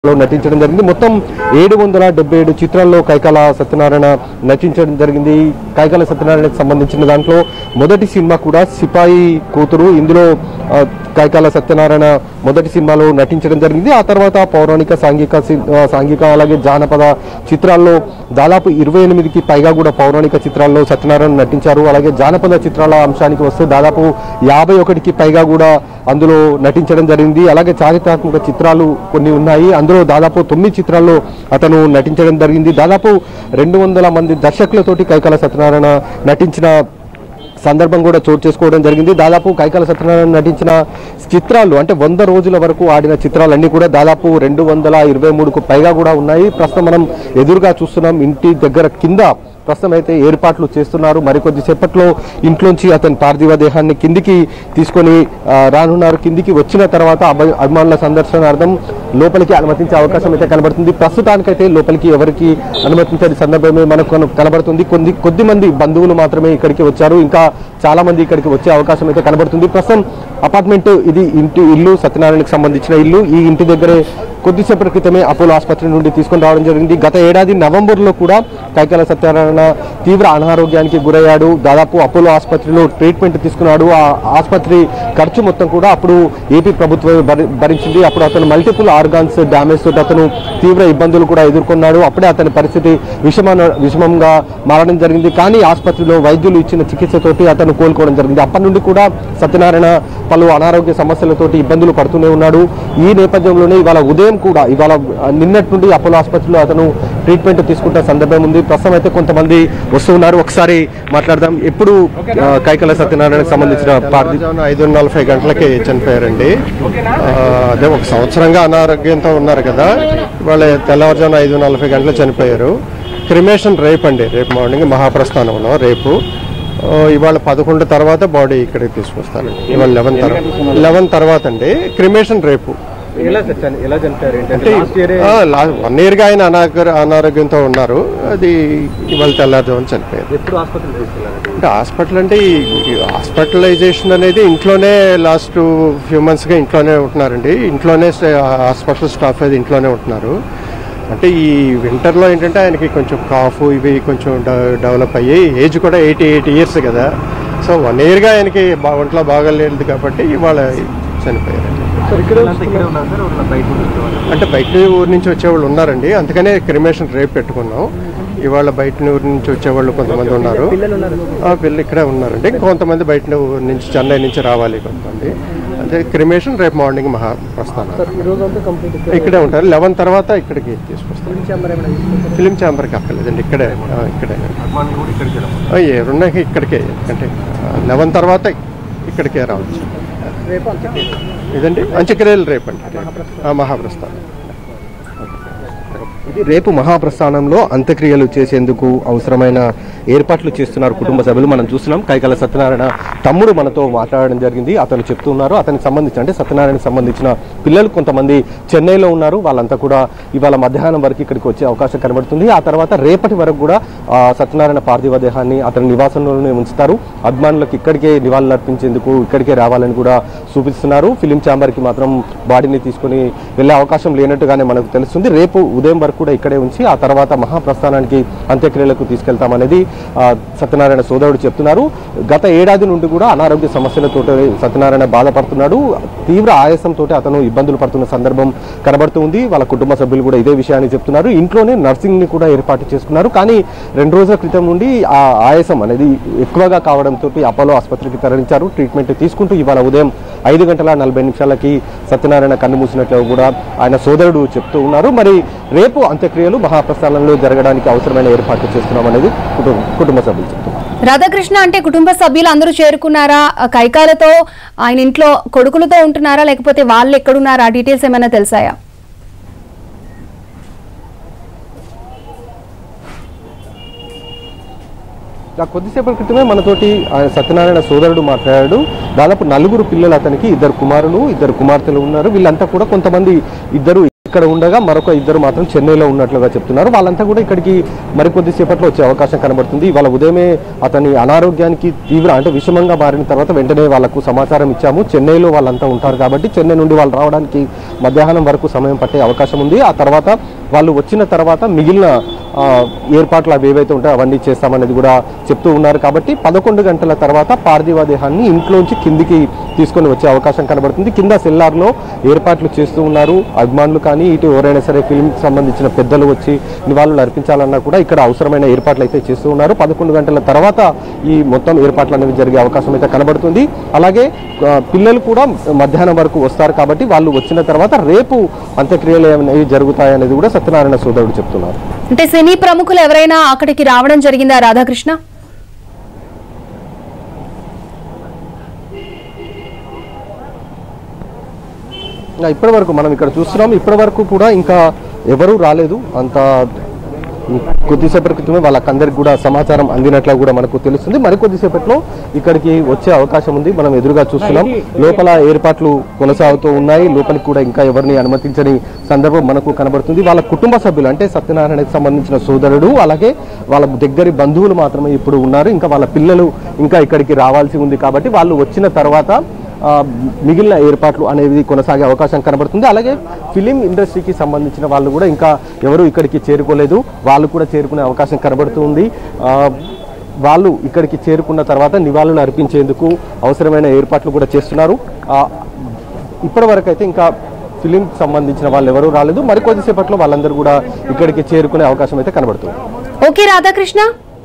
నటించడం జరిగింది. మొత్తం 777 చిత్రాల్లో కైకాల సత్యనారాయణ నటించడం జరిగింది. కైకాల సత్యనారాయణకు సంబంధించిన దాంట్లో మొదటి సినిమా కూడా సిపాయి కూతురు. ఇందులో కైకాల సత్యనారాయణ మొదటి సినిమాలో నటించడం జరిగింది. ఆ తర్వాత పౌరాణిక సాంఘిక అలాగే జానపద చిత్రాల్లో దాదాపు 28కి పైగా కూడా పౌరాణిక చిత్రాల్లో సత్యనారాయణ నటించారు. అలాగే జానపద చిత్రాల అంశానికి వస్తే దాదాపు 51కి పైగా కూడా అందులో నటించడం జరిగింది. అలాగే చారిత్రాత్మక చిత్రాలు కొన్ని ఉన్నాయి. అందులో దాదాపు 9 చిత్రాల్లో అతను నటించడం జరిగింది. దాదాపు 200 మంది దర్శకులతోటి కైకాల సత్యనారాయణ నటించిన సందర్భం కూడా చోటు చేసుకోవడం జరిగింది. దాదాపు కైకాల సత్యనారాయణ నటించిన చిత్రాలు అంటే 100 రోజుల వరకు ఆడిన చిత్రాలన్నీ కూడా దాదాపు 223కు పైగా కూడా ఉన్నాయి. ప్రస్తుతం మనం ఎదురుగా చూస్తున్నాం. ఇంటి దగ్గర కింద ప్రస్తుతం అయితే ఏర్పాట్లు చేస్తున్నారు. మరికొద్ది సేపట్లో ఇంట్లోంచి అతని పార్థివ దేహాన్ని కిందికి తీసుకొని రానున్నారు. కిందికి వచ్చిన తర్వాత అభిమానుల సందర్శనార్థం లోపలికి అనుమతించే అవకాశం అయితే కనబడుతుంది. ప్రస్తుతానికైతే లోపలికి ఎవరికి అనుమతించని సందర్భమే మనకు కనబడుతుంది. కొద్ది మంది బంధువులు మాత్రమే ఇక్కడికి వచ్చారు. ఇంకా చాలా మంది ఇక్కడికి వచ్చే అవకాశం అయితే కనబడుతుంది. ప్రస్తుతం అపార్ట్మెంట్ ఇది ఇల్లు సత్యనారాయణకు సంబంధించిన ఇల్లు. ఈ ఇంటి దగ్గరే కొద్దిసేపటి క్రితమే అపోలో ఆసుపత్రి నుండి తీసుకొని రావడం జరిగింది. గత ఏడాది నవంబర్లో కూడా కైకాల సత్యనారాయణ తీవ్ర అనారోగ్యానికి గురయ్యాడు. దాదాపు అపోలో ఆసుపత్రిలో ట్రీట్మెంట్ తీసుకున్నాడు. ఆ ఆసుపత్రి ఖర్చు మొత్తం కూడా అప్పుడు ఏపీ ప్రభుత్వం భరించింది. అప్పుడు అతను మల్టిపుల్ ఆర్గాన్స్ డ్యామేజ్ తోటి అతను తీవ్ర ఇబ్బందులు కూడా ఎదుర్కొన్నాడు. అప్పుడే అతని పరిస్థితి విషమంగా మారడం జరిగింది. కానీ ఆసుపత్రిలో వైద్యులు ఇచ్చిన చికిత్సతోటి అతను కోలుకోవడం జరిగింది. అప్పటి నుండి కూడా సత్యనారాయణ పలు అనారోగ్య సమస్యలతోటి ఇబ్బందులు పడుతూనే ఉన్నాడు. ఈ నేపథ్యంలోనే ఇవాళ నిన్నటి నుండి అపోలో ఆసుపత్రిలో అతను ట్రీట్మెంట్ తీసుకుంటున్న సందర్భం ఉంది. ప్రస్తుతం అయితే కొంతమంది వస్తున్నారు. ఒకసారి మాట్లాడదాం. ఎప్పుడు కైకాల సత్యనారాయణకు సంబంధించిన 5:40 గంటలకి చనిపోయారండి. అదే ఒక సంవత్సరంగా అనారోగ్యంతో ఉన్నారు కదా. వాళ్ళ తెల్లవారుజామున 5:40 గంటలు చనిపోయారు. క్రిమేషన్ రేపు అండి, రేపు మార్నింగ్ మహాప్రస్థానంలో రేపు. ఇవాళ 11 తర్వాత బాడీ ఇక్కడికి తీసుకొస్తానండి. ఇవాళ 11 తర్వాత అండి. క్రిమేషన్ రేపు. అంటే 1 yearగా ఆయన అనారోగ్యంతో ఉన్నారు. అది ఇవాళ తెల్లారుజామున చనిపోయారు. అంటే హాస్పిటల్ అంటే హాస్పిటలైజేషన్ అనేది ఇంట్లోనే లాస్ట్ ఫ్యూ మంత్స్గా ఇంట్లోనే ఉంటున్నారండి. ఇంట్లోనే హాస్పిటల్ స్టాఫ్ అది ఇంట్లోనే ఉంటున్నారు. అంటే ఈ వింటర్లో ఏంటంటే ఆయనకి కొంచెం కాఫ్ ఇవి కొంచెం డెవలప్ అయ్యి ఏజ్ కూడా 88 years కదా. సో 1 yearగా ఆయనకి ఒంట్లో బాగాలేదు కాబట్టి ఇవాళ చనిపోయారు. అంటే బయట ఊరు నుంచి వచ్చేవాళ్ళు ఉన్నారండి. అందుకనే క్రిమేషన్ రేపు పెట్టుకున్నాం. ఇవాళ బయట ఊరు నుంచి వచ్చేవాళ్ళు కొంతమంది ఉన్నారు. పిల్లలు ఇక్కడే ఉన్నారండి. కొంతమంది బయట ఊరు నుంచి చెన్నై నుంచి రావాలి కొంతమంది. అదే క్రిమేషన్ రేపు మార్నింగ్ మహాప్రస్థానం ఇక్కడే ఉంటారు. 11 తర్వాత ఇక్కడికి తీసుకొస్తారు. ఫిలిం ఛాంబర్కి అక్కర్లేదండి, ఇక్కడే ఎవరున్నాయి ఇక్కడికే. అంటే 11 తర్వాత ఇక్కడికే రావచ్చు. ఇదండి అంత్యక్రియలు రేపండి, మహాప్రస్థానం. ఇది రేపు మహాప్రస్థానంలో అంత్యక్రియలు చేసేందుకు అవసరమైన ఏర్పాట్లు చేస్తున్నారు కుటుంబ సభ్యులు. మనం చూస్తున్నాం. కైకాల సత్యనారాయణ తమ్ముడు మనతో మాట్లాడడం జరిగింది. అతను చెప్తున్నారు అతనికి సంబంధించిన అంటే సత్యనారాయణకు సంబంధించిన పిల్లలు కొంతమంది చెన్నైలో ఉన్నారు. వాళ్ళంతా కూడా ఇవాళ మధ్యాహ్నం వరకు ఇక్కడికి వచ్చే అవకాశం కనబడుతుంది. ఆ తర్వాత రేపటి వరకు కూడా సత్యనారాయణ పార్థివ దేహాన్ని అతని నివాసంలోనే ఉంచుతారు. అభిమానులకు ఇక్కడికే నివాళులు అర్పించేందుకు ఇక్కడికే రావాలని కూడా చూపిస్తున్నారు. ఫిలిం ఛాంబర్కి మాత్రం బాడీని తీసుకుని వెళ్ళే అవకాశం లేనట్టుగానే మనకు తెలుస్తుంది. రేపు ఉదయం వరకు కూడా ఇక్కడే ఉంచి ఆ తర్వాత మహాప్రస్థానానికి అంత్యక్రియలకు తీసుకెళ్తామనేది సత్యనారాయణ సోదరుడు చెప్తున్నారు. గత ఏడాది నుండి కూడా అనారోగ్య సమస్యలతో సత్యనారాయణ బాధపడుతున్నాడు. తీవ్ర ఆయాసంతో అతను ఇబ్బందులు పడుతున్న సందర్భం కనబడుతుంది. వాళ్ళ కుటుంబ సభ్యులు కూడా ఇదే విషయాన్ని చెప్తున్నారు. ఇంట్లోనే నర్సింగ్ ని కూడా ఏర్పాటు చేసుకున్నారు. కానీ 2 రోజుల క్రితం నుండి ఆ ఆయాసం అనేది ఎక్కువగా కావడంతో అపోలో ఆసుపత్రికి తరలించారు. ట్రీట్మెంట్ తీసుకుంటూ ఇవాళ ఉదయం 5:40 సత్యనారాయణ కన్ను మూసినట్లు కూడా ఆయన సోదరుడు చెప్తూ ఉన్నారు. మరి రేపు అంత్యక్రియలు మహాప్రస్థానంలో జరగడానికి అవసరమైన ఏర్పాట్లు చేస్తున్నామనేది కుటుంబ సభ్యులు చెప్తున్నారు. రాధాకృష్ణ, అంటే కుటుంబ సభ్యులు అందరూ చేరుకున్నారా? కైకాలతో ఆయన ఇంట్లో కొడుకులతో ఉంటున్నారా, లేకపోతే వాళ్ళు ఎక్కడున్నారా? డీటెయిల్స్ ఏమైనా తెలిసాయా? కొద్దిసేపటి క్రితమే మనతోటి సత్యనారాయణ సోదరుడు మాట్లాడాడు. దాదాపు 4 పిల్లలు అతనికి, 2 కుమారులు 2 కుమార్తెలు ఉన్నారు. వీళ్ళంతా కూడా కొంతమంది ఇద్దరు ఇక్కడ ఉండగా మరొక ఇద్దరు మాత్రం చెన్నైలో ఉన్నట్లుగా చెప్తున్నారు. వాళ్ళంతా కూడా ఇక్కడికి మరికొద్దిసేపట్లో వచ్చే అవకాశం కనబడుతుంది. ఇవాళ ఉదయమే అతని అనారోగ్యానికి అంటే విషమంగా మారిన తర్వాత వెంటనే వాళ్ళకు సమాచారం ఇచ్చాము. చెన్నైలో వాళ్ళంతా ఉంటారు కాబట్టి చెన్నై నుండి వాళ్ళు రావడానికి మధ్యాహ్నం వరకు సమయం పట్టే అవకాశం ఉంది. ఆ తర్వాత వాళ్ళు వచ్చిన తర్వాత మిగిలిన ఏర్పాట్లు అవి ఏవైతే ఉంటాయో అవన్నీ చేస్తామనేది కూడా చెప్తూ ఉన్నారు. కాబట్టి 11 గంటల తర్వాత పార్థివ దేహాన్ని ఇంట్లోంచి కిందికి తీసుకొని వచ్చే అవకాశం కనబడుతుంది. కింద సెల్లార్లో ఏర్పాట్లు చేస్తూ ఉన్నారు. అభిమానులు కానీ ఇటు ఎవరైనా సరే ఫిల్మ్కి సంబంధించిన పెద్దలు వచ్చి నివాళులు అర్పించాలన్నా కూడా ఇక్కడ అవసరమైన ఏర్పాట్లు అయితే చేస్తూ ఉన్నారు. 11 గంటల తర్వాత ఈ మొత్తం ఏర్పాట్లు అనేవి జరిగే అవకాశం అయితే కనబడుతుంది. అలాగే పిల్లలు కూడా మధ్యాహ్నం వరకు వస్తారు కాబట్టి వాళ్ళు వచ్చిన తర్వాత రేపు అంత్యక్రియలు అనేవి జరుగుతాయనేది కూడా సత్యనారాయణ సోదరుడు చెప్తున్నారు. అంటే సినీ ప్రముఖులు ఎవరైనా అక్కడికి రావడం జరిగిందా రాధాకృష్ణ? ఇప్పటి వరకు మనం ఇక్కడ చూస్తున్నాం. ఇప్పటి వరకు కూడా ఇంకా ఎవరూ రాలేదు. అంత కొద్దిసేపటి క్రితమే వాళ్ళకందరికి కూడా సమాచారం అందినట్లు కూడా మనకు తెలుస్తుంది. మరికొద్దిసేపట్లో ఇక్కడికి వచ్చే అవకాశం ఉంది. మనం ఎదురుగా చూస్తున్నాం. లోపల ఏర్పాట్లు కొనసాగుతూ ఉన్నాయి. లోపలికి కూడా ఇంకా ఎవరిని అనుమతించని సందర్భం మనకు కనబడుతుంది. వాళ్ళ కుటుంబ సభ్యులు అంటే సత్యనారాయణకి సంబంధించిన సోదరుడు అలాగే వాళ్ళ దగ్గరి బంధువులు మాత్రమే ఇప్పుడు ఉన్నారు. ఇంకా వాళ్ళ పిల్లలు ఇంకా ఇక్కడికి రావాల్సి ఉంది కాబట్టి వాళ్ళు వచ్చిన తర్వాత మిగిలిన ఏర్పాట్లు అనేవి కొనసాగే అవకాశం కనబడుతుంది. అలాగే ఫిలిం ఇండస్ట్రీకి సంబంధించిన వాళ్ళు కూడా ఇంకా ఎవరు ఇక్కడికి చేరుకోలేదు. వాళ్ళు కూడా చేరుకునే అవకాశం కనబడుతుంది. వాళ్ళు ఇక్కడికి చేరుకున్న తర్వాత నివాళులు అర్పించేందుకు అవసరమైన ఏర్పాట్లు కూడా చేస్తున్నారు. ఇప్పటి వరకు అయితే ఇంకా ఫిలింకి సంబంధించిన వాళ్ళు ఎవరూ రాలేదు. మరికొద్దిసేపట్లో వాళ్ళందరూ కూడా ఇక్కడికి చేరుకునే అవకాశం అయితే కనబడుతుంది. ఓకే రాధాకృష్ణ.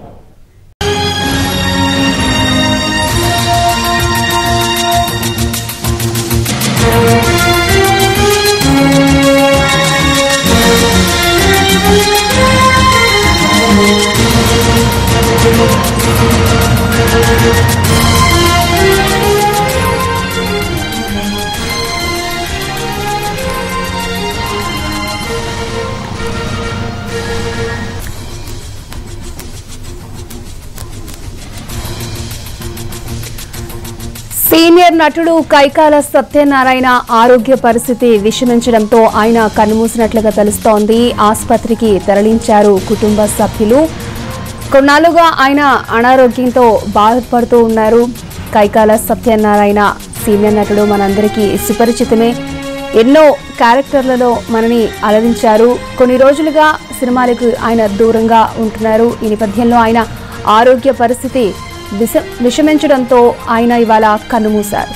సీనియర్ నటుడు కైకాల సత్యనారాయణ ఆరోగ్య పరిస్థితి విషమించడంతో ఆయన కన్నుమూసినట్లుగా తెలుస్తోంది. ఆసుపత్రికి తరలించారు కుటుంబ సభ్యులు. కొన్నాళ్లుగా ఆయన అనారోగ్యంతో బాధపడుతూ ఉన్నారు. కైకాల సత్యనారాయణ సీనియర్ నటుడు మనందరికీ సుపరిచితమే. ఎన్నో క్యారెక్టర్లలో మనని అలరించారు. కొన్ని రోజులుగా సినిమాలకు ఆయన దూరంగా ఉంటున్నారు. ఈ నేపథ్యంలో ఆయన ఆరోగ్య పరిస్థితి విషమించడంతో ఆయన ఇవాళ కన్నుమూశారు.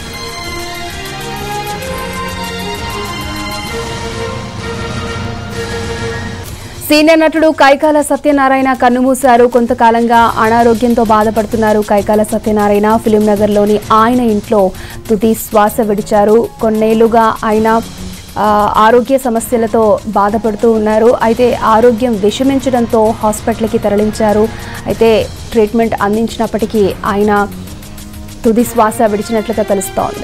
సీనియర్ నటుడు కైకాల సత్యనారాయణ కన్నుమూశారు. కొంతకాలంగా అనారోగ్యంతో బాధపడుతున్నారు కైకాల సత్యనారాయణ. ఫిలిం నగర్లోని ఆయన ఇంట్లో తుది శ్వాస విడిచారు. కొన్నేళ్లుగా ఆయన ఆరోగ్య సమస్యలతో బాధపడుతూ ఉన్నారు. అయితే ఆరోగ్యం విషమించడంతో హాస్పిటల్కి తరలించారు. అయితే ట్రీట్మెంట్ అందించినప్పటికీ ఆయన తుది శ్వాస విడిచినట్లుగా తెలుస్తోంది.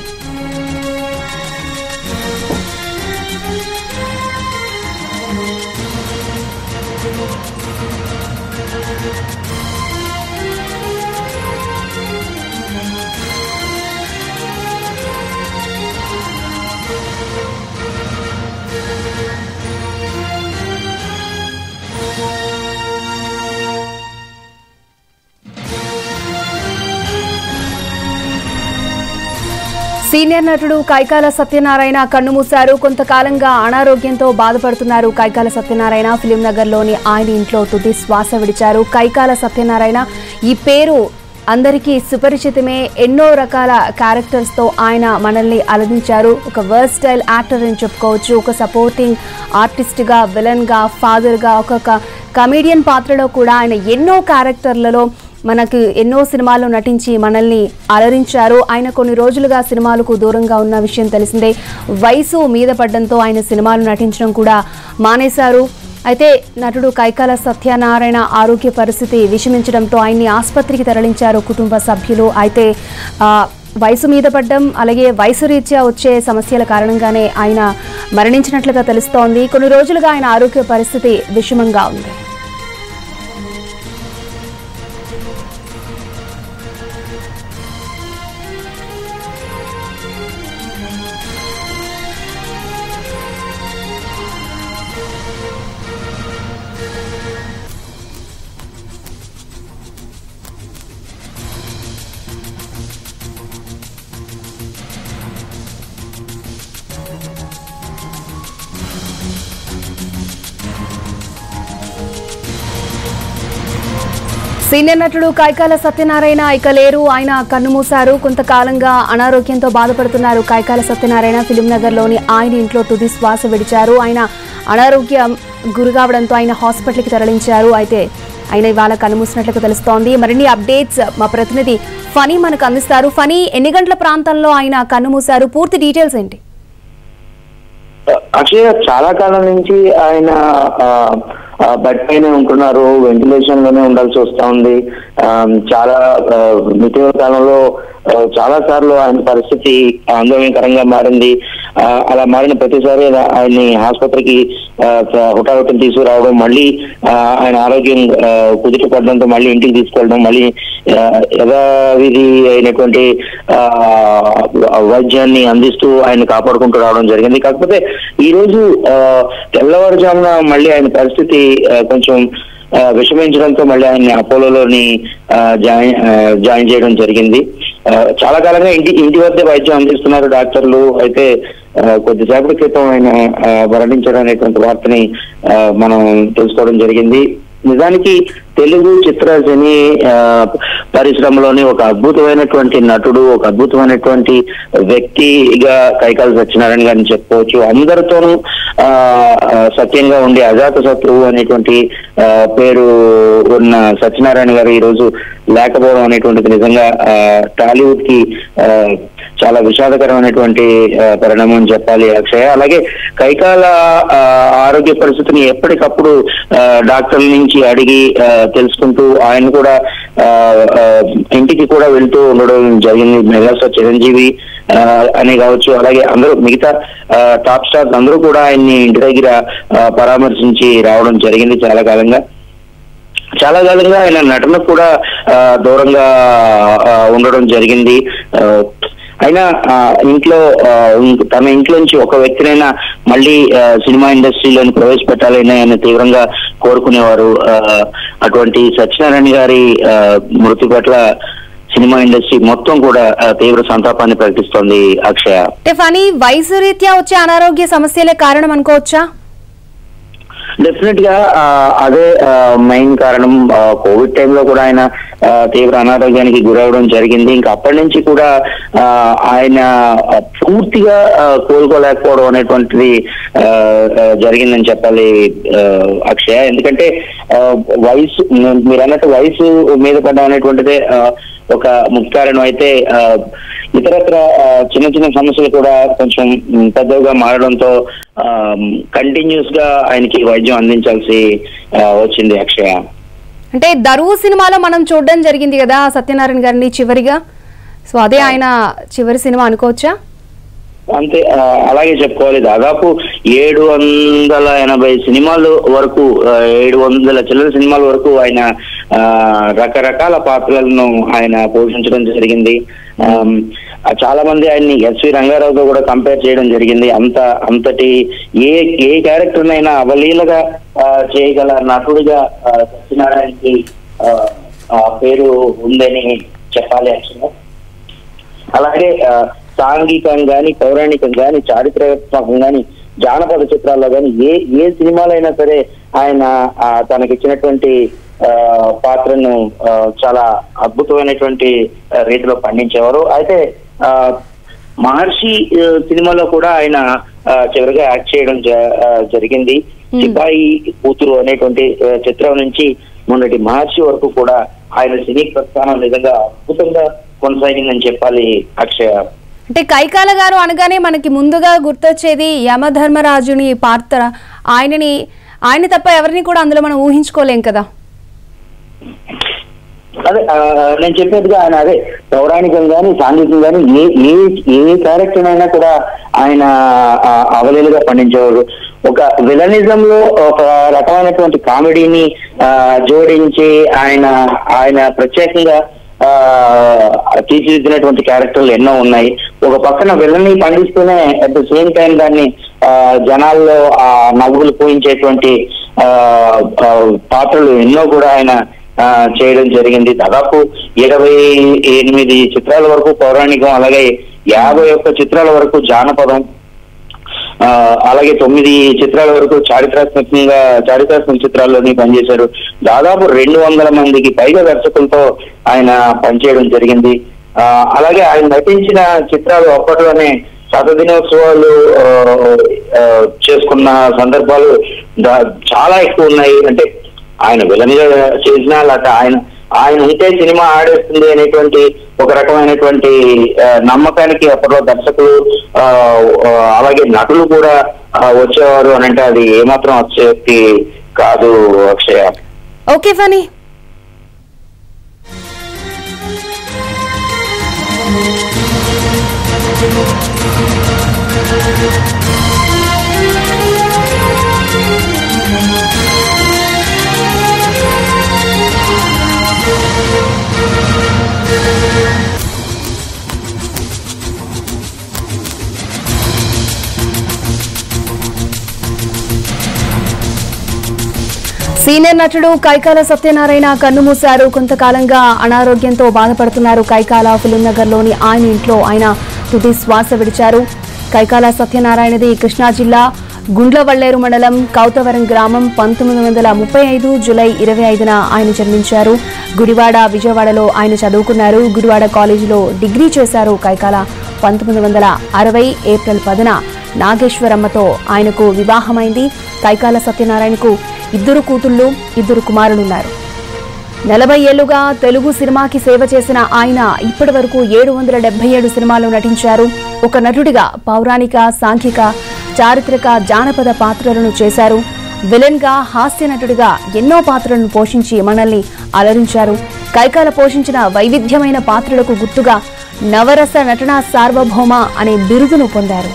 సీనియర్ నటుడు కైకాల సత్యనారాయణ కన్నుమూశారు. కొంతకాలంగా అనారోగ్యంతో బాధపడుతున్నారు కైకాల సత్యనారాయణ. ఫిలిం నగర్లోని ఆయన ఇంట్లో తుది శ్వాస విడిచారు. కైకాల సత్యనారాయణ ఈ పేరు అందరికీ సుపరిచితమే. ఎన్నో రకాల క్యారెక్టర్స్తో ఆయన మనల్ని అలరించారు. ఒక వర్స్టైల్ యాక్టర్ అని చెప్పుకోవచ్చు. ఒక సపోర్టింగ్ ఆర్టిస్ట్గా, విలన్గా, ఫాదర్గా, ఒక కమేడియన్ పాత్రలో కూడా ఆయన ఎన్నో క్యారెక్టర్లలో మనకు ఎన్నో సినిమాల్లో నటించి మనల్ని అలరించారు. ఆయన కొన్ని రోజులుగా సినిమాలకు దూరంగా ఉన్న విషయం తెలిసిందే. వయసు మీద పడడంతో ఆయన సినిమాలు నటించడం కూడా మానేశారు. అయితే నటుడు కైకాల సత్యనారాయణ ఆరోగ్య పరిస్థితి విషమించడంతో ఆయన్ని ఆసుపత్రికి తరలించారు కుటుంబ సభ్యులు. అయితే వయసు మీద పడ్డం అలాగే వయసు రీత్యా వచ్చే సమస్యల కారణంగానే ఆయన మరణించినట్లుగా తెలుస్తోంది. కొన్ని రోజులుగా ఆయన ఆరోగ్య పరిస్థితి విషమంగా ఉంది. సీనియర్ నటుడు కైకాల సత్యనారాయణ ఇక లేరు. ఆయన కన్నుమూశారు. కొంతకాలంగా అనారోగ్యంతో బాధపడుతున్నారు కైకాల సత్యనారాయణ. ఫిలిం నగర్లోని ఆయన ఇంట్లో తుది శ్వాస విడిచారు. ఆయన అనారోగ్యం గురికావడంతో ఆయన హాస్పిటల్కి తరలించారు. అయితే ఆయన ఇవాళ కన్నుమూసినట్లుగా తెలుస్తోంది. మరిన్ని అప్డేట్స్ మా ప్రతినిధి ఫనీ మనకు అందిస్తారు. ఫనీ, ఎన్ని గంటల ప్రాంతంలో ఆయన కన్నుమూశారు? పూర్తి డీటెయిల్స్ ఏంటి? అక్షయ, చాలా కాలం నుంచి ఆయన బెడ్ పైన ఉంటున్నారు. వెంటిలేషన్ లోనే ఉండాల్సి వస్తా ఉంది. చాలా ఇటీవల కాలంలో చాలా సార్లు ఆయన పరిస్థితి ఆందోళనకరంగా మారింది. అలా మారిన ప్రతిసారి ఆయన్ని ఆసుపత్రికి హుటాహుటిని తీసుకురావడం, మళ్ళీ ఆయన ఆరోగ్యం కుదుట పడడంతో మళ్ళీ ఇంటికి తీసుకెళ్ళడం, మళ్ళీ యథావిధి అయినటువంటి వైద్యాన్ని అందిస్తూ ఆయన కాపాడుకుంటూ రావడం జరిగింది. కాకపోతే ఈ రోజు తెల్లవారుజామున మళ్ళీ ఆయన పరిస్థితి కొంచెం విషమించడంతో మళ్ళీ ఆయన్ని అపోలోని జాయిన్ చేయడం జరిగింది. చాలా కాలంగా ఇంటి వద్ద వైద్యం అందిస్తున్నారు డాక్టర్లు. అయితే కొద్దిసేపటి క్రితం ఆయన మరణించడం అనేటువంటి వార్తని మనం తెలుసుకోవడం జరిగింది. నిజానికి తెలుగు చిత్ర సినీ పరిశ్రమలోని ఒక అద్భుతమైనటువంటి నటుడు, ఒక అద్భుతమైనటువంటి వ్యక్తిగా కైకాల సత్యనారాయణ గారిని చెప్పుకోవచ్చు. అందరితోనూ సత్యంగా ఉండి అజాత శత్రువు అనేటువంటి పేరు ఉన్న సత్యనారాయణ గారు ఈ రోజు లేకపోవడం అనేటువంటిది నిజంగా టాలీవుడ్ కి చాలా విషాదకరమైనటువంటి పరిణామం చెప్పాలి అక్షయ. అలాగే కైకాల ఆరోగ్య పరిస్థితిని ఎప్పటికప్పుడు డాక్టర్ల నుంచి అడిగి తెలుసుకుంటూ ఆయన కూడా ఇంటికి కూడా వెళ్తూ ఉండడం జరిగింది. మెగాస్టార్ చిరంజీవి అనే కావచ్చు, అలాగే అందరూ మిగతా టాప్ స్టార్స్ అందరూ కూడా ఆయన్ని ఇంటి దగ్గర పరామర్శించి రావడం జరిగింది. చాలా కాలంగా ఆయన నటన కూడా దూరంగా ఉండడం జరిగింది. అయినా తన ఇంట్లోంచి ఒక వ్యక్తినైనా మళ్ళీ సినిమా ఇండస్ట్రీలోని ప్రవేశపెట్టాలని ఆయన తీవ్రంగా కోరుకునేవారు. అటువంటి సత్యనారాయణ గారి మృతి పట్ల సినిమా ఇండస్ట్రీ మొత్తం కూడా తీవ్ర సంతాపాన్ని ప్రకటిస్తోంది అక్షయ. ఫనీ, వయసు రీత్యా వచ్చే అనారోగ్య సమస్యలే కారణం అనుకోవచ్చా? డెఫినెట్ గా అదే మెయిన్ కారణం. కోవిడ్ టైంలో కూడా ఆయన తీవ్ర అనారోగ్యానికి గురవడం జరిగింది. ఇంకా అప్పటి నుంచి కూడా ఆయన పూర్తిగా కోలుకోలేకపోవడం అనేటువంటిది జరిగిందని చెప్పాలి అక్షయ. ఎందుకంటే వయసు, మీరు అన్నట్టు వయసు మీద పడడం అనేటువంటిదే ఒక ముఖ్య కారణం. అయితే ఇతరత్ర చిన్న చిన్న సమస్యలు కూడా కొంచెం పెద్దగా మారడంతో కంటిన్యూస్ గా ఆయనకి వైద్యం అందించాల్సి వచ్చింది అక్షయ. అంటే దరువు సినిమాలో మనం చూడడం జరిగింది కదా సత్యనారాయణ గారిని చివరిగా, సో అదే ఆయన చివరి సినిమా అనుకోవచ్చా? అంతే, అలాగే చెప్పుకోవాలి. దాదాపు 780 సినిమాల వరకు, 700 చిల్లర సినిమాల వరకు ఆయన రకరకాల పాత్రలను ఆయన పోషించడం జరిగింది. చాలా మంది ఆయన్ని ఎస్వి రంగారావుతో కూడా కంపేర్ చేయడం జరిగింది. అంతటి ఏ క్యారెక్టర్ నైనా అవలీలగా చేయగల నటుడిగా సత్యనారాయణకి పేరు ఉందని చెప్పాలి యాక్చువల్గా. అలాగే సాంఘికం గాని, పౌరాణికం గాని, చారిత్రాత్మకం గాని, జానపద చిత్రాల్లో గాని ఏ సినిమాలైనా సరే ఆయన తనకిచ్చినటువంటి పాత్రను చాలా అద్భుతమైనటువంటి రీతిలో పండించేవారు. అయితే మహర్షి సినిమాలో కూడా ఆయన చివరిగా యాక్ట్ చేయడం జరిగింది. సిపాయి కూతురు అనేటువంటి చిత్రం నుంచి మొన్నటి మహర్షి వరకు కూడా ఆయన సినీ ప్రస్థానం నిజంగా అద్భుతంగా కొనసాగిందని చెప్పాలి అక్షయ. అంటే కైకాల గారు అనగానే మనకి ముందుగా గుర్తొచ్చేది యమధర్మరాజుని పాత్ర. ఆయన తప్ప ఎవరిని కూడా అందులో మనం ఊహించుకోలేం కదా. అదే నేను చెప్పేట్టుగా ఆయన అదే పౌరాణికం గాని, సాంఘికం గాని ఏ క్యారెక్టర్ అయినా కూడా ఆయన అవలీలుగా పండించేవారు. ఒక విలనిజం లో ఒక రకమైనటువంటి కామెడీని జోడించి ఆయన ప్రత్యేకంగా తీర్చిదిద్దినటువంటి క్యారెక్టర్లు ఎన్నో ఉన్నాయి. ఒక పక్కన విలన్ని పండిస్తూనే అట్ ద సేమ్ టైం దాన్ని జనాల్లో నవ్వులు పూయించేటువంటి పాత్రలు ఎన్నో కూడా ఆయన చేయడం జరిగింది. దాదాపు 28 చిత్రాల వరకు పౌరాణికం, అలాగే 51 చిత్రాల వరకు జానపదం, అలాగే 9 చిత్రాల వరకు చారిత్రాత్మక చిత్రాల్లోని పనిచేశారు. దాదాపు 200 మందికి పైగా దర్శకులతో ఆయన పనిచేయడం జరిగింది. అలాగే ఆయన నటించిన చిత్రాలు అప్పట్లోనే శతదినోత్సవాలు చేసుకున్న సందర్భాలు చాలా ఎక్కువ ఉన్నాయి. అంటే ఆయన విలన్ గా చేసినా లేక ఆయన ఉంటే సినిమా ఆడేస్తుంది అనేటువంటి ఒక రకమైనటువంటి నమ్మకానికి అప్పట్లో దర్శకులు అలాగే నటులు కూడా వచ్చేవారు అని అంటే అది ఏమాత్రం అతిశయోక్తి కాదు అక్షయ. Okay funny. సీనియర్ నటుడు కైకాల సత్యనారాయణ కన్నుమూశారు. కొంతకాలంగా అనారోగ్యంతో బాధపడుతున్నారు. కైకాల ఫిలింనగర్లోని ఆయన ఇంట్లో ఆయన తుది శ్వాస విడిచారు. కైకాల సత్యనారాయణది కృష్ణా జిల్లా గుండ్లవల్లేరు మండలం కౌతవరం గ్రామం. 1935 జూలై 25న ఆయన జన్మించారు. గుడివాడ విజయవాడలో ఆయన చదువుకున్నారు. గుడివాడ కాలేజీలో డిగ్రీ చేశారు. కైకాల 1960 ఏప్రిల్ 10న నాగేశ్వరమ్మతో ఆయనకు వివాహమైంది. కైకాల సత్యనారాయణకు 2 కూతుళ్లు 2 కుమారులున్నారు. 40 ఏళ్లుగా తెలుగు సినిమాకి సేవ చేసిన ఆయన ఇప్పటి వరకు 777 సినిమాల్లో నటించారు. ఒక నటుడిగా పౌరాణిక, సాంఘిక, చారిత్రక, జానపద పాత్రలను చేశారు. విలన్ గా, హాస్య నటుడిగా ఎన్నో పాత్రలను పోషించి మనల్ని అలరించారు. కైకాల పోషించిన వైవిధ్యమైన పాత్రలకు గుర్తుగా నవరస నటనా సార్వభౌమ అనే బిరుదును పొందారు.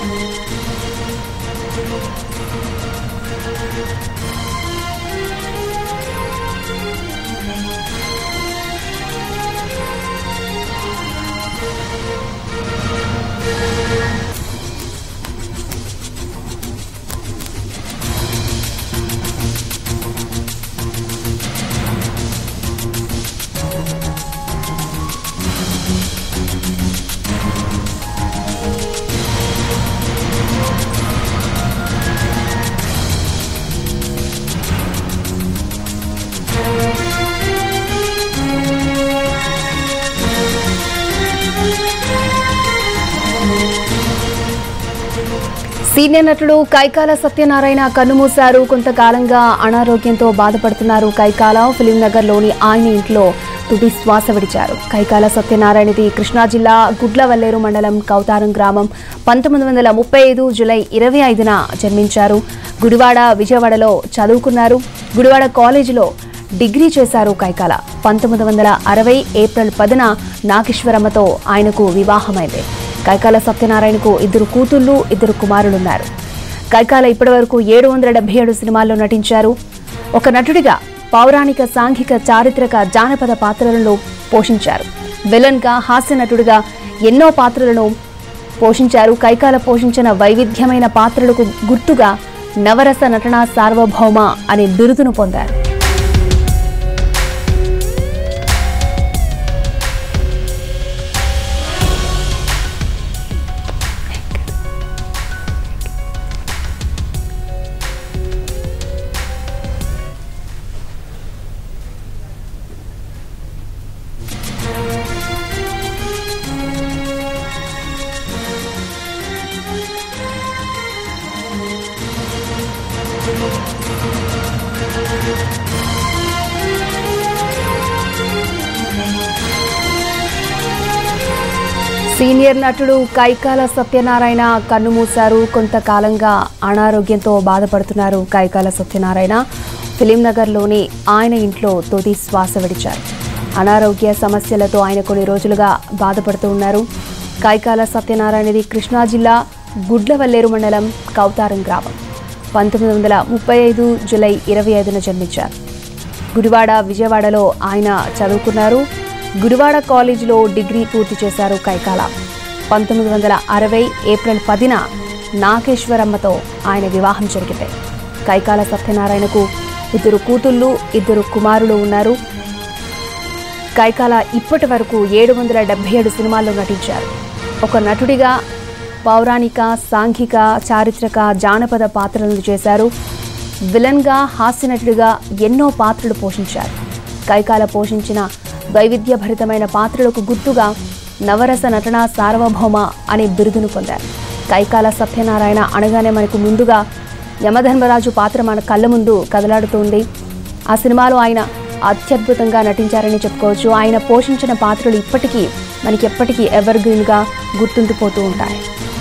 సీనియర్ నటుడు కైకాల సత్యనారాయణ కన్నుమూశారు. కొంతకాలంగా అనారోగ్యంతో బాధపడుతున్నారు. కైకాల ఫిలింనగర్లోని ఆయన ఇంట్లో తుది శ్వాస విడిచారు. కైకాల సత్యనారాయణది కృష్ణా జిల్లా గుడ్లవల్లేరు మండలం కౌతారం గ్రామం. 1935 జూలై 25న జన్మించారు. గుడివాడ విజయవాడలో చదువుకున్నారు. గుడివాడ కాలేజీలో డిగ్రీ చేశారు. కైకాల 1960 ఏప్రిల్ 10న నాగేశ్వరమ్మతో ఆయనకు వివాహమైంది. కైకాల సత్యనారాయణకు 2 కూతుళ్లు 2 కుమారులున్నారు. కైకాల ఇప్పటివరకు 777 సినిమాల్లో నటించారు. ఒక నటుడిగా పౌరాణిక, సాంఘిక, చారిత్రక, జానపద పాత్రలను పోషించారు. విలన్ గా, హాస్య నటుడిగా ఎన్నో పాత్రలను పోషించారు. కైకాల పోషించిన వైవిధ్యమైన పాత్రలకు గుర్తుగా నవరస నటనా సార్వభౌమ అనే బిరుదును పొందారు. సీనియర్ నటుడు కైకాల సత్యనారాయణ కన్నుమూశారు. కొంతకాలంగా అనారోగ్యంతో బాధపడుతున్నారు. కైకాల సత్యనారాయణ ఫిలింనగర్లోని ఆయన ఇంట్లో తుది శ్వాస విడిచారు. అనారోగ్య సమస్యలతో ఆయన కొన్ని రోజులుగా బాధపడుతూ ఉన్నారు. కైకాల సత్యనారాయణది కృష్ణా జిల్లా గుడ్లవల్లేరు మండలం కౌతారం గ్రామం. 1935 జూలై 25న జన్మించారు. గుడివాడ విజయవాడలో ఆయన చదువుకున్నారు. గుడివాడ కాలేజీలో డిగ్రీ పూర్తి చేశారు. కైకాల 1960 ఏప్రిల్ 10న నాగేశ్వరమ్మతో ఆయన వివాహం జరిగింది. కైకాల సత్యనారాయణకు 2 కూతుళ్లు 2 కుమారులు ఉన్నారు. కైకాల ఇప్పటి వరకు 777 సినిమాల్లో నటించారు. ఒక నటుడిగా పౌరాణిక, సాంఘిక, చారిత్రక, జానపద పాత్రలను చేశారు. విలన్గా, హాస్యనటుడిగా ఎన్నో పాత్రలు పోషించారు. కైకాల పోషించిన వైవిధ్యభరితమైన పాత్రలకు గుర్తుగా నవరస నటన సార్వభౌమ అనే బిరుదును పొందారు. కైకాల సత్యనారాయణ అనగానే మనకు ముందుగా యమధర్మరాజు పాత్ర మన కళ్ళ ముందు కదలాడుతోంది. ఆ సినిమాలో ఆయన అత్యద్భుతంగా నటించారని చెప్పుకోవచ్చు. ఆయన పోషించిన పాత్రలు ఇప్పటికీ మనకి ఎప్పటికీ ఎవర్ గ్రీన్గా గుర్తుండిపోతూ ఉంటాయి.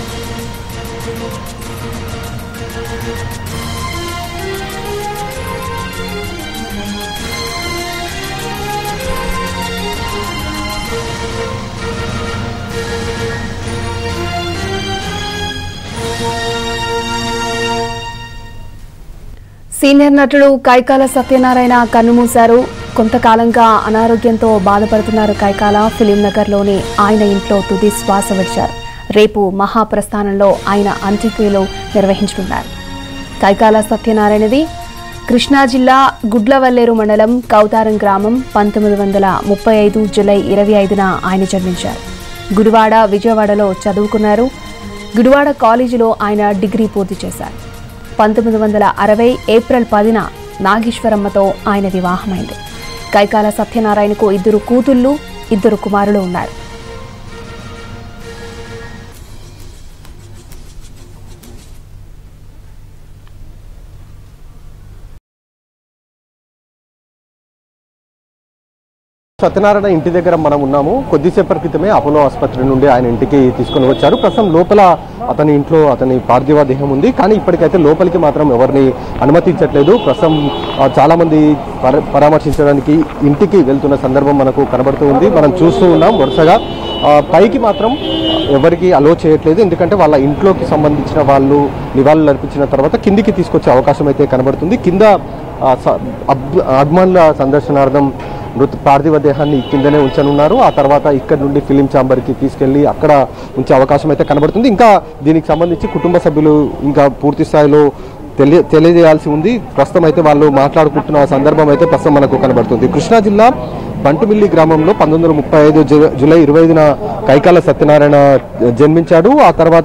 సీనియర్ నటుడు కైకాల సత్యనారాయణ కన్నుమూశారు. కొంతకాలంగా అనారోగ్యంతో బాధపడుతున్నారు కైకాల. ఫిలిం నగర్లోని ఆయన ఇంట్లో తుది శ్వాస విడిచారు. రేపు మహాప్రస్థానంలో ఆయన అంత్యక్రియలు నిర్వహించనున్నారు. కైకాల సత్యనారాయణది కృష్ణా జిల్లా గుడ్లవల్లేరు మండలం కౌతారం గ్రామం. 1935 జూలై 25న ఆయన జన్మించారు. గుడివాడ, విజయవాడలో చదువుకున్నారు. గుడివాడ కాలేజీలో ఆయన డిగ్రీ పూర్తి చేశారు. 1960 ఏప్రిల్ 10న నాగేశ్వరమ్మతో ఆయన వివాహమైంది. కైకాల సత్యనారాయణకు 2 కూతుళ్లు, 2 కుమారులు ఉన్నారు. సత్యనారాయణ ఇంటి దగ్గర మనం ఉన్నాము. కొద్దిసేపటి క్రితమే అపోలో ఆసుపత్రి నుండి ఆయన ఇంటికి తీసుకొని వచ్చారు. ప్రస్తుతం లోపల అతని ఇంట్లో అతని పార్థివ దేహం ఉంది. కానీ ఇప్పటికైతే లోపలికి మాత్రం ఎవరిని అనుమతించట్లేదు. ప్రస్తుతం చాలా మంది పరామర్శించడానికి ఇంటికి వెళ్తున్న సందర్భం మనకు కనబడుతూ ఉంది. మనం చూస్తూ ఉన్నాం వరుసగా. పైకి మాత్రం ఎవరికి అలో చేయట్లేదు. ఎందుకంటే వాళ్ళ ఇంట్లోకి సంబంధించిన వాళ్ళు నివాళులు అర్పించిన తర్వాత కిందికి తీసుకొచ్చే అవకాశం అయితే కనబడుతుంది. కింద అభిమానుల సందర్శనార్థం పార్థివ దేహాన్ని కిందనే ఉంచనున్నారు. ఆ తర్వాత ఇక్కడ నుండి ఫిలిం ఛాంబర్కి తీసుకెళ్లి అక్కడ ఉంచే అవకాశం అయితే కనబడుతుంది. ఇంకా దీనికి సంబంధించి కుటుంబ సభ్యులు ఇంకా పూర్తి స్థాయిలో తెలియజేయాల్సి ఉంది. ప్రస్తుతం అయితే వాళ్ళు మాట్లాడుకుంటున్న సందర్భం అయితే ప్రస్తుతం మనకు కనబడుతుంది. కృష్ణా జిల్లా బంటుమిల్లి గ్రామంలో 1935 జూలై 25న కైకాల సత్యనారాయణ జన్మించాడు. ఆ తర్వాత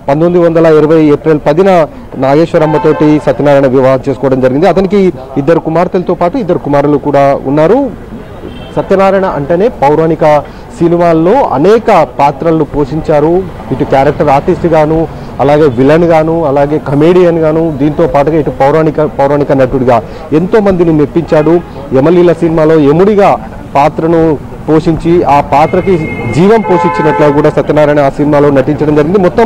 1920 ఏప్రిల్ 10న నాగేశ్వరమ్మతోటి సత్యనారాయణ వివాహం చేసుకోవడం జరిగింది. అతనికి 2 కుమార్తెలతో పాటు 2 కుమారులు కూడా ఉన్నారు. సత్యనారాయణ అంటేనే పౌరాణిక సినిమాల్లో అనేక పాత్రలను పోషించారు. ఇటు క్యారెక్టర్ ఆర్టిస్ట్ గాను, అలాగే విలన్ గాను, అలాగే కమేడియన్ గాను, దీంతో పాటుగా ఇటు పౌరాణిక నటుడిగా ఎంతో మందిని మెప్పించాడు. యమలీల సినిమాలో యముడిగా పాత్రను పోషించి ఆ పాత్రకి జీవం పోషించినట్లు కూడా సత్యనారాయణ ఆ సినిమాలో నటించడం జరిగింది. మొత్తం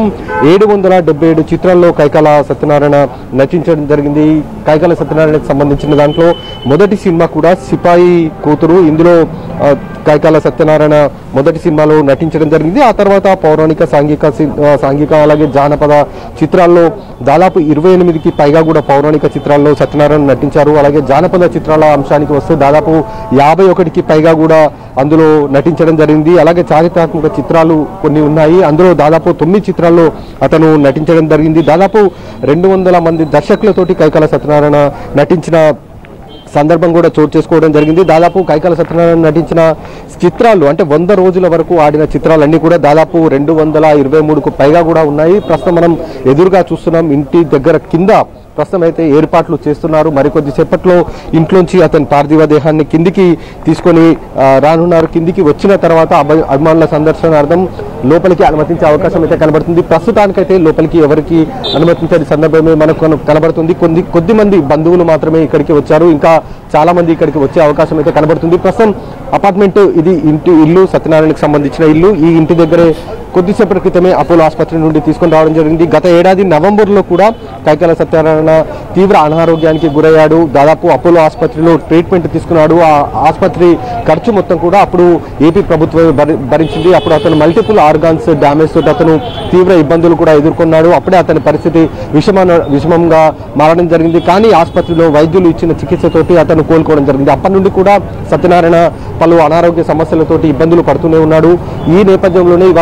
777 చిత్రాల్లో కైకాల సత్యనారాయణ నటించడం జరిగింది. కైకాల సత్యనారాయణకు సంబంధించిన దాంట్లో మొదటి సినిమా కూడా సిపాయి కూతురు. ఇందులో కైకాల సత్యనారాయణ మొదటి సినిమాలో నటించడం జరిగింది. ఆ తర్వాత పౌరాణిక, సాంఘిక అలాగే జానపద చిత్రాల్లో దాదాపు 28కి పైగా కూడా పౌరాణిక చిత్రాల్లో సత్యనారాయణ నటించారు. అలాగే జానపద చిత్రాల అంశానికి వస్తే దాదాపు 51కి పైగా కూడా అందులో నటించడం జరిగింది. అలాగే చారిత్రాత్మక చిత్రాలు కొన్ని ఉన్నాయి. అందులో దాదాపు 9 చిత్రాల్లో అతను నటించడం జరిగింది. దాదాపు 200 మంది దర్శకులతోటి కైకాల సత్యనారాయణ నటించిన సందర్భం కూడా చోటు చేసుకోవడం జరిగింది. దాదాపు కైకాల సత్యనారాయణ నటించిన చిత్రాలు అంటే 100 రోజుల వరకు ఆడిన చిత్రాలన్నీ కూడా దాదాపు 223కు పైగా కూడా ఉన్నాయి. ప్రస్తుతం మనం ఎదురుగా చూస్తున్నాం. ఇంటి దగ్గర కింద ప్రస్తుతం అయితే ఏర్పాట్లు చేస్తున్నారు. మరికొద్ది సేపట్లో ఇంట్లోంచి అతని పార్థివ దేహాన్ని కిందికి తీసుకొని రానున్నారు. కిందికి వచ్చిన తర్వాత అభిమానుల సందర్శనార్థం లోపలికి అనుమతించే అవకాశం అయితే కనబడుతుంది. ప్రస్తుతానికైతే లోపలికి ఎవరికి అనుమతించని సందర్భమే మనకు కనబడుతుంది. కొద్దిమంది బంధువులు మాత్రమే ఇక్కడికి వచ్చారు. ఇంకా చాలా మంది ఇక్కడికి వచ్చే అవకాశం అయితే కనబడుతుంది. ప్రస్తుతం అపార్ట్మెంట్ ఇది ఇల్లు సత్యనారాయణకు సంబంధించిన ఇల్లు. ఈ ఇంటి దగ్గరే కొద్దిసేపటి క్రితమే అపోలో ఆసుపత్రి నుండి తీసుకొని రావడం జరిగింది. గత ఏడాది నవంబర్లో కూడా కైకాల సత్యనారాయణ తీవ్ర అనారోగ్యానికి గురయ్యాడు. దాదాపు అపోలో ఆసుపత్రిలో ట్రీట్మెంట్ తీసుకున్నాడు. ఆ ఆసుపత్రి ఖర్చు మొత్తం కూడా అప్పుడు ఏపీ ప్రభుత్వం భరించింది. అప్పుడు అతను మల్టిపుల్ ఆర్గాన్స్ డ్యామేజ్ తోటి అతను తీవ్ర ఇబ్బందులు కూడా ఎదుర్కొన్నాడు. అప్పుడే అతని పరిస్థితి విషమంగా మారడం జరిగింది. కానీ ఆసుపత్రిలో వైద్యులు ఇచ్చిన చికిత్సతోటి అతను కోలుకోవడం జరిగింది. అప్పటి నుండి కూడా సత్యనారాయణ పలు అనారోగ్య సమస్యలతోటి ఇబ్బందులు పడుతూనే ఉన్నాడు. ఈ నేపథ్యంలోనే ఇవాళ ఉదయం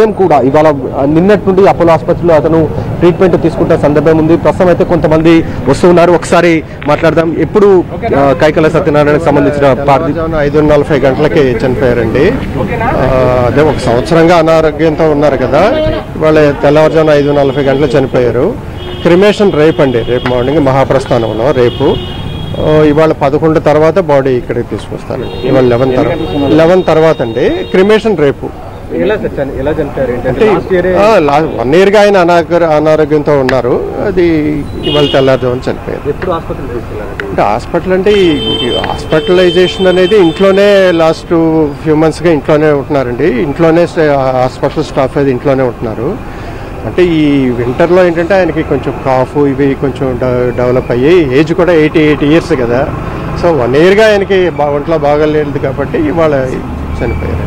ఉదయం కూడా ఇవాళ నిన్నటి నుండి అపోలో ఆసుపత్రిలో అతను ట్రీట్మెంట్ తీసుకుంటున్న సందర్భం ఉంది. ప్రస్తుతం అయితే కొంతమంది వస్తున్నారు, ఒకసారి మాట్లాడదాం. ఎప్పుడు కైకాల సత్యనారాయణకు సంబంధించిన 5:40 గంటలకి చనిపోయారండి. అదే 1 సంవత్సరంగా అనారోగ్యంతో ఉన్నారు కదా, వాళ్ళ తెల్లవారుజామున 5:40 గంటలు చనిపోయారు. క్రిమేషన్ రేపు అండి, రేపు మార్నింగ్ మహాప్రస్థానంలో రేపు. ఇవాళ 11 తర్వాత బాడీ ఇక్కడికి తీసుకొస్తారండి. ఇవాళ 11 తర్వాత అండి. క్రిమేషన్ రేపు. అంటే 1 yearగా ఆయన అనారోగ్యంతో ఉన్నారు. అది ఇవాళ తెల్లారుజామున చనిపోయారు. అంటే హాస్పిటల్ అంటే హాస్పిటలైజేషన్ అనేది ఇంట్లోనే లాస్ట్ ఫ్యూ మంత్స్గా ఇంట్లోనే ఉంటున్నారండి. ఇంట్లోనే హాస్పిటల్ స్టాఫ్ అది ఇంట్లోనే ఉంటున్నారు. అంటే ఈ వింటర్లో ఏంటంటే ఆయనకి కొంచెం కాఫ్ ఇవి కొంచెం డెవలప్ అయ్యి, ఏజ్ కూడా 88 years కదా. సో 1 yearగా ఆయనకి ఒంట్లో బాగాలేదు కాబట్టి ఇవాళ చనిపోయారు.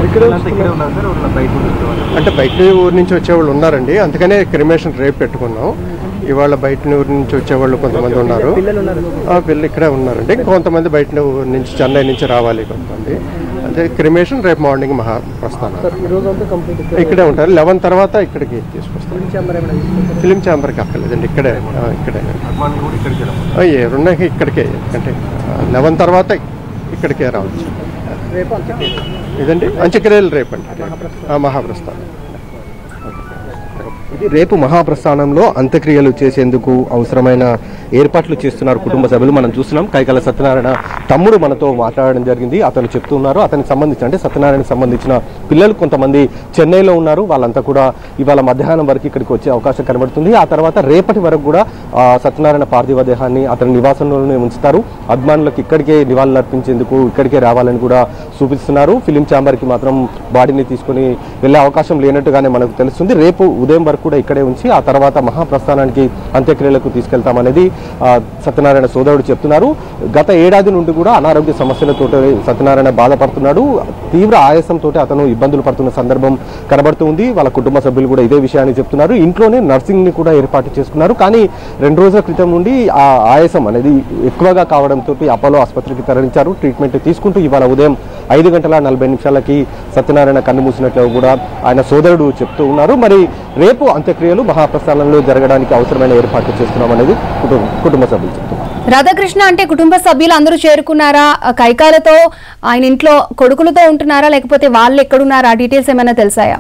అంటే బయట ఊరి నుంచి వచ్చేవాళ్ళు ఉన్నారండి, అందుకనే క్రిమేషన్ రేపు పెట్టుకున్నాం. ఇవాళ బయట ఊరి నుంచి వచ్చేవాళ్ళు కొంతమంది ఉన్నారు. పిల్లలు ఇక్కడే ఉన్నారండి. కొంతమంది బయట ఊరి నుంచి, చెన్నై నుంచి రావాలి కొంతమంది. అదే క్రిమేషన్ రేపు మార్నింగ్ మహాప్రస్థానం ఇక్కడే ఉంటారు. 11 తర్వాత ఇక్కడికి తీసుకొస్తారు. ఫిలిం ఛాంబర్కి అక్కర్లేదండి, ఇక్కడే ఎవరున్నా ఇక్కడికే. ఎందుకంటే 11 తర్వాత ఇక్కడికే రావచ్చు. ఇదండి అంత్యక్రియలు రేపండి, మహాప్రస్థానం. ఇది రేపు మహాప్రస్థానంలో అంత్యక్రియలు చేసేందుకు అవసరమైన ఏర్పాట్లు చేస్తున్నారు కుటుంబ సభ్యులు. మనం చూస్తున్నాం. కైకాల సత్యనారాయణ తమ్ముడు మనతో మాట్లాడడం జరిగింది. అతను చెప్తున్నారు, అతనికి సంబంధించిన అంటే సత్యనారాయణకు సంబంధించిన పిల్లలు కొంతమంది చెన్నైలో ఉన్నారు. వాళ్ళంతా కూడా ఇవాళ మధ్యాహ్నం వరకు ఇక్కడికి వచ్చే అవకాశం కనబడుతుంది. ఆ తర్వాత రేపటి వరకు కూడా సత్యనారాయణ పార్థివ దేహాన్ని అతని నివాసంలోనే ఉంచుతారు. అభిమానులకు ఇక్కడికే నివాళులు అర్పించేందుకు ఇక్కడికే రావాలని కూడా చూపిస్తున్నారు. ఫిలిం ఛాంబర్కి మాత్రం బాడీని తీసుకుని వెళ్ళే అవకాశం లేనట్టుగానే మనకు తెలుస్తుంది. రేపు ఉదయం వరకు కూడా ఇక్కడే ఉంచి ఆ తర్వాత మహాప్రస్థానానికి అంత్యక్రియలకు తీసుకెళ్తామనేది సత్యనారాయణ సోదరుడు చెప్తున్నారు. గత ఏడాది నుండి కూడా అనారోగ్య సమస్యలతో సత్యనారాయణ బాధపడుతున్నాడు. తీవ్ర ఆయాసంతో అతను ఇబ్బందులు పడుతున్న సందర్భం కనబడుతుంది. వాళ్ళ కుటుంబ సభ్యులు కూడా ఇదే విషయాన్ని చెప్తున్నారు. ఇంట్లోనే నర్సింగ్ ని కూడా ఏర్పాటు చేసుకున్నారు. కానీ 2 రోజుల క్రితం నుండి ఆ ఆయాసం అనేది ఎక్కువగా కావడంతో అపోలో ఆసుపత్రికి తరలించారు. ట్రీట్మెంట్ తీసుకుంటూ ఇవాళ ఉదయం 5:40 సత్యనారాయణ కన్ను మూసినట్లు కూడా ఆయన సోదరుడు చెప్తూ ఉన్నారు. మరి రేపు అంత్యక్రియలు మహాప్రస్థానంలో జరగడానికి అవసరమైన ఏర్పాట్లు చేస్తున్నామనేది కుటుంబ సభ్యులు చెప్తున్నారు. రాధాకృష్ణ, అంటే కుటుంబ సభ్యులు అందరూ చేరుకున్నారా? కైకాలతో ఆయన ఇంట్లో కొడుకులతో ఉంటున్నారా, లేకపోతే వాళ్ళు ఎక్కడున్నారా? డీటెయిల్స్ ఏమైనా తెలిసాయా?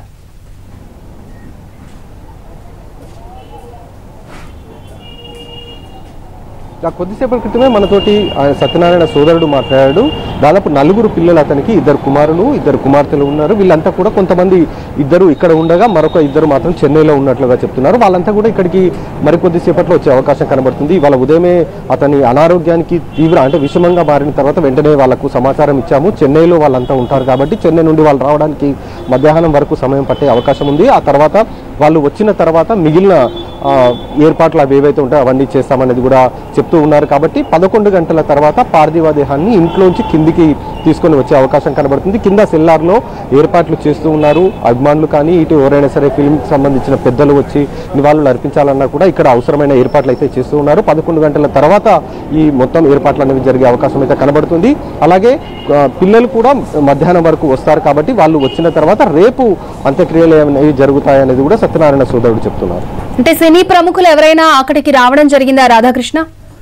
కొద్దిసేపటి క్రితమే మనతోటి సత్యనారాయణ సోదరుడు మాట్లాడాడు. దాదాపు 4 పిల్లలు అతనికి, 2 కుమారులు 2 కుమార్తెలు ఉన్నారు. వీళ్ళంతా కూడా కొంతమంది 2 ఇక్కడ ఉండగా మరొక 2 మాత్రం చెన్నైలో ఉన్నట్లుగా చెప్తున్నారు. వాళ్ళంతా కూడా ఇక్కడికి మరికొద్దిసేపట్లో వచ్చే అవకాశం కనబడుతుంది. ఇవాళ ఉదయమే అతని అనారోగ్యానికి అంటే విషమంగా మారిన తర్వాత వెంటనే వాళ్ళకు సమాచారం ఇచ్చాము. చెన్నైలో వాళ్ళంతా ఉంటారు కాబట్టి చెన్నై నుండి వాళ్ళు రావడానికి మధ్యాహ్నం వరకు సమయం పట్టే అవకాశం ఉంది. ఆ తర్వాత వాళ్ళు వచ్చిన తర్వాత మిగిలిన ఏర్పాట్లు అవి ఏవైతే ఉంటాయో అవన్నీ చేస్తామనేది కూడా చెప్తూ ఉన్నారు. కాబట్టి 11 గంటల తర్వాత పార్థివ దేహాన్ని ఇంట్లోంచి కిందికి తీసుకొని వచ్చే అవకాశం కనబడుతుంది. కింద సెల్లార్లో ఏర్పాట్లు చేస్తూ ఉన్నారు. అభిమానులు కానీ ఇటు ఎవరైనా సరే ఫిల్మ్కి సంబంధించిన పెద్దలు వచ్చి నివాళులు అర్పించాలన్నా కూడా ఇక్కడ అవసరమైన ఏర్పాట్లు అయితే చేస్తూ ఉన్నారు. 11 గంటల తర్వాత ఈ మొత్తం ఏర్పాట్లు అనేవి జరిగే అవకాశం అయితే కనబడుతుంది. అలాగే పిల్లలు కూడా మధ్యాహ్నం వరకు వస్తారు కాబట్టి వాళ్ళు వచ్చిన తర్వాత రేపు అంత్యక్రియలు ఏమైనా జరుగుతాయనేది కూడా సత్యనారాయణ సోదరుడు చెప్తున్నారు. అంటే సినీ ప్రముఖులు ఎవరైనా అక్కడికి రావడం జరిగిందా రాధాకృష్ణ?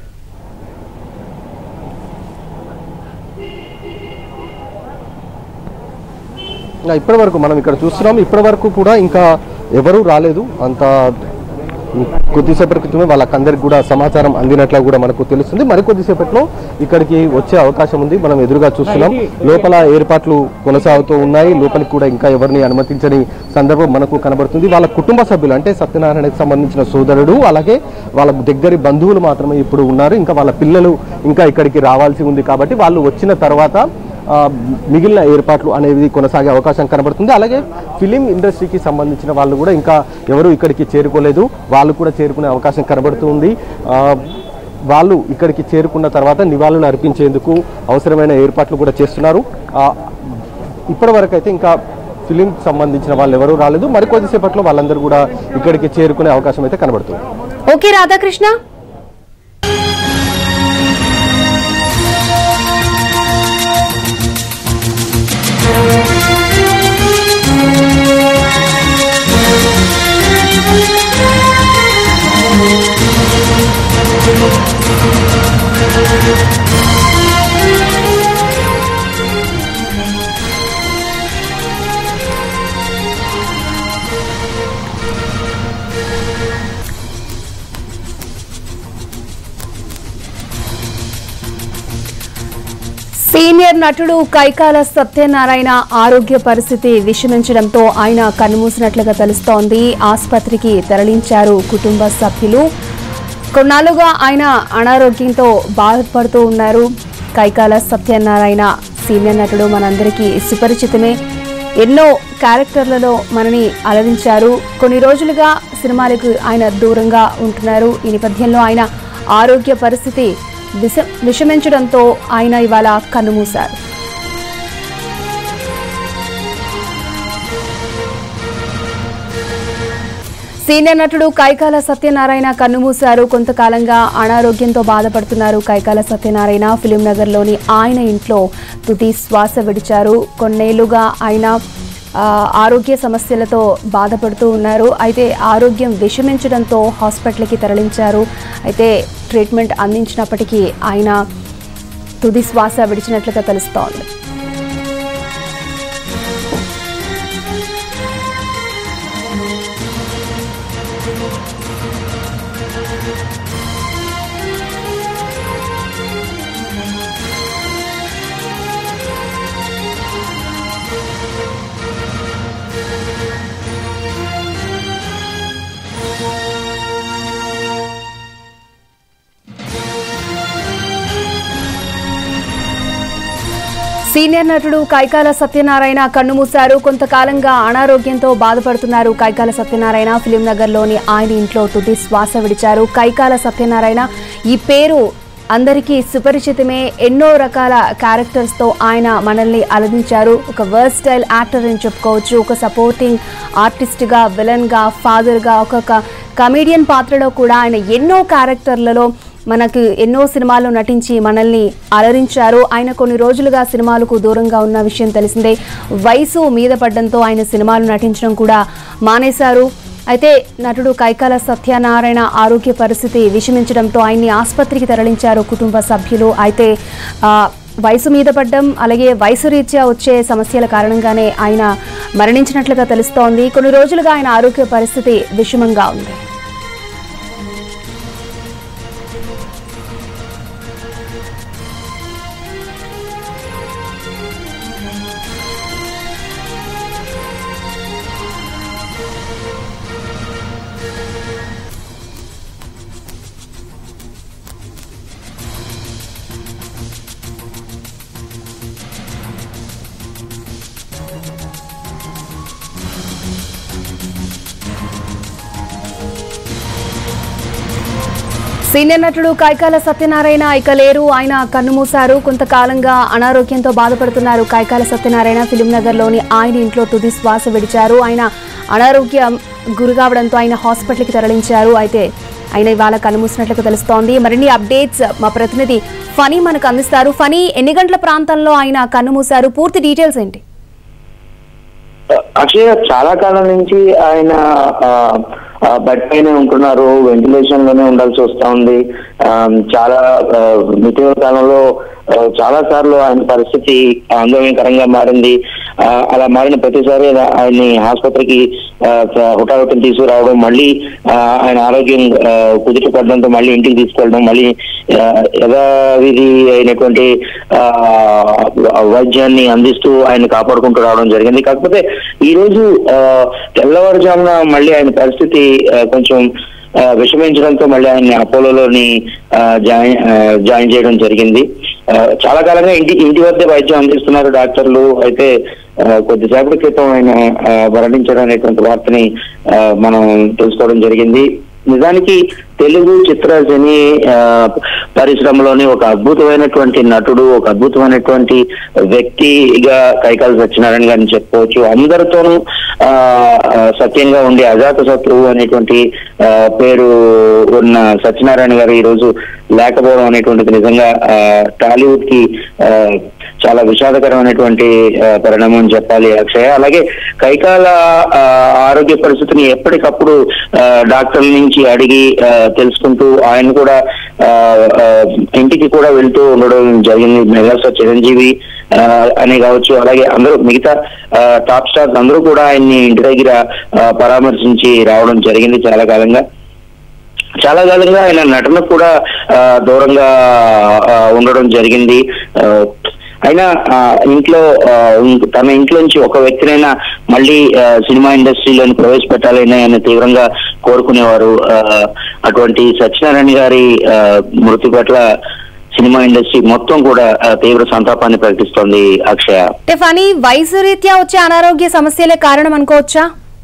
ఇప్పటి వరకు మనం ఇక్కడ చూస్తున్నాం. ఇప్పటి వరకు కూడా ఇంకా ఎవరూ రాలేదు. అంత కొద్దిసేపటి క్రితమే వాళ్ళకందరికి కూడా సమాచారం అందినట్లు కూడా మనకు తెలుస్తుంది. మరికొద్దిసేపట్లో ఇక్కడికి వచ్చే అవకాశం ఉంది. మనం ఎదురుగా చూస్తున్నాం. లోపల ఏర్పాట్లు కొనసాగుతూ ఉన్నాయి. లోపలికి కూడా ఇంకా ఎవరిని అనుమతించని సందర్భం మనకు కనబడుతుంది. వాళ్ళ కుటుంబ సభ్యులు అంటే సత్యనారాయణకు సంబంధించిన సోదరుడు అలాగే వాళ్ళ దగ్గరి బంధువులు మాత్రమే ఇప్పుడు ఉన్నారు. ఇంకా వాళ్ళ పిల్లలు ఇంకా ఇక్కడికి రావాల్సి ఉంది. కాబట్టి వాళ్ళు వచ్చిన తర్వాత మిగిలిన ఏర్పాట్లు అనేవి కొనసాగే అవకాశం కనబడుతుంది. అలాగే ఫిలిం ఇండస్ట్రీకి సంబంధించిన వాళ్ళు కూడా ఇంకా ఎవరు ఇక్కడికి చేరుకోలేదు. వాళ్ళు కూడా చేరుకునే అవకాశం కనబడుతుంది. వాళ్ళు ఇక్కడికి చేరుకున్న తర్వాత నివాళులు అర్పించేందుకు అవసరమైన ఏర్పాట్లు కూడా చేస్తున్నారు. ఇప్పటి వరకు అయితే ఇంకా ఫిలిం సంబంధించిన వాళ్ళు ఎవరూ రాలేదు. మరికొద్దిసేపట్లో వాళ్ళందరూ కూడా ఇక్కడికి చేరుకునే అవకాశం అయితే కనబడుతుంది. ఓకే రాధాకృష్ణ. సీనియర్ నటుడు కైకాల సత్యనారాయణ ఆరోగ్య పరిస్థితి విషమించడంతో ఆయన కన్నుమూసినట్లుగా తెలుస్తోంది. ఆసుపత్రికి తరలించారు కుటుంబ సభ్యులు. కొన్నాళ్లుగా ఆయన అనారోగ్యంతో బాధపడుతూ ఉన్నారు. కైకాల సత్యనారాయణ సీనియర్ నటుడు మనందరికీ సుపరిచితమే. ఎన్నో క్యారెక్టర్లలో మనని అలరించారు. కొన్ని రోజులుగా సినిమాలకు ఆయన దూరంగా ఉంటున్నారు. ఈ నేపథ్యంలో ఆయన ఆరోగ్య పరిస్థితి విషమించడంతో ఆయన ఇవాళ కన్నుమూశారు. సీనియర్ నటుడు కైకాల సత్యనారాయణ కన్నుమూశారు. కొంతకాలంగా అనారోగ్యంతో బాధపడుతున్నారు. కైకాల సత్యనారాయణ ఫిలిం నగర్లోని ఆయన ఇంట్లో తుది శ్వాస విడిచారు. కొన్నేళ్లుగా ఆయన ఆరోగ్య సమస్యలతో బాధపడుతూ ఉన్నారు. అయితే ఆరోగ్యం విషమించడంతో హాస్పిటల్కి తరలించారు. అయితే ట్రీట్మెంట్ అందించినప్పటికీ ఆయన తుది శ్వాస విడిచినట్లుగా తెలుస్తోంది. సీనియర్ నటుడు కైకాల సత్యనారాయణ కన్నుమూశారు. కొంతకాలంగా అనారోగ్యంతో బాధపడుతున్నారు. కైకాల సత్యనారాయణ ఫిలిం నగర్లోని ఆయన ఇంట్లో తుది శ్వాస విడిచారు. కైకాల సత్యనారాయణ ఈ పేరు అందరికీ సుపరిచితమే. ఎన్నో రకాల క్యారెక్టర్స్తో ఆయన మనల్ని అలరించారు. ఒక వర్స్టైల్ యాక్టర్ అని చెప్పుకోవచ్చు. ఒక సపోర్టింగ్ ఆర్టిస్ట్గా, విలన్గా, ఫాదర్గా, ఒక కమేడియన్ పాత్రలో కూడా ఆయన ఎన్నో క్యారెక్టర్లలో మనకు ఎన్నో సినిమాల్లో నటించి మనల్ని అలరించారు. ఆయన కొన్ని రోజులుగా సినిమాలకు దూరంగా ఉన్న విషయం తెలిసిందే. వయసు మీద పడడంతో ఆయన సినిమాలు నటించడం కూడా మానేశారు. అయితే నటుడు కైకాల సత్యనారాయణ ఆరోగ్య పరిస్థితి విషమించడంతో ఆయన్ని ఆసుపత్రికి తరలించారు కుటుంబ సభ్యులు. అయితే వయసు మీద పడ్డం, అలాగే వయసు రీత్యా వచ్చే సమస్యల కారణంగానే ఆయన మరణించినట్లుగా తెలుస్తోంది. కొన్ని రోజులుగా ఆయన ఆరోగ్య పరిస్థితి విషమంగా ఉంది. సీనియర్ నటుడు కైకాల సత్యనారాయణ ఇక లేరు. ఆయన కన్నుమూశారు. కొంతకాలంగా అనారోగ్యంతో బాధపడుతున్నారు. కైకాల సత్యనారాయణ ఫిలిం నగర్లోని ఆయన ఇంట్లో తుది శ్వాస విడిచారు. ఆయన అనారోగ్యం గురికావడంతో ఆయన హాస్పిటల్కి తరలించారు. అయితే ఆయన ఇవాళ కన్నుమూసినట్లుగా తెలుస్తోంది. మరిన్ని అప్డేట్స్ మా ప్రతినిధి ఫనీ మనకు అందిస్తారు. ఫనీ, ఎన్ని గంటల ప్రాంతంలో ఆయన కన్నుమూశారు? పూర్తి డీటెయిల్స్ ఏంటి? అక్షయ, చాలా కాలం నుంచి ఆయన బెడ్ పైన ఉంటున్నారు. వెంటిలేషన్ లోనే ఉండాల్సి వస్తా ఉంది. చాలా ఇటీవల కాలంలో చాలా సార్లు ఆయన పరిస్థితి ఆందోళనకరంగా మారింది. అలా మారిన ప్రతిసారి ఆయన్ని ఆసుపత్రికి హుటాహుటిని తీసుకురావడం, మళ్ళీ ఆయన ఆరోగ్యం కుదుట పడడంతో మళ్ళీ ఇంటికి తీసుకెళ్ళడం, మళ్ళీ యథావిధి అయినటువంటి వైద్యాన్ని అందిస్తూ ఆయన కాపాడుకుంటూ రావడం జరిగింది. కాకపోతే ఈ రోజు తెల్లవారుజామున మళ్ళీ ఆయన పరిస్థితి కొంచెం విషమించడంతో మళ్ళీ ఆయన్ని అపోలోని జాయిన్ చేయడం జరిగింది. చాలా కాలంగా ఇంటి వద్ద వైద్యం అందిస్తున్నారు డాక్టర్లు. అయితే కొద్దిసేపటి క్రితం ఆయన మరణించడం అనేటువంటి వార్తని మనం తెలుసుకోవడం జరిగింది. నిజానికి తెలుగు చిత్ర సినీ పరిశ్రమలోని ఒక అద్భుతమైనటువంటి నటుడు, ఒక అద్భుతమైనటువంటి వ్యక్తిగా కైకాల సత్యనారాయణ గారిని చెప్పుకోవచ్చు. అందరితోనూ సత్యంగా ఉండి అజాత శత్రువు అనేటువంటి పేరు ఉన్న సత్యనారాయణ గారు ఈ రోజు లేకపోవడం అనేటువంటిది నిజంగా టాలీవుడ్ కి చాలా విషాదకరమైనటువంటి పరిణామం అని చెప్పాలి అక్షయ. అలాగే కైకాల ఆరోగ్య పరిస్థితిని ఎప్పటికప్పుడు డాక్టర్ల నుంచి అడిగి తెలుసుకుంటూ ఆయన కూడా ఇంటికి కూడా వెళ్తూ ఉండడం జరిగింది. మెగాస్టార్ చిరంజీవి అనే కావచ్చు, అలాగే అందరూ మిగతా టాప్ స్టార్స్ అందరూ కూడా ఆయన్ని ఇంటి దగ్గర పరామర్శించి రావడం జరిగింది. చాలా కాలంగా ఆయన నటన కూడా దూరంగా ఉండడం జరిగింది. అయినా ఇంట్లో తన ఇంట్లో నుంచి ఒక వ్యక్తినైనా మళ్ళీ సినిమా ఇండస్ట్రీలోని ప్రవేశపెట్టాలని ఆయన తీవ్రంగా కోరుకునేవారు. అటువంటి సత్యనారాయణ గారి మృతి పట్ల సినిమా ఇండస్ట్రీ మొత్తం కూడా తీవ్ర సంతాపాన్ని ప్రకటిస్తోంది అక్షయ. ఫనీ వయసు రీత్యా వచ్చే అనారోగ్య సమస్యలే కారణం అనుకోవచ్చా?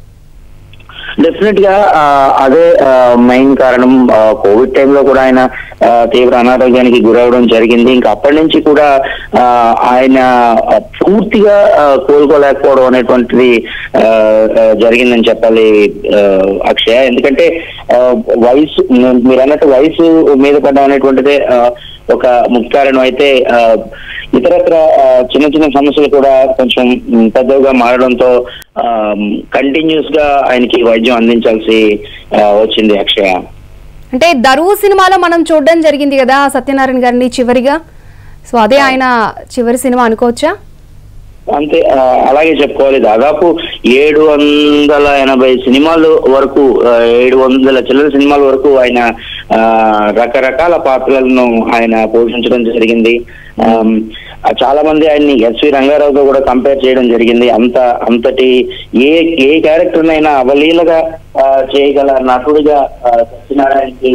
డెఫినెట్ గా అదే మెయిన్ కారణం. కోవిడ్ టైంలో కూడా ఆయన తీవ్ర అనారోగ్యానికి గురవడం జరిగింది. ఇంకా అప్పటి నుంచి కూడా ఆయన పూర్తిగా కోలుకోలేకపోవడం అనేటువంటిది జరిగిందని చెప్పాలి అక్షయ. ఎందుకంటే వయసు, మీరు అన్నట్టు వయసు మీద పడ్డం అనేటువంటిదే ఒక ముఖ్య కారణం. అయితే ఇతరత్ర చిన్న చిన్న సమస్యలు కూడా కొంచెం పెద్దగా మారడంతో కంటిన్యూస్ గా ఆయనకి వైద్యం అందించాల్సి వచ్చింది అక్షయ. అంటే దరువు సినిమాలో మనం చూడడం జరిగింది కదా సత్యనారాయణ గారిని చివరిగా, సో అదే ఆయన చివరి సినిమా అనుకోవచ్చా? అంతే, అలాగే చెప్పుకోవాలి. దాదాపు 780 సినిమాల వరకు, 700 చిల్లర సినిమాల వరకు ఆయన రకరకాల పాత్రలను ఆయన పోషించడం జరిగింది. చాలా మంది ఆయన్ని ఎస్వి రంగారావుతో కూడా కంపేర్ చేయడం జరిగింది. అంతటి ఏ క్యారెక్టర్ నైనా అవలీలగా చేయగల నటుడిగా సత్యనారాయణకి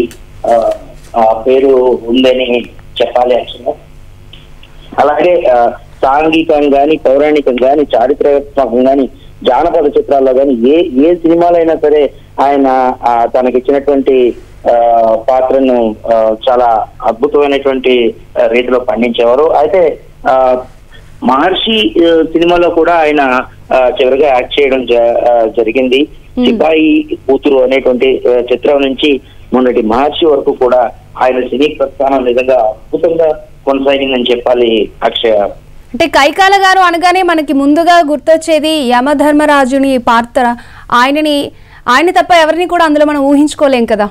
పేరు ఉందని చెప్పాలి యాక్చువల్గా. అలాగే సాంఘికం గాని, పౌరాణికం గాని, చారిత్రాత్మకం గాని, జానపద చిత్రాల్లో గాని ఏ సినిమాలైనా సరే ఆయన తనకిచ్చినటువంటి పాత్రను చాలా అద్భుతమైనటువంటి రీతిలో పండించేవారు. అయితే మహర్షి సినిమాలో కూడా ఆయన చివరిగా యాక్ట్ చేయడం జరిగింది. సిపాయి కూతురు అనేటువంటి చిత్రం నుంచి మొన్నటి మహర్షి వరకు కూడా ఆయన సినీ ప్రస్థానం నిజంగా అద్భుతంగా కొనసాగిందని చెప్పాలి అక్షయ. అంటే కైకాల గారు అనగానే మనకి ముందుగా గుర్తొచ్చేది యమధర్మరాజుని పాత్ర. ఆయన తప్ప ఎవరిని కూడా అందులో మనం ఊహించుకోలేం కదా.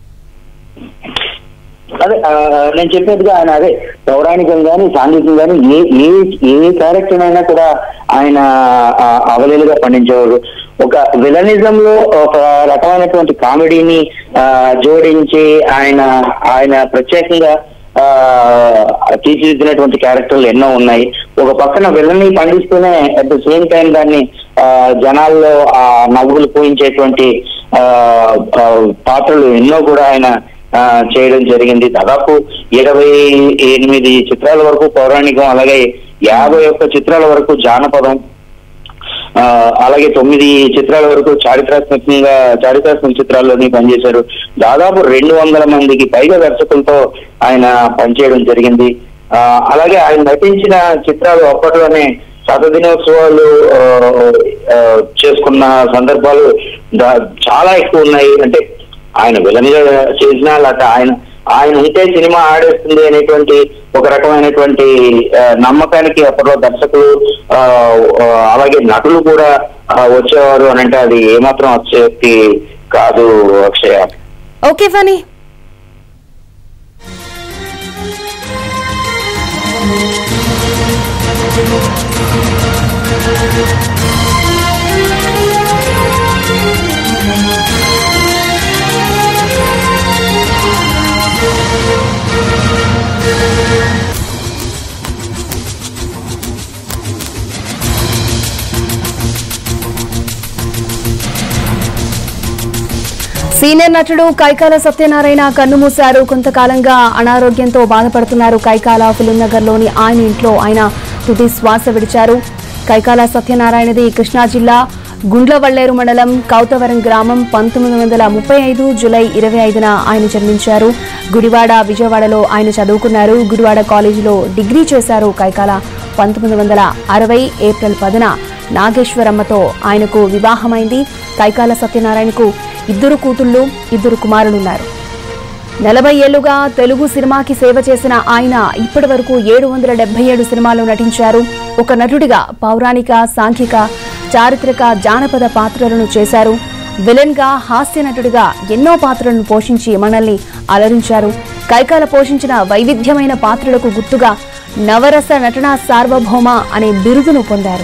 అదే నేను చెప్పేట్టుగా ఆయన అదే పౌరాణికం గాని, సాంఘికం గాని ఏ క్యారెక్టర్ అయినా కూడా ఆయన అవలీలుగా పండించేవారు. ఒక విలనిజం లో ఒక రకమైనటువంటి కామెడీని జోడించి ఆయన ప్రత్యేకంగా తీర్చిదిద్దినటువంటి క్యారెక్టర్లు ఎన్నో ఉన్నాయి. ఒక పక్కన విలన్ని పండిస్తూనే అట్ ద సేమ్ టైం దాన్ని జనాల్లో నవ్వులు పూయించేటువంటి పాత్రలు ఎన్నో కూడా ఆయన చేయడం జరిగింది. దాదాపు 28 చిత్రాల వరకు పౌరాణికం, అలాగే 51 చిత్రాల వరకు జానపదం, అలాగే 9 చిత్రాల వరకు చారిత్రాత్మక చిత్రాల్లోని పనిచేశారు. దాదాపు 200 మందికి పైగా దర్శకులతో ఆయన పనిచేయడం జరిగింది. అలాగే ఆయన నటించిన చిత్రాలు అప్పట్లోనే శతదినోత్సవాలు చేసుకున్న సందర్భాలు చాలా ఎక్కువ ఉన్నాయి. అంటే ఆయన విలన్గా చేసినా, లేకపోతే ఆయన ఉంటే సినిమా ఆడేస్తుంది అనేటువంటి ఒక రకమైనటువంటి నమ్మకానికి అప్పట్లో దర్శకులు అలాగే నటులు కూడా వచ్చేవారు అని అంటే అది ఏమాత్రం అతిశయోక్తి కాదు అక్షయ. Okay funny. సీనియర్ నటుడు కైకాల సత్యనారాయణ కన్నుమూశారు. కొంతకాలంగా అనారోగ్యంతో బాధపడుతున్నారు. కైకాల ఫిలింనగర్లోని ఆయన ఇంట్లో ఆయన తుది శ్వాస విడిచారు. కైకాల సత్యనారాయణది కృష్ణా జిల్లా గుండ్లవల్లేరు మండలం కౌతవరం గ్రామం. 1935 జూలై 25న ఆయన జన్మించారు. గుడివాడ, విజయవాడలో ఆయన చదువుకున్నారు. గుడివాడ కాలేజీలో డిగ్రీ చేశారు. కైకాల 1960 ఏప్రిల్ 10న నాగేశ్వరమ్మతో ఆయనకు వివాహమైంది. కైకాల సత్యనారాయణకు 2 కూతుళ్లు, 2 కుమారులున్నారు. 40 ఏళ్లుగా తెలుగు సినిమాకి సేవ చేసిన ఆయన ఇప్పటి వరకు 777 సినిమాల్లో నటించారు. ఒక నటుడిగా పౌరాణిక, సాంఘిక, చారిత్రక, జానపద పాత్రలను చేశారు. విలన్ గా, హాస్య నటుడిగా ఎన్నో పాత్రలను పోషించి మనల్ని అలరించారు. కైకాల పోషించిన వైవిధ్యమైన పాత్రలకు గుర్తుగా నవరస నటనా సార్వభౌమ అనే బిరుదును పొందారు.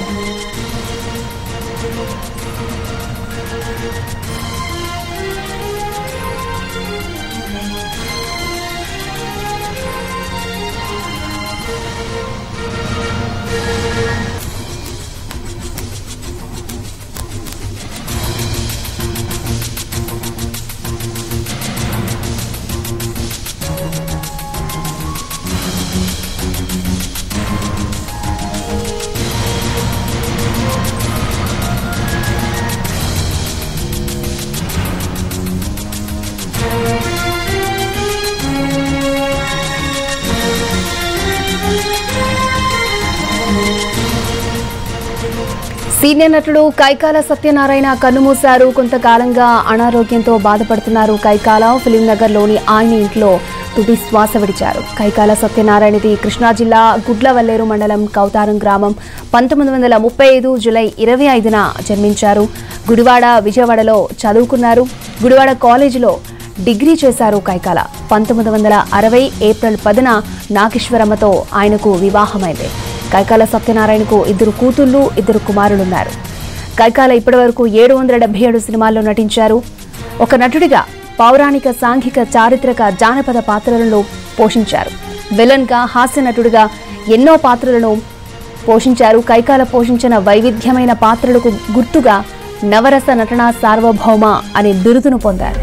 సీనియర్ నటుడు కైకాల సత్యనారాయణ కన్నుమూశారు. కొంతకాలంగా అనారోగ్యంతో బాధపడుతున్నారు కైకాల. ఫిలిం నగర్లోని ఆయన ఇంట్లో తుది శ్వాస విడిచారు. కైకాల సత్యనారాయణది కృష్ణా జిల్లా గుడ్లవల్లేరు మండలం కౌతారం గ్రామం. 1935 జూలై 25న జన్మించారు. గుడివాడ విజయవాడలో చదువుకున్నారు. గుడివాడ కాలేజీలో డిగ్రీ చేశారు కైకాల. 1960 ఏప్రిల్ 10న నాగేశ్వరమ్మతో ఆయనకు వివాహమైంది. కైకాల సత్యనారాయణకు 2 కూతుళ్లు 2 కుమారులున్నారు. కైకాల ఇప్పటివరకు 777 సినిమాల్లో నటించారు. ఒక నటుడిగా పౌరాణిక, సాంఘిక, చారిత్రక, జానపద పాత్రలను పోషించారు. విలన్గా, హాస్య నటుడిగా ఎన్నో పాత్రలను పోషించారు. కైకాల పోషించిన వైవిధ్యమైన పాత్రలకు గుర్తుగా నవరస నటనా సార్వభౌమ అనే బిరుదును పొందారు.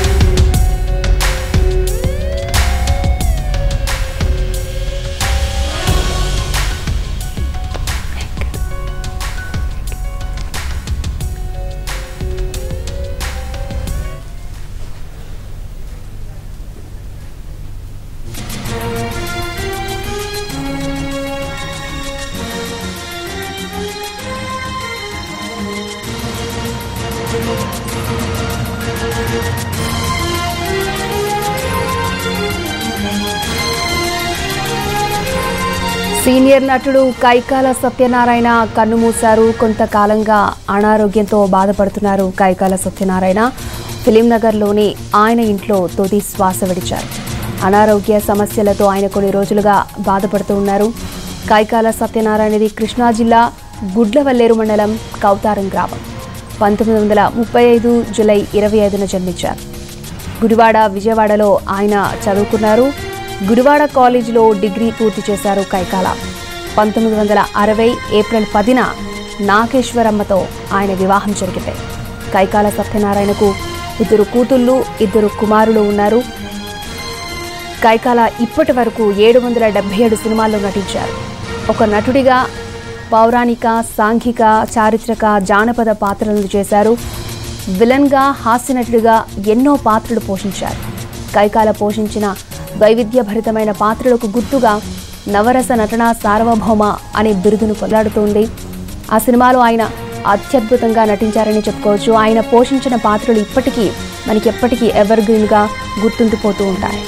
సీనియర్ నటుడు కైకాల సత్యనారాయణ కన్నుమూశారు. కొంతకాలంగా అనారోగ్యంతో బాధపడుతున్నారు కైకాల సత్యనారాయణ. ఫిలిం నగర్లోని ఆయన ఇంట్లో తుది శ్వాస విడిచారు. అనారోగ్య సమస్యలతో ఆయన కొన్ని రోజులుగా బాధపడుతూ ఉన్నారు. కైకాల సత్యనారాయణది కృష్ణా జిల్లా గుడ్లవల్లేరు మండలం కౌతారం గ్రామం. 1935 జూలై 25న జన్మించారు. గుడివాడ విజయవాడలో ఆయన చదువుకున్నారు. గుడివాడ కాలేజీలో డిగ్రీ పూర్తి చేశారు కైకాల. 1960 ఏప్రిల్ 10న నాగేశ్వరమ్మతో ఆయన వివాహం జరిగింది. కైకాల సత్యనారాయణకు 2 కూతుళ్లు 2 కుమారులు ఉన్నారు. కైకాల ఇప్పటి వరకు 777 సినిమాల్లో నటించారు. ఒక నటుడిగా పౌరాణిక, సాంఘిక, చారిత్రక, జానపద పాత్రలను చేశారు. విలన్గా, హాస్య నటుడిగా ఎన్నో పాత్రలు పోషించారు. కైకాల పోషించిన వైవిధ్యభరితమైన పాత్రలకు గుర్తుగా నవరస నటనా సార్వభౌమ అనే బిరుదును కొట్లాడుతోంది. ఆ సినిమాలో ఆయన అత్యద్భుతంగా నటించారని చెప్పుకోవచ్చు. ఆయన పోషించిన పాత్రలు ఇప్పటికీ మనకి ఎప్పటికీ ఎవర్ గ్రీన్గా గుర్తుండిపోతూ ఉంటాయి.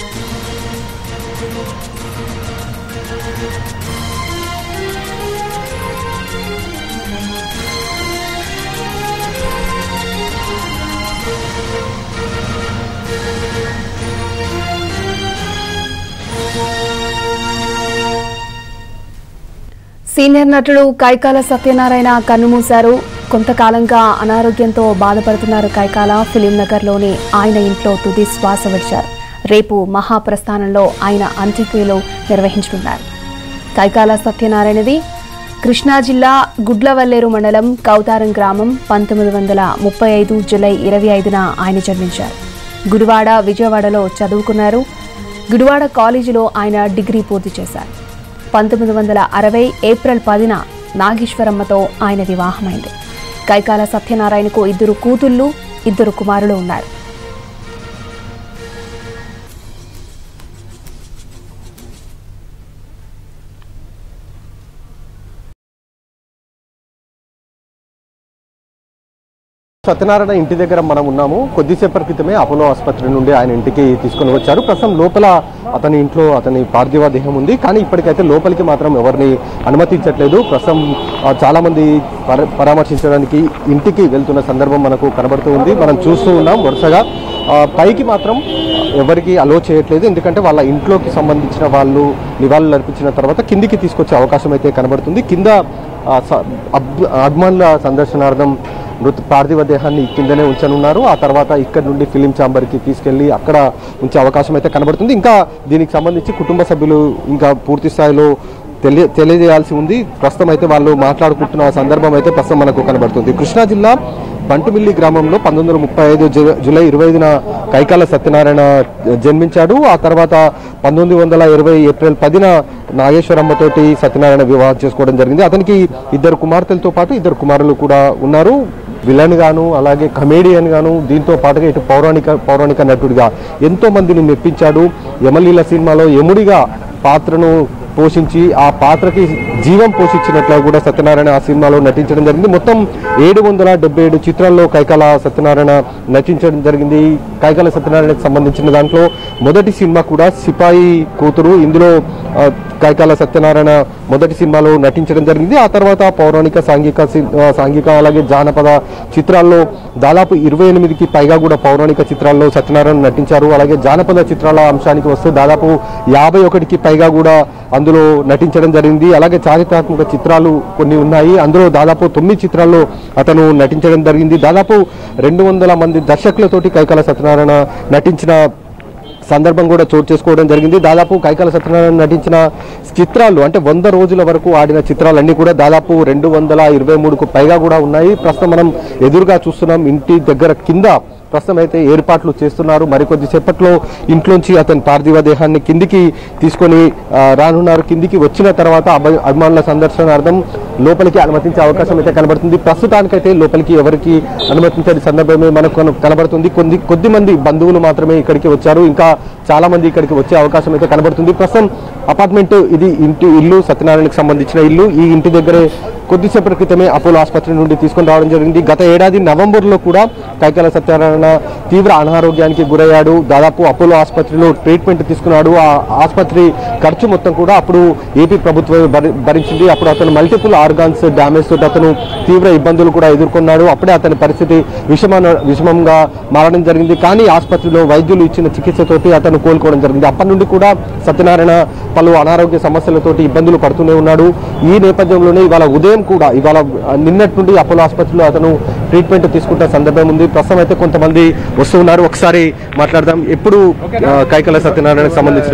సీనియర్ నటుడు కైకాల సత్యనారాయణ కన్నుమూశారు. కొంతకాలంగా అనారోగ్యంతో బాధపడుతున్నారు కైకాల. ఫిలిం నగర్లోని ఆయన ఇంట్లో తుది శ్వాస విడిచారు. రేపు మహాప్రస్థానంలో ఆయన అంత్యక్రియలు నిర్వహించనున్నారు. కైకాల సత్యనారాయణది కృష్ణా జిల్లా గుడ్లవల్లేరు మండలం కౌతారం గ్రామం. 1935 జూలై 25న ఆయన జన్మించారు. గుడివాడ విజయవాడలో చదువుకున్నారు. గుడివాడ కాలేజీలో ఆయన డిగ్రీ పూర్తి చేశారు. 1960 ఏప్రిల్ 10న నాగేశ్వరమ్మతో ఆయన వివాహమైంది. కైకాల సత్యనారాయణకు 2 కూతుళ్లు 2 కుమారులు ఉన్నారు. సత్యనారాయణ ఇంటి దగ్గర మనం ఉన్నాము. కొద్దిసేపటి క్రితమే అపోలో ఆసుపత్రి నుండి ఆయన ఇంటికి తీసుకొని వచ్చారు. ప్రస్తుతం లోపల అతని ఇంట్లో అతని పార్థివ దేహం ఉంది. కానీ ఇప్పటికైతే లోపలికి మాత్రం ఎవరిని అనుమతించట్లేదు. ప్రస్తుతం చాలా మంది పరామర్శించడానికి ఇంటికి వెళ్తున్న సందర్భం మనకు కనబడుతూ ఉంది. మనం చూస్తూ ఉన్నాం వరుసగా. పైకి మాత్రం ఎవరికి అలో చేయట్లేదు. ఎందుకంటే వాళ్ళ ఇంట్లోకి సంబంధించిన వాళ్ళు నివాళులు అర్పించిన తర్వాత కిందికి తీసుకొచ్చే అవకాశం అయితే కనబడుతుంది. కింద అభిమానుల సందర్శనార్థం పార్థివ దేహాన్ని కిందనే ఉంచనున్నారు. ఆ తర్వాత ఇక్కడ నుండి ఫిలిం ఛాంబర్కి తీసుకెళ్లి అక్కడ ఉంచే అవకాశం అయితే కనబడుతుంది. ఇంకా దీనికి సంబంధించి కుటుంబ సభ్యులు ఇంకా పూర్తి స్థాయిలో తెలియజేయాల్సి ఉంది. ప్రస్తుతం అయితే వాళ్ళు మాట్లాడుకుంటున్న సందర్భం అయితే ప్రస్తుతం మనకు కనబడుతుంది. కృష్ణా జిల్లా బంటుమిల్లి గ్రామంలో 1935 జూలై 25న కైకాల సత్యనారాయణ జన్మించాడు. ఆ తర్వాత 1920 ఏప్రిల్ 10న నాగేశ్వరమ్మతోటి సత్యనారాయణ వివాహం చేసుకోవడం జరిగింది. అతనికి 2 కుమార్తెలతో పాటు 2 కుమారులు కూడా ఉన్నారు. విలన్ గాను అలాగే కమేడియన్ గాను దీంతో పాటుగా ఇటు పౌరాణిక నటుడిగా ఎంతో మందిని మెప్పించాడు. యమలీల సినిమాలో యముడిగా పాత్రను పోషించి ఆ పాత్రకి జీవం పోషించినట్లు కూడా సత్యనారాయణ ఆ సినిమాలో నటించడం జరిగింది. మొత్తం 777 చిత్రాల్లో కైకాల సత్యనారాయణ నటించడం జరిగింది. కైకాల సత్యనారాయణకు సంబంధించిన దాంట్లో మొదటి సినిమా కూడా సిపాయి కూతురు. ఇందులో కైకాల సత్యనారాయణ మొదటి సినిమాలో నటించడం జరిగింది. ఆ తర్వాత పౌరాణిక సాంఘిక అలాగే జానపద చిత్రాల్లో దాదాపు 28కి పైగా కూడా పౌరాణిక చిత్రాల్లో సత్యనారాయణ నటించారు. అలాగే జానపద చిత్రాల అంశానికి వస్తే దాదాపు 51కి పైగా కూడా అందులో నటించడం జరిగింది. అలాగే చారిత్రాత్మక చిత్రాలు కొన్ని ఉన్నాయి. అందులో దాదాపు 9 చిత్రాల్లో అతను నటించడం జరిగింది. దాదాపు 200 మంది దర్శకులతోటి కైకాల సత్యనారాయణ నటించిన సందర్భం కూడా చోటు చేసుకోవడం జరిగింది. దాదాపు కైకాల సత్యనారాయణ నటించిన చిత్రాలు అంటే 100 రోజుల వరకు ఆడిన చిత్రాలన్నీ కూడా దాదాపు 223కు పైగా కూడా ఉన్నాయి. ప్రస్తుతం మనం ఎదురుగా చూస్తున్నాం ఇంటి దగ్గర కింద ప్రస్తుతం అయితే ఏర్పాట్లు చేస్తున్నారు. మరికొద్ది సేపట్లో ఇంట్లోంచి అతని పార్థివ దేహాన్ని కిందికి తీసుకొని రానున్నారు. కిందికి వచ్చిన తర్వాత అభిమానుల సందర్శనార్థం లోపలికి అనుమతించే అవకాశం అయితే కనబడుతుంది. ప్రస్తుతానికైతే లోపలికి ఎవరికి అనుమతించని సందర్భమే మనకు కనబడుతుంది. కొద్ది మంది బంధువులు మాత్రమే ఇక్కడికి వచ్చారు. ఇంకా చాలా మంది ఇక్కడికి వచ్చే అవకాశం అయితే కనబడుతుంది. ప్రస్తుతం అపార్ట్మెంట్ ఇది ఇల్లు సత్యనారాయణకి సంబంధించిన ఇల్లు. ఈ ఇంటి దగ్గరే కొద్దిసేపటి క్రితమే అపోలో ఆసుపత్రి నుండి తీసుకొని రావడం జరిగింది. గత ఏడాది నవంబర్లో కూడా కైకాల సత్యనారాయణ తీవ్ర అనారోగ్యానికి గురయ్యాడు. దాదాపు అపోలో ఆసుపత్రిలో ట్రీట్మెంట్ తీసుకున్నాడు. ఆ ఆసుపత్రి ఖర్చు మొత్తం కూడా అప్పుడు ఏపీ ప్రభుత్వం భరించింది. అప్పుడు అతను మల్టిపుల్ ఆర్గాన్స్ డ్యామేజ్ తోటి అతను తీవ్ర ఇబ్బందులు కూడా ఎదుర్కొన్నాడు. అప్పుడే అతని పరిస్థితి విషమంగా మారడం జరిగింది. కానీ ఆసుపత్రిలో వైద్యులు ఇచ్చిన చికిత్సతోటి అతను కోలుకోవడం జరిగింది. అప్పటి నుండి కూడా సత్యనారాయణ పలు అనారోగ్య సమస్యలతోటి ఇబ్బందులు పడుతూనే ఉన్నాడు. ఈ నేపథ్యంలోనే ఇవాళ నిన్నటి నుండి అపోలో ఆసుపత్రిలో అతను ట్రీట్మెంట్ తీసుకుంటున్న సందర్భం ఉంది. ప్రస్తుతం అయితే కొంతమంది వస్తున్నారు. ఒకసారి మాట్లాడదాం. ఎప్పుడు కైకాల సత్యనారాయణకు సంబంధించిన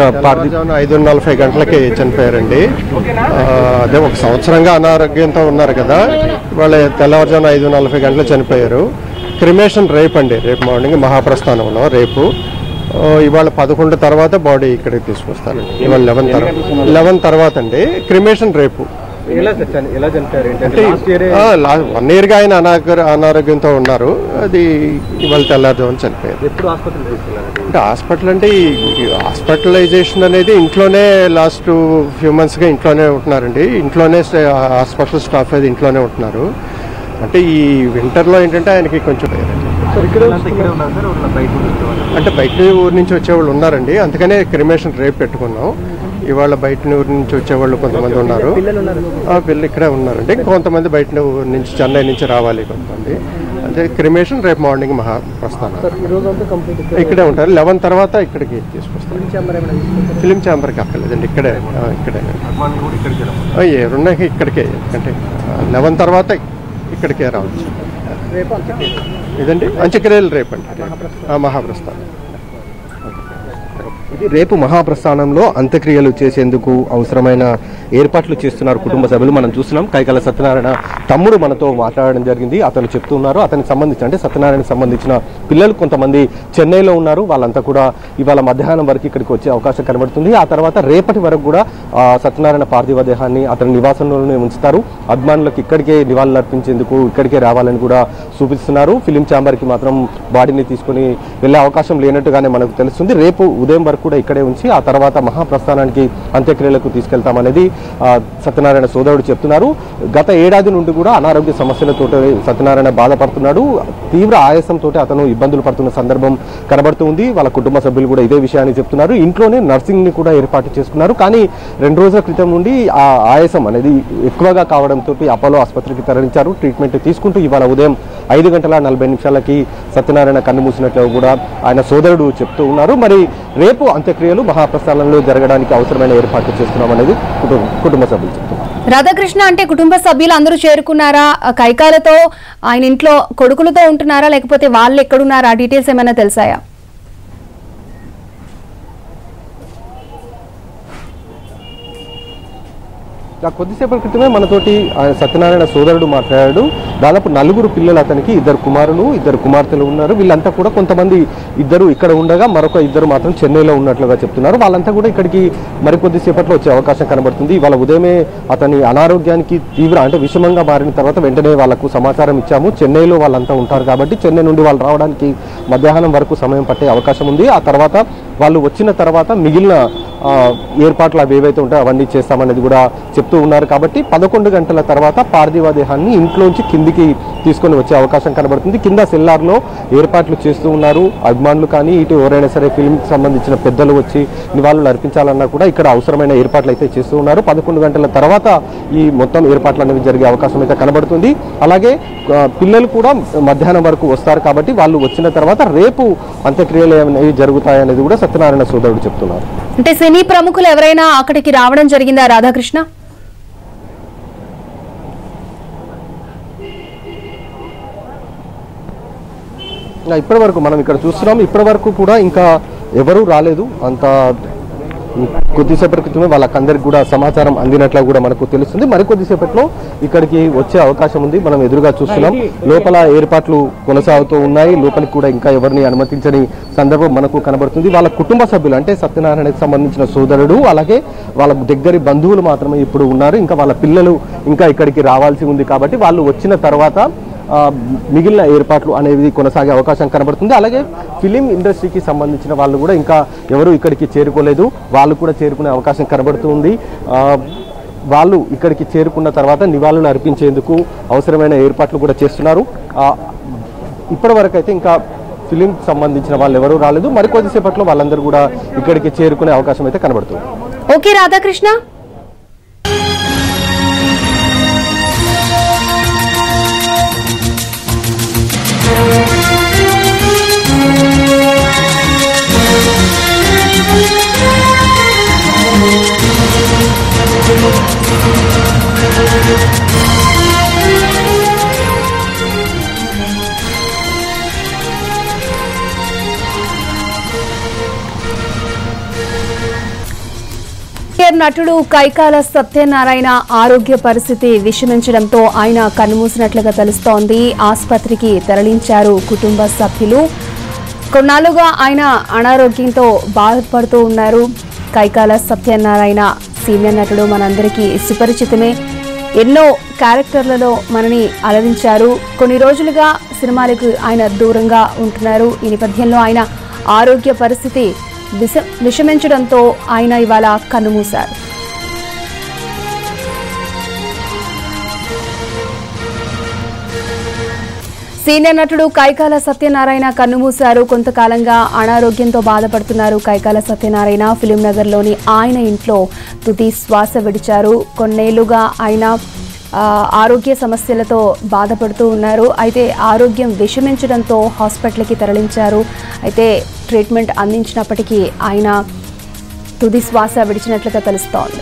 5:40 గంటలకి చనిపోయారండి. అదే ఒక సంవత్సరంగా అనారోగ్యంతో ఉన్నారు కదా, వాళ్ళ తెల్లవారుజామున 5:40 గంటలకు చనిపోయారు. క్రిమేషన్ రేపు అండి, రేపు మార్నింగ్ మహాప్రస్థానంలో రేపు. ఇవాళ 11 తర్వాత బాడీ ఇక్కడికి తీసుకొస్తారండి. ఇవాళ 11 తర్వాత అండి. క్రిమేషన్ రేపు. అంటే 1 ఇయర్గా ఆయన అనారోగ్యంతో ఉన్నారు. అది ఇవాళ తెల్లారుజామున చనిపోయారు. అంటే హాస్పిటల్ అంటే హాస్పిటలైజేషన్ అనేది ఇంట్లోనే లాస్ట్ ఫ్యూ మంత్స్గా ఇంట్లోనే ఉంటున్నారండి. ఇంట్లోనే హాస్పిటల్ స్టాఫ్ అది ఇంట్లోనే ఉంటున్నారు. అంటే ఈ వింటర్లో ఏంటంటే ఆయనకి కొంచెం అంటే బయట ఊరి నుంచి వచ్చేవాళ్ళు ఉన్నారండి. అందుకనే క్రిమేషన్ రేపు పెట్టుకున్నాం. ఇవాళ బయట ఊరి నుంచి వచ్చేవాళ్ళు కొంతమంది ఉన్నారు. పిల్లలు ఇక్కడే ఉన్నారండి. కొంతమంది బయట ఊరి నుంచి చెన్నై నుంచి రావాలి కొంతమంది. అదే క్రిమేషన్ రేపు మార్నింగ్ మహాప్రస్థానం ఇక్కడే ఉంటారు. 11 తర్వాత ఇక్కడికి తీసుకొస్తారు. ఫిలిం ఛాంబర్కి అక్కర్లేదండి, ఇక్కడే ఏరున్నాయి ఇక్కడికే. అంటే 11 తర్వాత ఇక్కడికే రావచ్చు. ఇదండి అంత్యక్రియలు రేపండి, మహాప్రస్థానం. ఇది రేపు మహాప్రస్థానంలో అంత్యక్రియలు చేసేందుకు అవసరమైన ఏర్పాట్లు చేస్తున్నారు కుటుంబ సభ్యులు. మనం చూస్తున్నాం. కైకాల సత్యనారాయణ తమ్ముడు మనతో మాట్లాడడం జరిగింది. అతను చెప్తున్నారు అతనికి సంబంధించిన అంటే సత్యనారాయణకు సంబంధించిన పిల్లలు కొంతమంది చెన్నైలో ఉన్నారు. వాళ్ళంతా కూడా ఇవాళ మధ్యాహ్నం వరకు ఇక్కడికి వచ్చే అవకాశం కనబడుతుంది. ఆ తర్వాత రేపటి వరకు కూడా సత్యనారాయణ పార్థివ దేహాన్ని అతని నివాసంలోనే ఉంచుతారు. అభిమానులకు ఇక్కడికే నివాళులు అర్పించేందుకు ఇక్కడికే రావాలని కూడా చూపిస్తున్నారు. ఫిలిం ఛాంబర్కి మాత్రం బాడీని తీసుకుని వెళ్ళే అవకాశం లేనట్టుగానే మనకు తెలుస్తుంది. రేపు ఉదయం వరకు కూడా ఇక్కడే ఉంచి ఆ తర్వాత మహాప్రస్థానానికి అంత్యక్రియలకు తీసుకెళ్తామనేది సత్యనారాయణ సోదరుడు చెప్తున్నారు. గత ఏడాది నుండి కూడా అనారోగ్య సమస్యలతో సత్యనారాయణ బాధపడుతున్నాడు. తీవ్ర ఆయాసంతో అతను ఇబ్బందులు పడుతున్న సందర్భం కనబడుతుంది. వాళ్ళ కుటుంబ సభ్యులు కూడా ఇదే విషయాన్ని చెప్తున్నారు. ఇంట్లోనే నర్సింగ్ ని కూడా ఏర్పాటు చేసుకున్నారు. కానీ 2 రోజుల క్రితం నుండి ఆ ఆయాసం అనేది ఎక్కువగా కావడంతో అపోలో ఆసుపత్రికి తరలించారు. ట్రీట్మెంట్ తీసుకుంటూ ఇవాళ ఉదయం 5:40 సత్యనారాయణ కన్ను మూసినట్లు కూడా ఆయన సోదరుడు చెప్తూ ఉన్నారు. మరి రేపు అంత్యక్రియలు మహాప్రస్థానంలో జరగడానికి అవసరమైన ఏర్పాట్లు చేస్తున్నామనేది కుటుంబ సభ్యులు చెప్తున్నారు. రాధాకృష్ణ, అంటే కుటుంబ సభ్యులు అందరూ చేరుకున్నారా? కైకాలతో ఆయన ఇంట్లో కొడుకులతో ఉంటున్నారా, లేకపోతే వాళ్ళు ఎక్కడున్నారా? డీటెయిల్స్ ఏమైనా తెలిసాయా? కొద్దిసేపటి క్రితమే మనతోటి సత్యనారాయణ సోదరుడు మాట్లాడాడు. దాదాపు 4 పిల్లలు అతనికి, 2 కుమారులు 2 కుమార్తెలు ఉన్నారు. వీళ్ళంతా కూడా కొంతమంది 2 ఇక్కడ ఉండగా మరొక 2 మాత్రం చెన్నైలో ఉన్నట్లుగా చెప్తున్నారు. వాళ్ళంతా కూడా ఇక్కడికి మరికొద్దిసేపట్లో వచ్చే అవకాశం కనబడుతుంది. ఇవాళ ఉదయమే అతని అనారోగ్యానికి అంటే విషమంగా మారిన తర్వాత వెంటనే వాళ్ళకు సమాచారం ఇచ్చాము. చెన్నైలో వాళ్ళంతా ఉంటారు కాబట్టి చెన్నై నుండి వాళ్ళు రావడానికి మధ్యాహ్నం వరకు సమయం పట్టే అవకాశం ఉంది. ఆ తర్వాత వాళ్ళు వచ్చిన తర్వాత మిగిలిన ఏర్పాట్లు అవి ఏవైతే ఉంటాయో అవన్నీ చేస్తామనేది కూడా చెప్తూ ఉన్నారు. కాబట్టి 11 గంటల తర్వాత పార్థివ దేహాన్ని ఇంట్లోంచి కిందికి తీసుకొని వచ్చే అవకాశం కనబడుతుంది. కింద సెల్లార్లో ఏర్పాట్లు చేస్తూ ఉన్నారు. అభిమానులు కానీ ఇటు ఎవరైనా సరే ఫిల్మ్కి సంబంధించిన పెద్దలు వచ్చి నివాళులు అర్పించాలన్నా కూడా ఇక్కడ అవసరమైన ఏర్పాట్లు అయితే చేస్తూ ఉన్నారు. 11 గంటల తర్వాత ఈ మొత్తం ఏర్పాట్లు అనేవి జరిగే అవకాశం అయితే కనబడుతుంది. అలాగే పిల్లలు కూడా మధ్యాహ్నం వరకు వస్తారు కాబట్టి వాళ్ళు వచ్చిన తర్వాత రేపు అంత్యక్రియలు అనేవి జరుగుతాయనేది కూడా సత్యనారాయణ సోదరుడు చెప్తున్నారు. అంటే సినీ ప్రముఖులు ఎవరైనా అక్కడికి రావడం జరిగిందా రాధాకృష్ణ? ఇప్పటి వరకు మనం ఇక్కడ చూస్తున్నాం. ఇప్పటి వరకు కూడా ఇంకా ఎవరూ రాలేదు. అంత కొద్దిసేపటి క్రితమే వాళ్ళకందరికి కూడా సమాచారం అందినట్లు కూడా మనకు తెలుస్తుంది. మరికొద్దిసేపట్లో ఇక్కడికి వచ్చే అవకాశం ఉంది. మనం ఎదురుగా చూస్తున్నాం. లోపల ఏర్పాట్లు కొనసాగుతూ ఉన్నాయి. లోపలికి కూడా ఇంకా ఎవరిని అనుమతించని సందర్భం మనకు కనబడుతుంది. వాళ్ళ కుటుంబ సభ్యులు అంటే సత్యనారాయణకి సంబంధించిన సోదరుడు అలాగే వాళ్ళ దగ్గరి బంధువులు మాత్రమే ఇప్పుడు ఉన్నారు. ఇంకా వాళ్ళ పిల్లలు ఇంకా ఇక్కడికి రావాల్సి ఉంది కాబట్టి వాళ్ళు వచ్చిన తర్వాత మిగిలిన ఏర్పాట్లు అనేవి కొనసాగే అవకాశం కనబడుతుంది. అలాగే ఫిలిం ఇండస్ట్రీకి సంబంధించిన వాళ్ళు కూడా ఇంకా ఎవరు ఇక్కడికి చేరుకోలేదు. వాళ్ళు కూడా చేరుకునే అవకాశం కనబడుతుంది. వాళ్ళు ఇక్కడికి చేరుకున్న తర్వాత నివాళులు అర్పించేందుకు అవసరమైన ఏర్పాట్లు కూడా చేస్తున్నారు. ఇప్పటి వరకు అయితే ఇంకా ఫిలింకి సంబంధించిన వాళ్ళు ఎవరూ రాలేదు. మరికొద్దిసేపట్లో వాళ్ళందరూ కూడా ఇక్కడికి చేరుకునే అవకాశం అయితే కనబడుతుంది. ఓకే రాధాకృష్ణ. నటుడు కైకాల సత్యనారాయణ ఆరోగ్య పరిస్థితి విషమించడంతో ఆయన కన్నుమూసినట్లుగా తెలుస్తోంది. ఆసుపత్రికి తరలించారు కుటుంబ సభ్యులు. కొన్నాళ్లుగా ఆయన అనారోగ్యంతో బాధపడుతూ ఉన్నారు. కైకాల సత్యనారాయణ సీనియర్ నటుడు, మనందరికీ సుపరిచితమే. ఎన్నో క్యారెక్టర్లలో మనని అలరించారు. కొన్ని రోజులుగా సినిమాలకు ఆయన దూరంగా ఉంటున్నారు. ఈ నేపథ్యంలో ఆయన ఆరోగ్య పరిస్థితి విషమించడంతో ఆయన ఇవాళ కన్నుమూశారు. సీనియర్ నటుడు కైకాల సత్యనారాయణ కన్నుమూశారు. కొంతకాలంగా అనారోగ్యంతో బాధపడుతున్నారు కైకాల సత్యనారాయణ. ఫిలిం నగర్లోని ఆయన ఇంట్లో తుది శ్వాస విడిచారు. కొన్నేళ్లుగా ఆయన ఆరోగ్య సమస్యలతో బాధపడుతూ ఉన్నారు. అయితే ఆరోగ్యం విషమించడంతో హాస్పిటల్కి తరలించారు. అయితే ట్రీట్మెంట్ అందించినప్పటికీ ఆయన తుది శ్వాస విడిచినట్లుగా తెలుస్తోంది.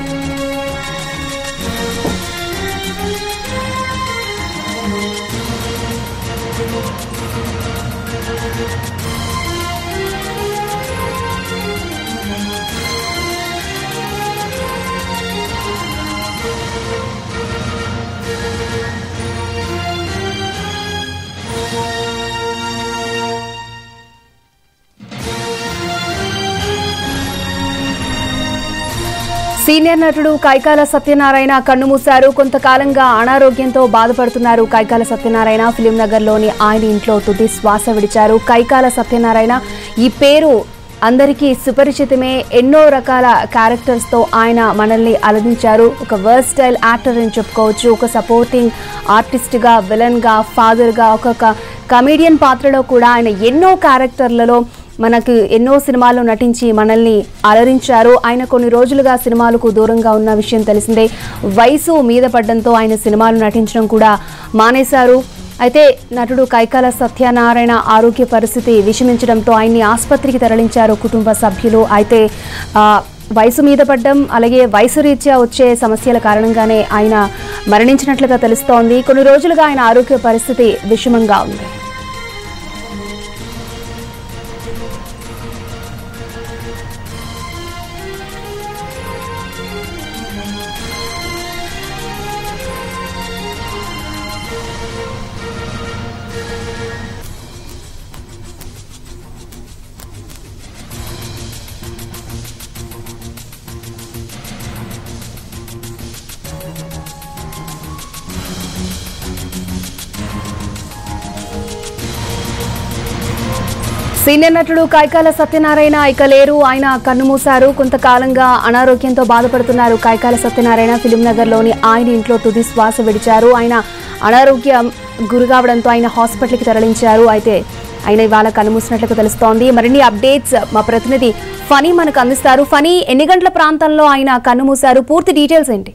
సీనియర్ నటుడు కైకాల సత్యనారాయణ కన్నుమూశారు. కొంతకాలంగా అనారోగ్యంతో బాధపడుతున్నారు కైకాల సత్యనారాయణ. ఫిలిం నగర్లోని ఆయన ఇంట్లో తుది శ్వాస విడిచారు. కైకాల సత్యనారాయణ ఈ పేరు అందరికీ సుపరిచితమే. ఎన్నో రకాల క్యారెక్టర్స్తో ఆయన మనల్ని అలరించారు. ఒక వర్స్టైల్ యాక్టర్ అని చెప్పుకోవచ్చు. ఒక సపోర్టింగ్ ఆర్టిస్ట్గా, విలన్గా, ఫాదర్గా, ఒక కమేడియన్ పాత్రలో కూడా ఆయన ఎన్నో క్యారెక్టర్లలో మనకు ఎన్నో సినిమాల్లో నటించి మనల్ని అలరించారు. ఆయన కొన్ని రోజులుగా సినిమాలకు దూరంగా ఉన్న విషయం తెలిసిందే. వయసు మీద పడడంతో ఆయన సినిమాలు నటించడం కూడా మానేశారు. అయితే నటుడు కైకాల సత్యనారాయణ ఆరోగ్య పరిస్థితి విషమించడంతో ఆయన్ని ఆసుపత్రికి తరలించారు కుటుంబ సభ్యులు. అయితే వయసు మీద పడ్డం, అలాగే వయసు రీత్యా వచ్చే సమస్యల కారణంగానే ఆయన మరణించినట్లుగా తెలుస్తోంది. కొన్ని రోజులుగా ఆయన ఆరోగ్య పరిస్థితి విషమంగా ఉంది. సీనియర్ నటుడు కైకాల సత్యనారాయణ ఇక లేరు. ఆయన కన్నుమూశారు. కొంతకాలంగా అనారోగ్యంతో బాధపడుతున్నారు కైకాల సత్యనారాయణ. ఫిలిం నగర్లోని ఆయన ఇంట్లో తుది శ్వాస విడిచారు. ఆయన అనారోగ్యం గురికావడంతో ఆయన హాస్పిటల్కి తరలించారు. అయితే ఆయన ఇవాళ కన్నుమూసినట్లుగా తెలుస్తోంది. మరిన్ని అప్డేట్స్ మా ప్రతినిధి ఫనీ మనకు అందిస్తారు. ఫనీ, ఎన్ని గంటల ప్రాంతంలో ఆయన కన్నుమూశారు? పూర్తి డీటెయిల్స్ ఏంటి?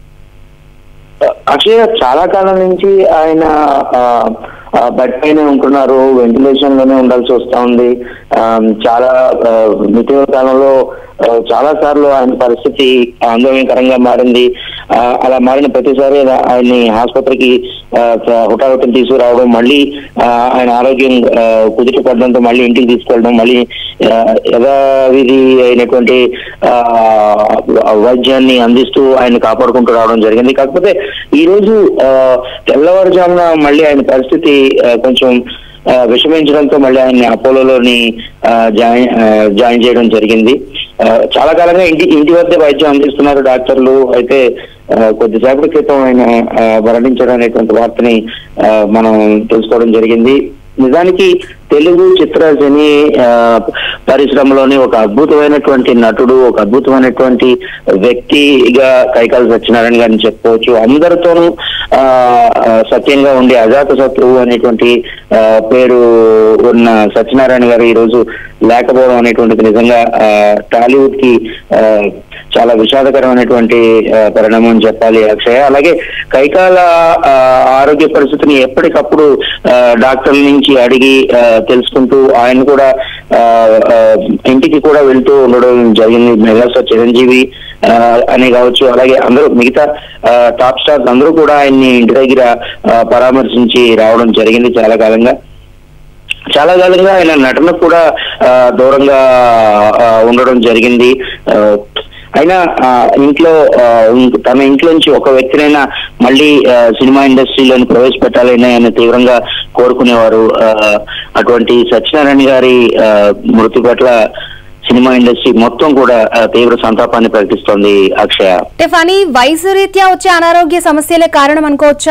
అక్షయ, చాలా కాలం నుంచి ఆయన బెడ్ పైనే ఉంటున్నారు. వెంటిలేషన్ లోనే ఉండాల్సి వస్తా ఉంది. చాలా ఇటీవల కాలంలో చాలా సార్లు ఆయన పరిస్థితి ఆందోళనకరంగా మారింది. అలా మారిన ప్రతిసారి ఆయన్ని ఆసుపత్రికి హుటాహుటిని తీసుకురావడం, మళ్ళీ ఆయన ఆరోగ్యం కుదుటపడడంతో మళ్ళీ ఇంటికి తీసుకెళ్ళడం, మళ్ళీ యథావిధి అయినటువంటి వైద్యాన్ని అందిస్తూ ఆయన కాపాడుకుంటూ రావడం జరిగింది. కాకపోతే ఈ రోజు తెల్లవారుజామున మళ్ళీ ఆయన పరిస్థితి కొంచెం విషమించడంతో మళ్ళీ ఆయన్ని అపోలోని జాయిన్ చేయడం జరిగింది. చాలా కాలంగా ఇంటి వద్ద వైద్యం అందిస్తున్నారు డాక్టర్లు. అయితే కొద్దిసేపటి క్రితం ఆయన మరణించడం అనేటువంటి వార్తని మనం తెలుసుకోవడం జరిగింది. నిజానికి తెలుగు చిత్ర సినీ పరిశ్రమలోని ఒక అద్భుతమైనటువంటి నటుడు, ఒక అద్భుతమైనటువంటి వ్యక్తిగా కైకాల సత్యనారాయణ గారిని చెప్పుకోవచ్చు. అందరితోనూ సత్యంగా ఉండి అజాత శత్రువు అనేటువంటి పేరు ఉన్న సత్యనారాయణ గారు ఈ రోజు లేకపోవడం అనేటువంటిది నిజంగా టాలీవుడ్ కి చాలా విషాదకరమైనటువంటి పరిణామం అని చెప్పాలి అక్షయ. అలాగే కైకాల ఆరోగ్య పరిస్థితిని ఎప్పటికప్పుడు డాక్టర్ల నుంచి అడిగి తెలుసుకుంటూ ఆయన కూడా ఇంటికి కూడా వెళ్తూ ఉండడం జరిగింది. మెగాస్టార్ చిరంజీవి అని కావచ్చు, అలాగే అందరూ మిగతా టాప్ స్టార్స్ అందరూ కూడా ఆయన్ని ఇంటి దగ్గర పరామర్శించి రావడం జరిగింది. చాలా కాలంగా ఆయన నటన కూడా దూరంగా ఉండడం జరిగింది. అయినా తన ఇంట్లోంచి ఒక వ్యక్తినైనా మళ్ళీ సినిమా ఇండస్ట్రీలోని ప్రవేశపెట్టాలని ఆయన తీవ్రంగా కోరుకునేవారు. అటువంటి సత్యనారాయణ గారి మృతి పట్ల సినిమా ఇండస్ట్రీ మొత్తం కూడా తీవ్ర సంతాపాన్ని ప్రకటిస్తోంది అక్షయ. ఫనీ, వయసు రీత్యా వచ్చే అనారోగ్య సమస్యలే కారణం అనుకోవచ్చా?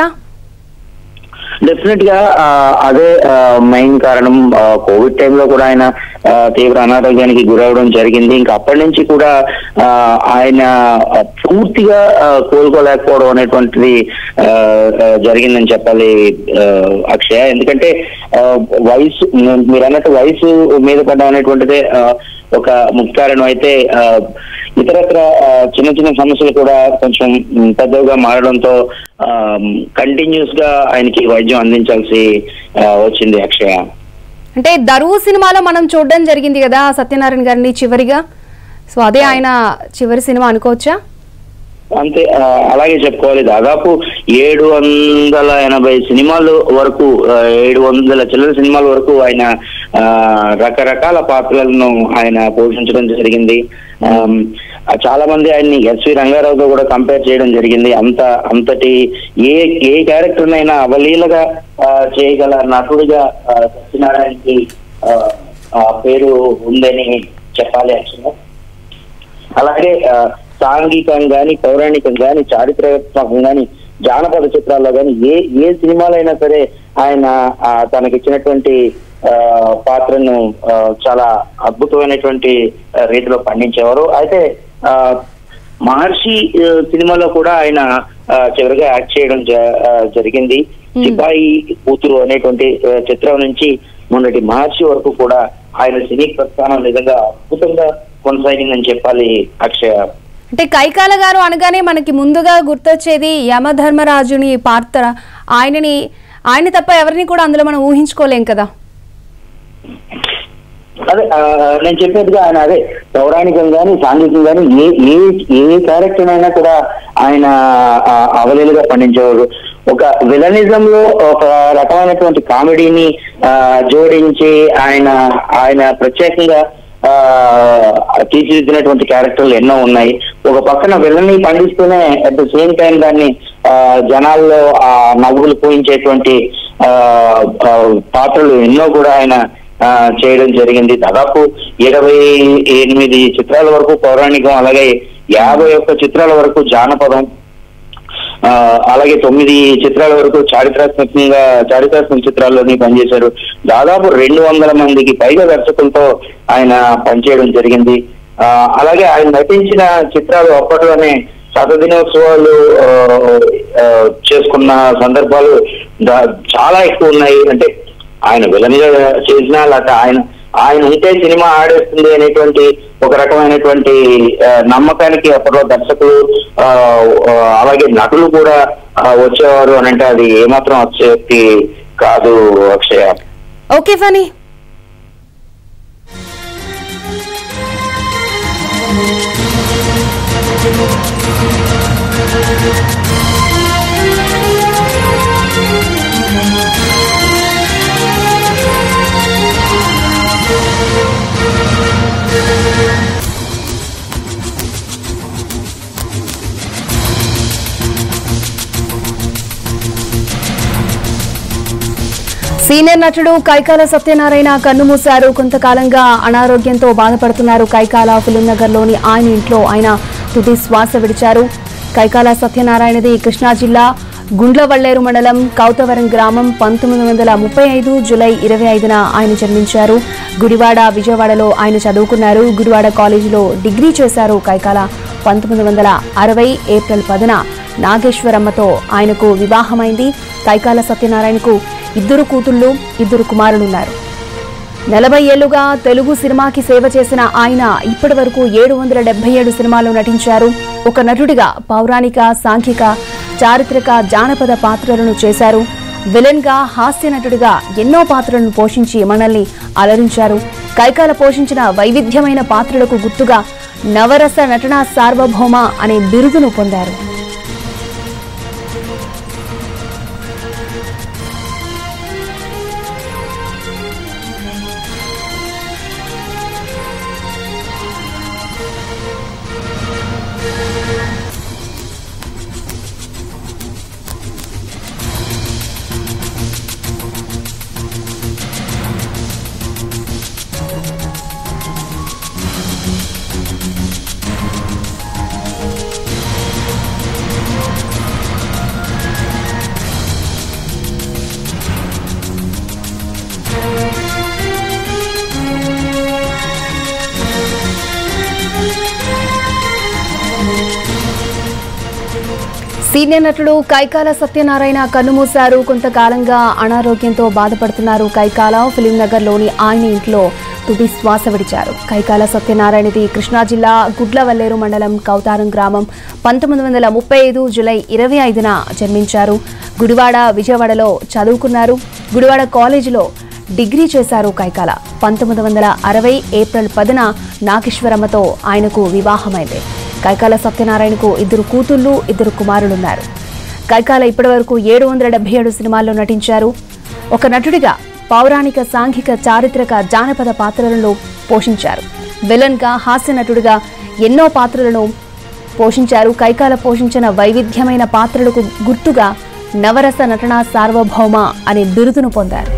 డెఫినెట్ గా అదే మెయిన్ కారణం. కోవిడ్ టైంలో కూడా ఆయన తీవ్ర అనారోగ్యానికి గురవడం జరిగింది. ఇంకా అప్పటి నుంచి కూడా ఆయన పూర్తిగా కోలుకోలేకపోవడం అనేటువంటిది జరిగిందని చెప్పాలి అక్షయ. ఎందుకంటే వయసు, మీరు అన్నట్టు వయసు మీద పడ్డం అనేటువంటిదే ఒక ముఖ్య కారణం. అయితే ఇతరత్ర చిన్న చిన్న సమస్యలు కూడా కొంచెం పెద్దగా మారడంతో కంటిన్యూస్ గా ఆయనకి వైద్యం అందించాల్సి వచ్చింది అక్షయ. అంటే దరువు సినిమాలో మనం చూడడం జరిగింది కదా సత్యనారాయణ గారిని చివరిగా, సో అదే ఆయన చివరి సినిమా అనుకోవచ్చా? అంతే, అలాగే చెప్పుకోవాలి. దాదాపు 780 సినిమాల వరకు, 700 చిల్లర సినిమాల వరకు ఆయన రకరకాల పాత్రలను ఆయన పోషించడం జరిగింది. చాలా మంది ఆయన్ని ఎస్వి రంగారావుతో కూడా కంపేర్ చేయడం జరిగింది. అంతటి ఏ క్యారెక్టర్నైనా అవలీలగా చేయగల నటుడిగా సత్యనారాయణకి పేరు ఉందని చెప్పాలి యాక్చువల్గా. అలాగే సాంఘికం గాని, పౌరాణికం గాని, చారిత్రాత్మకం గాని, జానపద చిత్రాల్లో గాని ఏ సినిమాలో అయినా సరే ఆయన తనకిచ్చినటువంటి పాత్రను చాలా అద్భుతమైనటువంటి రీతిలో పండించేవారు. అయితే మహర్షి సినిమాలో కూడా ఆయన చివరిగా యాక్ట్ చేయడం జరిగింది. సిపాయి కూతురు అనేటువంటి చిత్రం నుంచి మొన్నటి మహర్షి వరకు కూడా ఆయన సినీ ప్రస్థానం నిజంగా అద్భుతంగా కొనసాగిందని చెప్పాలి అక్షయ. అంటే కైకాల గారు అనగానే మనకి ముందుగా గుర్తొచ్చేది యమధర్మరాజుని పాత్ర. ఆయన తప్ప ఎవరిని కూడా అందులో మనం ఊహించుకోలేం కదా. అదే నేను చెప్పేట్టుగా ఆయన అదే పౌరాణికం గాని, సాంఘికం గాని ఏ క్యారెక్టర్ అయినా కూడా ఆయన అవలీలుగా పండించేవారు. ఒక విలనిజం లో ఒక రకమైనటువంటి కామెడీని జోడించి ఆయన ప్రత్యేకంగా తీర్చిదిద్దినటువంటి క్యారెక్టర్లు ఎన్నో ఉన్నాయి. ఒక పక్కన విలన్ని పండిస్తూనే అట్ ద సేమ్ టైం దాన్ని జనాల్లో నవ్వులు పూయించేటువంటి పాత్రలు ఎన్నో కూడా ఆయన చేయడం జరిగింది. దాదాపు 28 చిత్రాల వరకు పౌరాణికం, అలాగే 51 చిత్రాల వరకు జానపదం, అలాగే 9 చిత్రాల వరకు చారిత్రాత్మక చిత్రాల్లోని పనిచేశారు. దాదాపు 200 మందికి పైగా దర్శకులతో ఆయన పనిచేయడం జరిగింది. అలాగే ఆయన నటించిన చిత్రాలు అప్పట్లోనే శతదినోత్సవాలు చేసుకున్న సందర్భాలు చాలా ఎక్కువ ఉన్నాయి. అంటే ఆయన విలన్ గా చేసినా లేకపోతే ఆయన ఉంటే సినిమా ఆడేస్తుంది అనేటువంటి ఒక రకమైనటువంటి నమ్మకానికి అప్పట్లో దర్శకులు అలాగే నటులు కూడా వచ్చేవారు అని అంటే అది ఏమాత్రం అతిశయోక్తి కాదు అక్షయ. Okay funny. సీనియర్ నటుడు కైకాల సత్యనారాయణ కన్నుమూశారు. కొంతకాలంగా అనారోగ్యంతో బాధపడుతున్నారు. కైకాల ఫిలింనగర్లోని ఆయన ఇంట్లో ఆయన తుది శ్వాస విడిచారు. కైకాల సత్యనారాయణది కృష్ణా జిల్లా గుండ్లవల్లేరు మండలం కౌతవరం గ్రామం. 1935 జూలై 25న ఆయన జన్మించారు. గుడివాడ విజయవాడలో ఆయన చదువుకున్నారు. గుడివాడ కాలేజీలో డిగ్రీ చేశారు. కైకాల 1960 ఏప్రిల్ 10న నాగేశ్వరమ్మతో ఆయనకు వివాహమైంది. కైకాల సత్యనారాయణకు 2 కూతుళ్లు 2 కుమారులున్నారు. 40 ఏళ్లుగా తెలుగు సినిమాకి సేవ చేసిన ఆయన ఇప్పటి వరకు 777 సినిమాల్లో నటించారు. ఒక నటుడిగా పౌరాణిక, సాంఘిక, చారిత్రక, జానపద పాత్రలను చేశారు. విలన్ గా, హాస్య నటుడిగా ఎన్నో పాత్రలను పోషించి మనల్ని అలరించారు. కైకాల పోషించిన వైవిధ్యమైన పాత్రలకు గుర్తుగా నవరస నటనా సార్వభౌమ అనే బిరుదును పొందారు. సీనియర్ నటుడు కైకాల సత్యనారాయణ కన్నుమూశారు. కొంతకాలంగా అనారోగ్యంతో బాధపడుతున్నారు. కైకాల ఫిలింనగర్లోని ఆయన ఇంట్లో తుది శ్వాస విడిచారు. కైకాల సత్యనారాయణది కృష్ణా జిల్లా గుడ్లవల్లేరు మండలం కౌతారం గ్రామం. 1935 జూలై 25న జన్మించారు. గుడివాడ విజయవాడలో చదువుకున్నారు. గుడివాడ కాలేజీలో డిగ్రీ చేశారు. కైకాల 1960 ఏప్రిల్ 10న నాగేశ్వరమ్మతో ఆయనకు వివాహమైంది. కైకాల సత్యనారాయణకు 2 కూతుళ్లు 2 కుమారులున్నారు. కైకాల ఇప్పటివరకు 777 సినిమాల్లో నటించారు. ఒక నటుడిగా పౌరాణిక, సాంఘిక, చారిత్రక, జానపద పాత్రలను పోషించారు. విలన్ గా, హాస్య నటుడిగా ఎన్నో పాత్రలను పోషించారు. కైకాల పోషించిన వైవిధ్యమైన పాత్రలకు గుర్తుగా నవరస నటనా సార్వభౌమ అనే బిరుదును పొందారు.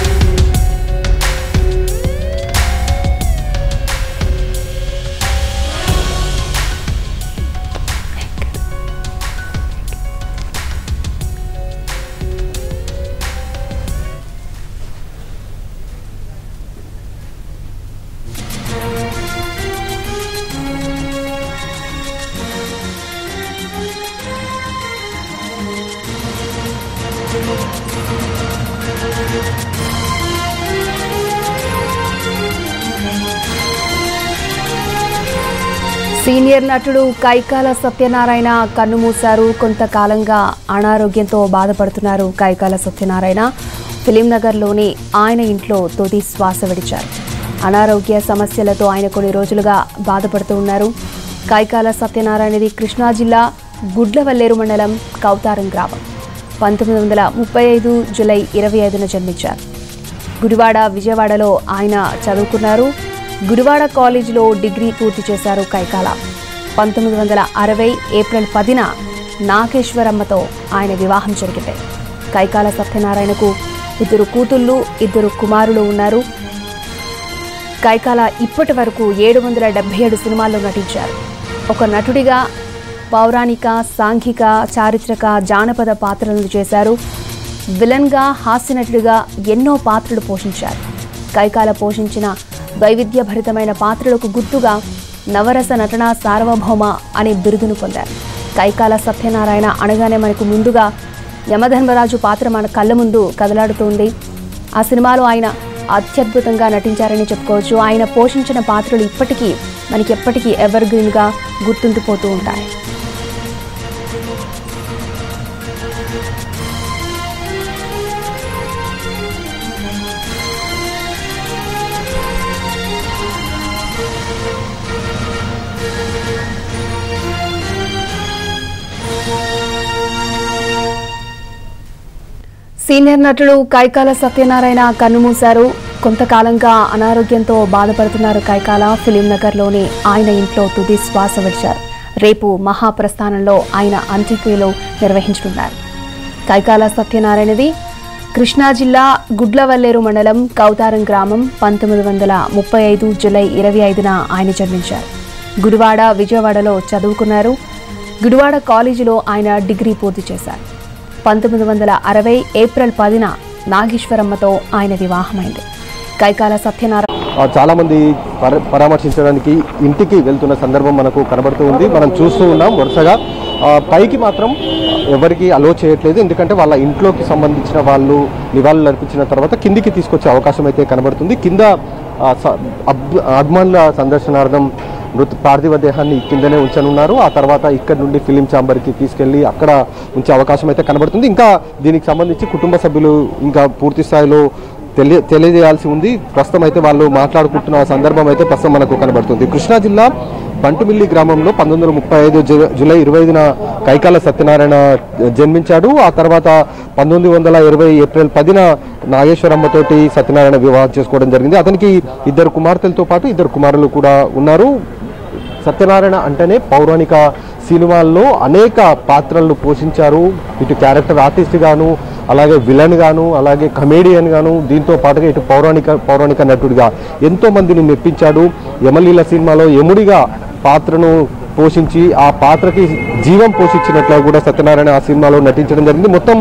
సీనియర్ నటుడు కైకాల సత్యనారాయణ కన్నుమూశారు. కొంతకాలంగా అనారోగ్యంతో బాధపడుతున్నారు. కైకాల సత్యనారాయణ ఫిలింనగర్లోని ఆయన ఇంట్లో తుది శ్వాస విడిచారు. అనారోగ్య సమస్యలతో ఆయన కొన్ని రోజులుగా బాధపడుతూ ఉన్నారు. కైకాల సత్యనారాయణది కృష్ణా జిల్లా గుడ్లవల్లేరు మండలం కౌతారం గ్రామం. 1935 జూలై 25న జన్మించారు. గుడివాడ విజయవాడలో ఆయన చదువుకున్నారు. గుడివాడ కాలేజీలో డిగ్రీ పూర్తి చేశారు. కైకాల 1960 ఏప్రిల్ 10న నాగేశ్వరమ్మతో ఆయన వివాహం జరిగింది. కైకాల సత్యనారాయణకు 2 కూతుళ్లు 2 కుమారులు ఉన్నారు. కైకాల ఇప్పటి వరకు 777 సినిమాల్లో నటించారు. ఒక నటుడిగా పౌరాణిక, సాంఘిక, చారిత్రక, జానపద పాత్రలను చేశారు. విలన్గా, హాస్యనటుడిగా ఎన్నో పాత్రలు పోషించారు. కైకాల పోషించిన వైవిధ్యభరితమైన పాత్రలకు గుర్తుగా నవరస నటన సార్వభౌమ అనే బిరుదును పొందారు. కైకాల సత్యనారాయణ అనగానే మనకు ముందుగా యమధర్మరాజు పాత్ర మన కళ్ళ ముందు కదలాడుతుంది. ఆ సినిమాలో ఆయన అత్యద్భుతంగా నటించారని చెప్పుకోవచ్చు. ఆయన పోషించిన పాత్రలు ఇప్పటికీ మనకి ఎప్పటికీ ఎవర్ గ్రీన్గా గుర్తుండిపోతూ ఉంటాయి. సీనియర్ నటుడు కైకాల సత్యనారాయణ కన్నుమూశారు. కొంతకాలంగా అనారోగ్యంతో బాధపడుతున్నారు కైకాల. ఫిలిం నగర్లోని ఆయన ఇంట్లో తుది శ్వాస విడిచారు. రేపు మహాప్రస్థానంలో ఆయన అంత్యక్రియలు నిర్వహించనున్నారు. కైకాల సత్యనారాయణది కృష్ణా జిల్లా గుడ్లవల్లేరు మండలం కౌతారం గ్రామం. 1935 జూలై 25న ఆయన జన్మించారు. గుడివాడ, విజయవాడలో చదువుకున్నారు. గుడివాడ కాలేజీలో ఆయన డిగ్రీ పూర్తి చేశారు. 1960 ఏప్రిల్ 10న నాగేశ్వరమ్మతో ఆయన వివాహమైంది. కైకాల సత్యనారాయణ చాలా మంది పరామర్శించడానికి ఇంటికి వెళ్తున్న సందర్భం మనకు కనబడుతూ ఉంది. మనం చూస్తూ ఉన్నాం వరుసగా. పైకి మాత్రం ఎవరికి అలో చేయట్లేదు, ఎందుకంటే వాళ్ళ ఇంట్లోకి సంబంధించిన వాళ్ళు నివాళులు అర్పించిన తర్వాత కిందికి తీసుకొచ్చే అవకాశం అయితే కనబడుతుంది. కింద అభిమానుల సందర్శనార్థం పార్థివ దేహాన్ని కిందనే ఉంచనున్నారు. ఆ తర్వాత ఇక్కడ నుండి ఫిలిం ఛాంబర్కి తీసుకెళ్లి అక్కడ ఉంచే అవకాశం అయితే కనబడుతుంది. ఇంకా దీనికి సంబంధించి కుటుంబ సభ్యులు ఇంకా పూర్తి స్థాయిలో తెలియజేయాల్సి ఉంది. ప్రస్తుతం అయితే వాళ్ళు మాట్లాడుకుంటున్న సందర్భం అయితే ప్రస్తుతం మనకు కనబడుతుంది. కృష్ణా జిల్లా బంటుమిల్లి గ్రామంలో 1935 జూలై 25న కైకాల సత్యనారాయణ జన్మించాడు. ఆ తర్వాత 1920 ఏప్రిల్ 10న నాగేశ్వరమ్మతోటి సత్యనారాయణ వివాహం చేసుకోవడం జరిగింది. అతనికి 2 కుమార్తెలతో పాటు 2 కుమారులు కూడా ఉన్నారు. సత్యనారాయణ అంటేనే పౌరాణిక సినిమాల్లో అనేక పాత్రలను పోషించారు. ఇటు క్యారెక్టర్ ఆర్టిస్ట్ గాను, అలాగే విలన్ గాను, అలాగే కమేడియన్ గాను, దీంతో పాటుగా ఇటు పౌరాణిక నటుడిగా ఎంతో మందిని మెప్పించాడు. యమలీల సినిమాలో యముడిగా పాత్రను పోషించి ఆ పాత్రకి జీవం పోషించినట్లు కూడా సత్యనారాయణ ఆ సినిమాలో నటించడం జరిగింది. మొత్తం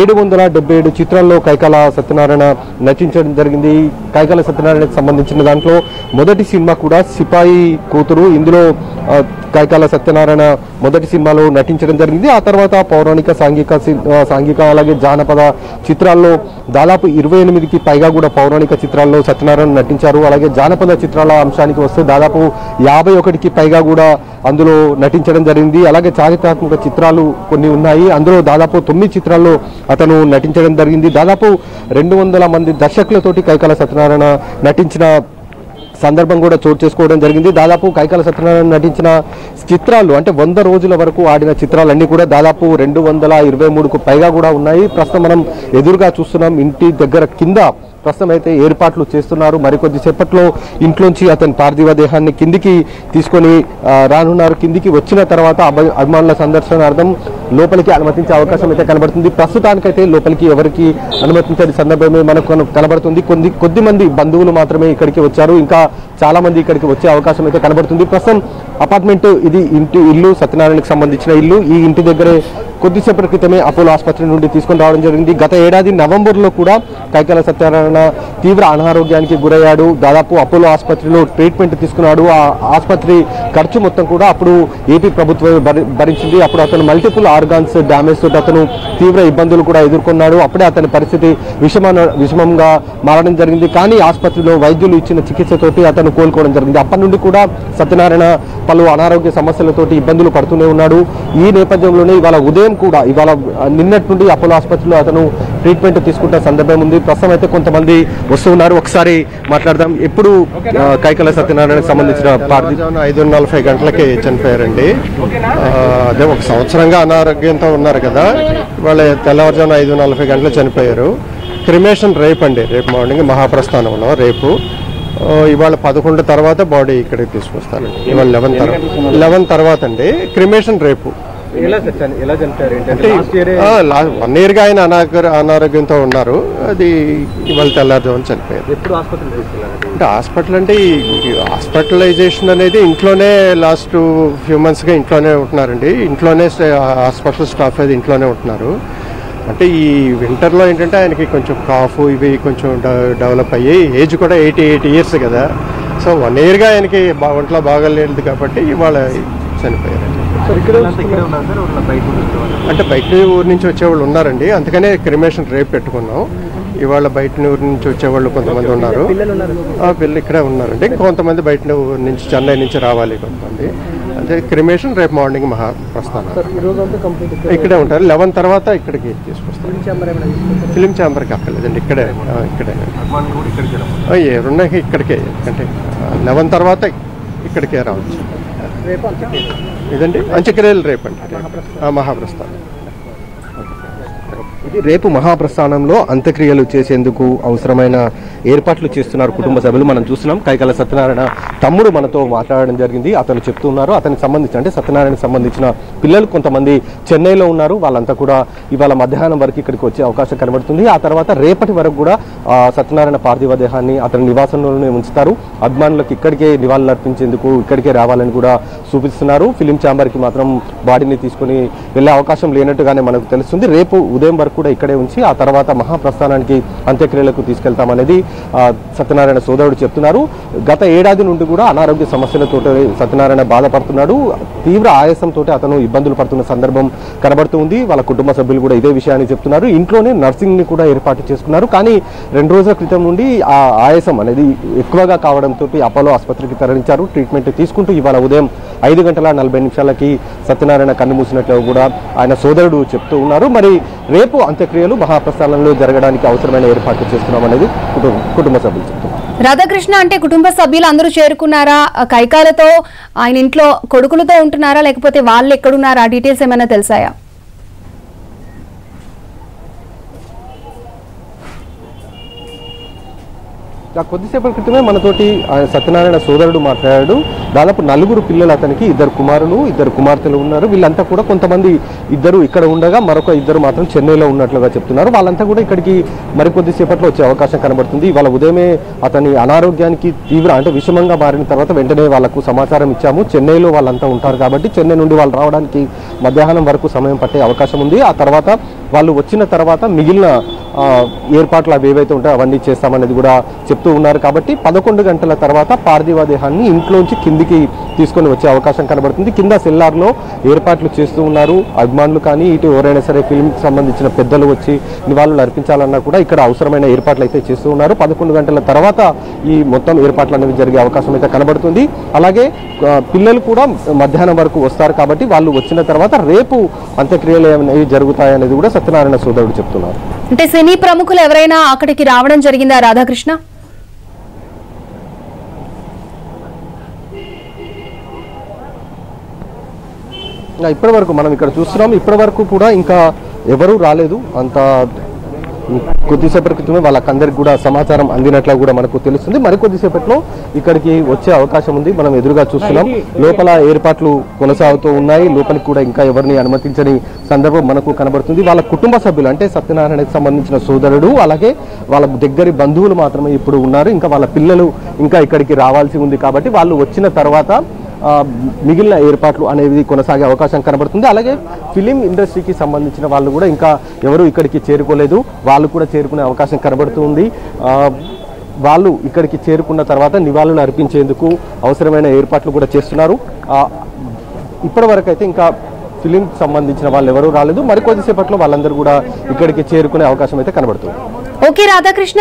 777 చిత్రాల్లో కైకాల సత్యనారాయణ నటించడం జరిగింది. కైకాల సత్యనారాయణకు సంబంధించిన దాంట్లో మొదటి సినిమా కూడా సిపాయి కూతురు. ఇందులో కైకాల సత్యనారాయణ మొదటి సినిమాలో నటించడం జరిగింది. ఆ తర్వాత పౌరాణిక, సాంఘిక అలాగే జానపద చిత్రాల్లో దాదాపు 28కి పైగా కూడా పౌరాణిక చిత్రాల్లో సత్యనారాయణ నటించారు. అలాగే జానపద చిత్రాల అంశానికి వస్తే దాదాపు 51కి పైగా కూడా అందులో నటించడం జరిగింది. అలాగే చారిత్రాత్మక చిత్రాలు కొన్ని ఉన్నాయి. అందులో దాదాపు 9 చిత్రాల్లో అతను నటించడం జరిగింది. దాదాపు 200 మంది దర్శకులతోటి కైకాల సత్యనారాయణ నటించిన సందర్భం కూడా చోటు చేసుకోవడం జరిగింది. దాదాపు కైకాల సత్యనారాయణ నటించిన చిత్రాలు అంటే 100 రోజుల వరకు ఆడిన చిత్రాలన్నీ కూడా దాదాపు 223కు పైగా కూడా ఉన్నాయి. ప్రస్తుతం మనం ఎదురుగా చూస్తున్నాం. ఇంటి దగ్గర కింద ప్రస్తుతం అయితే ఏర్పాట్లు చేస్తున్నారు. మరికొద్ది సేపట్లో ఇంట్లోంచి అతని పార్థివ దేహాన్ని కిందికి తీసుకొని రానున్నారు. కిందికి వచ్చిన తర్వాత అభిమానుల సందర్శనార్థం లోపలికి అనుమతించే అవకాశం అయితే కనబడుతుంది. ప్రస్తుతానికైతే లోపలికి ఎవరికి అనుమతించని సందర్భమే మనకు కనబడుతుంది. కొద్ది మంది బంధువులు మాత్రమే ఇక్కడికి వచ్చారు. ఇంకా చాలా మంది ఇక్కడికి వచ్చే అవకాశం అయితే కనబడుతుంది. ప్రస్తుతం అపార్ట్మెంట్ ఇది ఇల్లు సత్యనారాయణకు సంబంధించిన ఇల్లు. ఈ ఇంటి దగ్గరే కొద్దిసేపటి క్రితమే అపోలో ఆసుపత్రి నుండి తీసుకొని రావడం జరిగింది. గత ఏడాది నవంబర్లో కూడా కైకాల సత్యనారాయణ తీవ్ర అనారోగ్యానికి గురయ్యాడు. దాదాపు అపోలో ఆసుపత్రిలో ట్రీట్మెంట్ తీసుకున్నాడు. ఆ ఆసుపత్రి ఖర్చు మొత్తం కూడా అప్పుడు ఏపీ ప్రభుత్వం భరించింది. అప్పుడు అతను మల్టిపుల్ ఆర్గాన్స్ డ్యామేజ్ తోటి అతను తీవ్ర ఇబ్బందులు కూడా ఎదుర్కొన్నాడు. అప్పుడే అతని పరిస్థితి విషమంగా మారడం జరిగింది. కానీ ఆసుపత్రిలో వైద్యులు ఇచ్చిన చికిత్సతోటి అతను కోలుకోవడం జరిగింది. అప్పటి నుండి కూడా సత్యనారాయణ పలు అనారోగ్య సమస్యలతోటి ఇబ్బందులు పడుతూనే ఉన్నాడు. ఈ నేపథ్యంలోనే ఇవాళ నిన్నటి నుండి అపోలో ఆసుపత్రిలో అతను ట్రీట్మెంట్ తీసుకుంటున్న సందర్భం ఉంది. ప్రస్తుతం అయితే కొంతమంది వస్తున్నారు. ఒకసారి మాట్లాడదాం. ఎప్పుడు కైకాల సత్యనారాయణకు సంబంధించిన 5:40 గంటలకి చనిపోయారండి. అదే 1 సంవత్సరంగా అనారోగ్యంతో ఉన్నారు కదా, వాళ్ళ తెల్లవారుజామున 5:40 గంటలు చనిపోయారు. క్రిమేషన్ రేపు అండి, రేపు మార్నింగ్ మహాప్రస్థానంలో. రేపు ఇవాళ 11 తర్వాత బాడీ ఇక్కడికి తీసుకొస్తారండి. ఇవాళ 11 తర్వాత అండి. క్రిమేషన్ రేపు ఎలా చనిపోయారు అంటే 1 year గా ఆయన అనారోగ్యంతో ఉన్నారు. అది ఇవాళ తెల్లారుజామున చనిపోయారు. ఎప్పుడు హాస్పిటల్ తీసుకెళ్ళారు? అంటే హాస్పిటల్ అంటే ఈ హాస్పిటలైజేషన్ అనేది ఇంట్లోనే లాస్ట్ ఫ్యూ మంత్స్గా ఇంట్లోనే ఉంటున్నారండి. ఇంట్లోనే హాస్పిటల్ స్టాఫ్ అది ఇంట్లోనే ఉంటున్నారు. అంటే ఈ వింటర్లో ఏంటంటే ఆయనకి కొంచెం కాఫ్ ఇవి కొంచెం డెవలప్ అయ్యి ఏజ్ కూడా 88 years కదా. సో 1 year గా ఆయనకి ఒంట్లో బాగాలేదు కాబట్టి ఇవాళ చనిపోయారు. అంటే బయట ఊరు నుంచి వచ్చేవాళ్ళు ఉన్నారండి, అందుకనే క్రిమేషన్ రేపు పెట్టుకున్నాం. ఇవాళ బయట ఊరు నుంచి వచ్చేవాళ్ళు కొంతమంది ఉన్నారు. పిల్లలు ఇక్కడే ఉన్నారండి. కొంతమంది బయట ఊరు నుంచి చెన్నై నుంచి రావాలి కొంతమంది. అదే క్రిమేషన్ రేపు మార్నింగ్ మహాప్రస్థానం ఇక్కడే ఉంటారు. 11 తర్వాత ఇక్కడికి తీసుకొస్తారు. ఫిలిం ఛాంబర్కి అక్కర్లేదండి, ఇక్కడే ఏరున్నాయి ఇక్కడికే. అంటే 11 తర్వాత ఇక్కడికే రావచ్చు. ఇదండి అంత్యక్రియలు రేపండి, మహాప్రస్థానం. ఇది రేపు మహాప్రస్థానంలో అంత్యక్రియలు చేసేందుకు అవసరమైన ఏర్పాట్లు చేస్తున్నారు కుటుంబ సభ్యులు. మనం చూస్తున్నాం కైకాల సత్యనారాయణ తమ్ముడు మనతో మాట్లాడడం జరిగింది. అతను చెప్తున్నారు అతనికి సంబంధించి అంటే సత్యనారాయణకి సంబంధించిన పిల్లలు కొంతమంది చెన్నైలో ఉన్నారు. వాళ్ళంతా కూడా ఇవాళ మధ్యాహ్నం వరకు ఇక్కడికి వచ్చే అవకాశం కనబడుతుంది. ఆ తర్వాత రేపటి వరకు కూడా సత్యనారాయణ పార్థివ దేహాన్ని అతని నివాసంలోనే ఉంచుతారు. అభిమానులకు ఇక్కడికే నివాళులు అర్పించేందుకు ఇక్కడికే రావాలని కూడా చూపిస్తున్నారు. ఫిలిం ఛాంబర్కి మాత్రం బాడీని తీసుకుని వెళ్ళే అవకాశం లేనట్టుగానే మనకు తెలుస్తుంది. రేపు ఉదయం వరకు కూడా ఇక్కడే ఉంచి ఆ తర్వాత మహాప్రస్థానానికి అంత్యక్రియలకు తీసుకెళ్తామనేది సత్యనారాయణ సోదరుడు చెప్తున్నారు. గత ఏడాది నుండి కూడా అనారోగ్య సమస్యలతో సత్యనారాయణ బాధపడుతున్నాడు. తీవ్ర ఆయాసంతో అతను ఇబ్బందులు పడుతున్న సందర్భం కనబడుతుంది. వాళ్ళ కుటుంబ సభ్యులు కూడా ఇదే విషయాన్ని చెప్తున్నారు. ఇంట్లోనే నర్సింగ్ ని కూడా ఏర్పాటు చేసుకున్నారు. కానీ 2 రోజుల క్రితం నుండి ఆ ఆయాసం అనేది ఎక్కువగా కావడంతో అపోలో ఆసుపత్రికి తరలించారు. ట్రీట్మెంట్ తీసుకుంటూ ఇవాళ ఉదయం 5:40 సత్యనారాయణ కన్ను మూసినట్లు కూడా ఆయన సోదరుడు చెప్తూ ఉన్నారు. మరి రేపు అంత్యక్రియలు మహాప్రస్థానంలో జరగడానికి అవసరమైన ఏర్పాట్లు చేస్తున్నామనేది కుటుంబ సభ్యులు చెప్తున్నారు. రాధాకృష్ణ అంటే కుటుంబ సభ్యులు అందరూ చేరుకున్నారా? కైకాలతో ఆయన ఇంట్లో కొడుకులతో ఉంటున్నారా, లేకపోతే వాళ్ళు ఎక్కడున్నారా? డీటెయిల్స్ ఏమైనా తెలిసాయా? కొద్దిసేపటి క్రితమే మనతోటి సత్యనారాయణ సోదరుడు మాట్లాడాడు. దాదాపు 4 పిల్లలు అతనికి, 2 కుమారులు 2 కుమార్తెలు ఉన్నారు. వీళ్ళంతా కూడా కొంతమంది 2 ఇక్కడ ఉండగా మరొక 2 మాత్రం చెన్నైలో ఉన్నట్లుగా చెప్తున్నారు. వాళ్ళంతా కూడా ఇక్కడికి మరికొద్దిసేపట్లో వచ్చే అవకాశం కనబడుతుంది. ఇవాళ ఉదయమే అతని అనారోగ్యానికి అంటే విషమంగా మారిన తర్వాత వెంటనే వాళ్ళకు సమాచారం ఇచ్చాము. చెన్నైలో వాళ్ళంతా ఉంటారు కాబట్టి చెన్నై నుండి వాళ్ళు రావడానికి మధ్యాహ్నం వరకు సమయం పట్టే అవకాశం ఉంది. ఆ తర్వాత వాళ్ళు వచ్చిన తర్వాత మిగిలిన ఏర్పాట్లు అవి ఏవైతే ఉంటాయో అవన్నీ చేస్తామనేది కూడా చెప్తూ ఉన్నారు. కాబట్టి 11 గంటల తర్వాత పార్థివ దేహాన్ని ఇంట్లోంచి కిందికి తీసుకొని వచ్చే అవకాశం కనబడుతుంది. కింద సెల్లార్లో ఏర్పాట్లు చేస్తూ ఉన్నారు. అభిమానులు కానీ ఇటు ఎవరైనా సరే ఫిల్మ్కి సంబంధించిన పెద్దలు వచ్చి నివాళులు అర్పించాలన్నా కూడా ఇక్కడ అవసరమైన ఏర్పాట్లు అయితే చేస్తూ ఉన్నారు. 11 గంటల తర్వాత ఈ మొత్తం ఏర్పాట్లు అనేవి జరిగే అవకాశం అయితే కనబడుతుంది. అలాగే పిల్లలు కూడా మధ్యాహ్నం వరకు వస్తారు కాబట్టి వాళ్ళు వచ్చిన తర్వాత రేపు అంత్యక్రియలు అనేవి జరుగుతాయనేది కూడా సత్యనారాయణ సోదరుడు చెప్తున్నారు. అంటే సినీ ప్రముఖులు ఎవరైనా అక్కడికి రావడం జరిగిందా రాధాకృష్ణ? ఇప్పటి వరకు మనం ఇక్కడ చూస్తున్నాం. ఇప్పటి వరకు కూడా ఇంకా ఎవరూ రాలేదు. అంత కొద్దిసేపటి క్రితమే వాళ్ళకందరికి కూడా సమాచారం అందినట్లు కూడా మనకు తెలుస్తుంది. మరికొద్దిసేపట్లో ఇక్కడికి వచ్చే అవకాశం ఉంది. మనం ఎదురుగా చూస్తున్నాం. లోపల ఏర్పాట్లు కొనసాగుతూ ఉన్నాయి. లోపలికి కూడా ఇంకా ఎవరిని అనుమతించని సందర్భం మనకు కనబడుతుంది. వాళ్ళ కుటుంబ సభ్యులు అంటే సత్యనారాయణకి సంబంధించిన సోదరుడు అలాగే వాళ్ళ దగ్గరి బంధువులు మాత్రమే ఇప్పుడు ఉన్నారు. ఇంకా వాళ్ళ పిల్లలు ఇంకా ఇక్కడికి రావాల్సి ఉంది కాబట్టి వాళ్ళు వచ్చిన తర్వాత మిగిలిన ఏర్పాట్లు అనేవి కొనసాగే అవకాశం కనబడుతుంది. అలాగే ఫిలిం ఇండస్ట్రీకి సంబంధించిన వాళ్ళు కూడా ఇంకా ఎవరు ఇక్కడికి చేరుకోలేదు. వాళ్ళు కూడా చేరుకునే అవకాశం కనబడుతుంది. వాళ్ళు ఇక్కడికి చేరుకున్న తర్వాత నివాళులు అర్పించేందుకు అవసరమైన ఏర్పాట్లు కూడా చేస్తున్నారు. ఇప్పటి వరకు అయితే ఇంకా ఫిలింకి సంబంధించిన వాళ్ళు ఎవరూ రాలేదు. మరికొద్దిసేపట్లో వాళ్ళందరూ కూడా ఇక్కడికి చేరుకునే అవకాశం అయితే కనబడుతుంది. ఓకే రాధాకృష్ణ.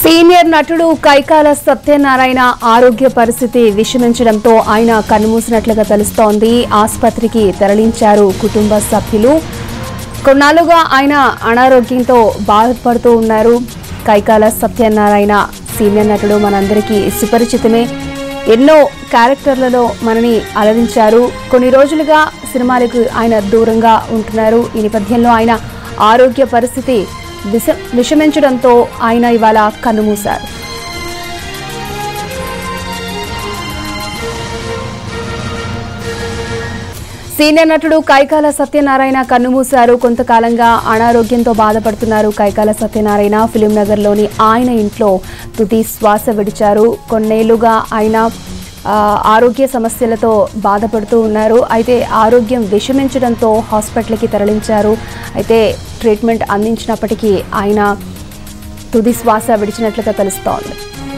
సీనియర్ నటుడు కైకాల సత్యనారాయణ ఆరోగ్య పరిస్థితి విషమించడంతో ఆయన కన్నుమూసినట్లుగా తెలుస్తోంది. ఆసుపత్రికి తరలించారు కుటుంబ సభ్యులు. కొన్నాళ్లుగా ఆయన అనారోగ్యంతో బాధపడుతూ ఉన్నారు. కైకాల సత్యనారాయణ సీనియర్ నటుడు మనందరికీ సుపరిచితమే. ఎన్నో క్యారెక్టర్లలో మనని అలరించారు. కొన్ని రోజులుగా సినిమాలకు ఆయన దూరంగా ఉంటున్నారు. ఈ నేపథ్యంలో ఆయన ఆరోగ్య పరిస్థితి విషమించడంతో ఆయన ఇవాళ కన్నుమూశారు. సీనియర్ నటుడు కైకాల సత్యనారాయణ కన్నుమూశారు. కొంతకాలంగా అనారోగ్యంతో బాధపడుతున్నారు. కైకాల సత్యనారాయణ ఫిలిం నగర్లోని ఆయన ఇంట్లో తుది శ్వాస విడిచారు. కొన్నేళ్లుగా ఆయన ఆరోగ్య సమస్యలతో బాధపడుతూ ఉన్నారు. అయితే ఆరోగ్యం విషమించడంతో హాస్పిటల్కి తరలించారు. అయితే ట్రీట్మెంట్ అందించినప్పటికీ ఆయన తుది శ్వాస విడిచినట్లుగా తెలుస్తోంది.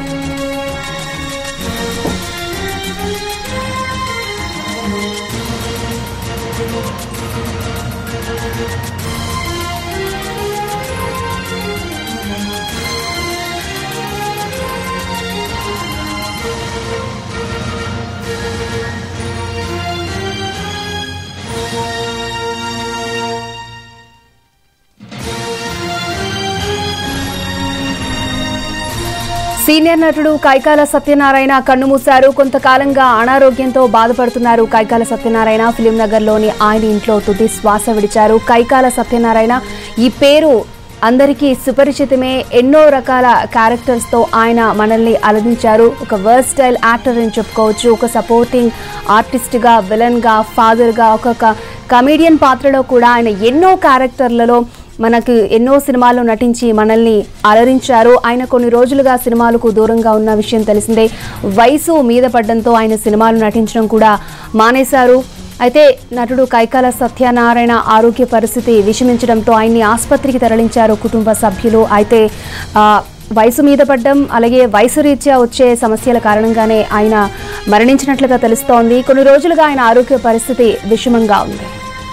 సీనియర్ నటుడు కైకాల సత్యనారాయణ కన్నుమూశారు. కొంతకాలంగా అనారోగ్యంతో బాధపడుతున్నారు. కైకాల సత్యనారాయణ ఫిలిం నగర్లోని ఆయన ఇంట్లో తుది శ్వాస విడిచారు. కైకాల సత్యనారాయణ ఈ పేరు అందరికీ సుపరిచితమే. ఎన్నో రకాల క్యారెక్టర్స్తో ఆయన మనల్ని అలరించారు. ఒక వర్స్టైల్ యాక్టర్ అని చెప్పుకోవచ్చు. ఒక సపోర్టింగ్ ఆర్టిస్ట్గా, విలన్గా, ఫాదర్గా, ఒక కమేడియన్ పాత్రలో కూడా ఆయన ఎన్నో క్యారెక్టర్లలో మనకు ఎన్నో సినిమాల్లో నటించి మనల్ని అలరించారు. ఆయన కొన్ని రోజులుగా సినిమాలకు దూరంగా ఉన్న విషయం తెలిసిందే. వయసు మీద పడడంతో ఆయన సినిమాలు నటించడం కూడా మానేశారు. అయితే నటుడు కైకాల సత్యనారాయణ ఆరోగ్య పరిస్థితి విషమించడంతో ఆయన్ని ఆసుపత్రికి తరలించారు కుటుంబ సభ్యులు. అయితే వయసు మీద పడ్డం, అలాగే వయసు రీత్యా వచ్చే సమస్యల కారణంగానే ఆయన మరణించినట్లుగా తెలుస్తోంది. కొన్ని రోజులుగా ఆయన ఆరోగ్య పరిస్థితి విషమంగా ఉంది.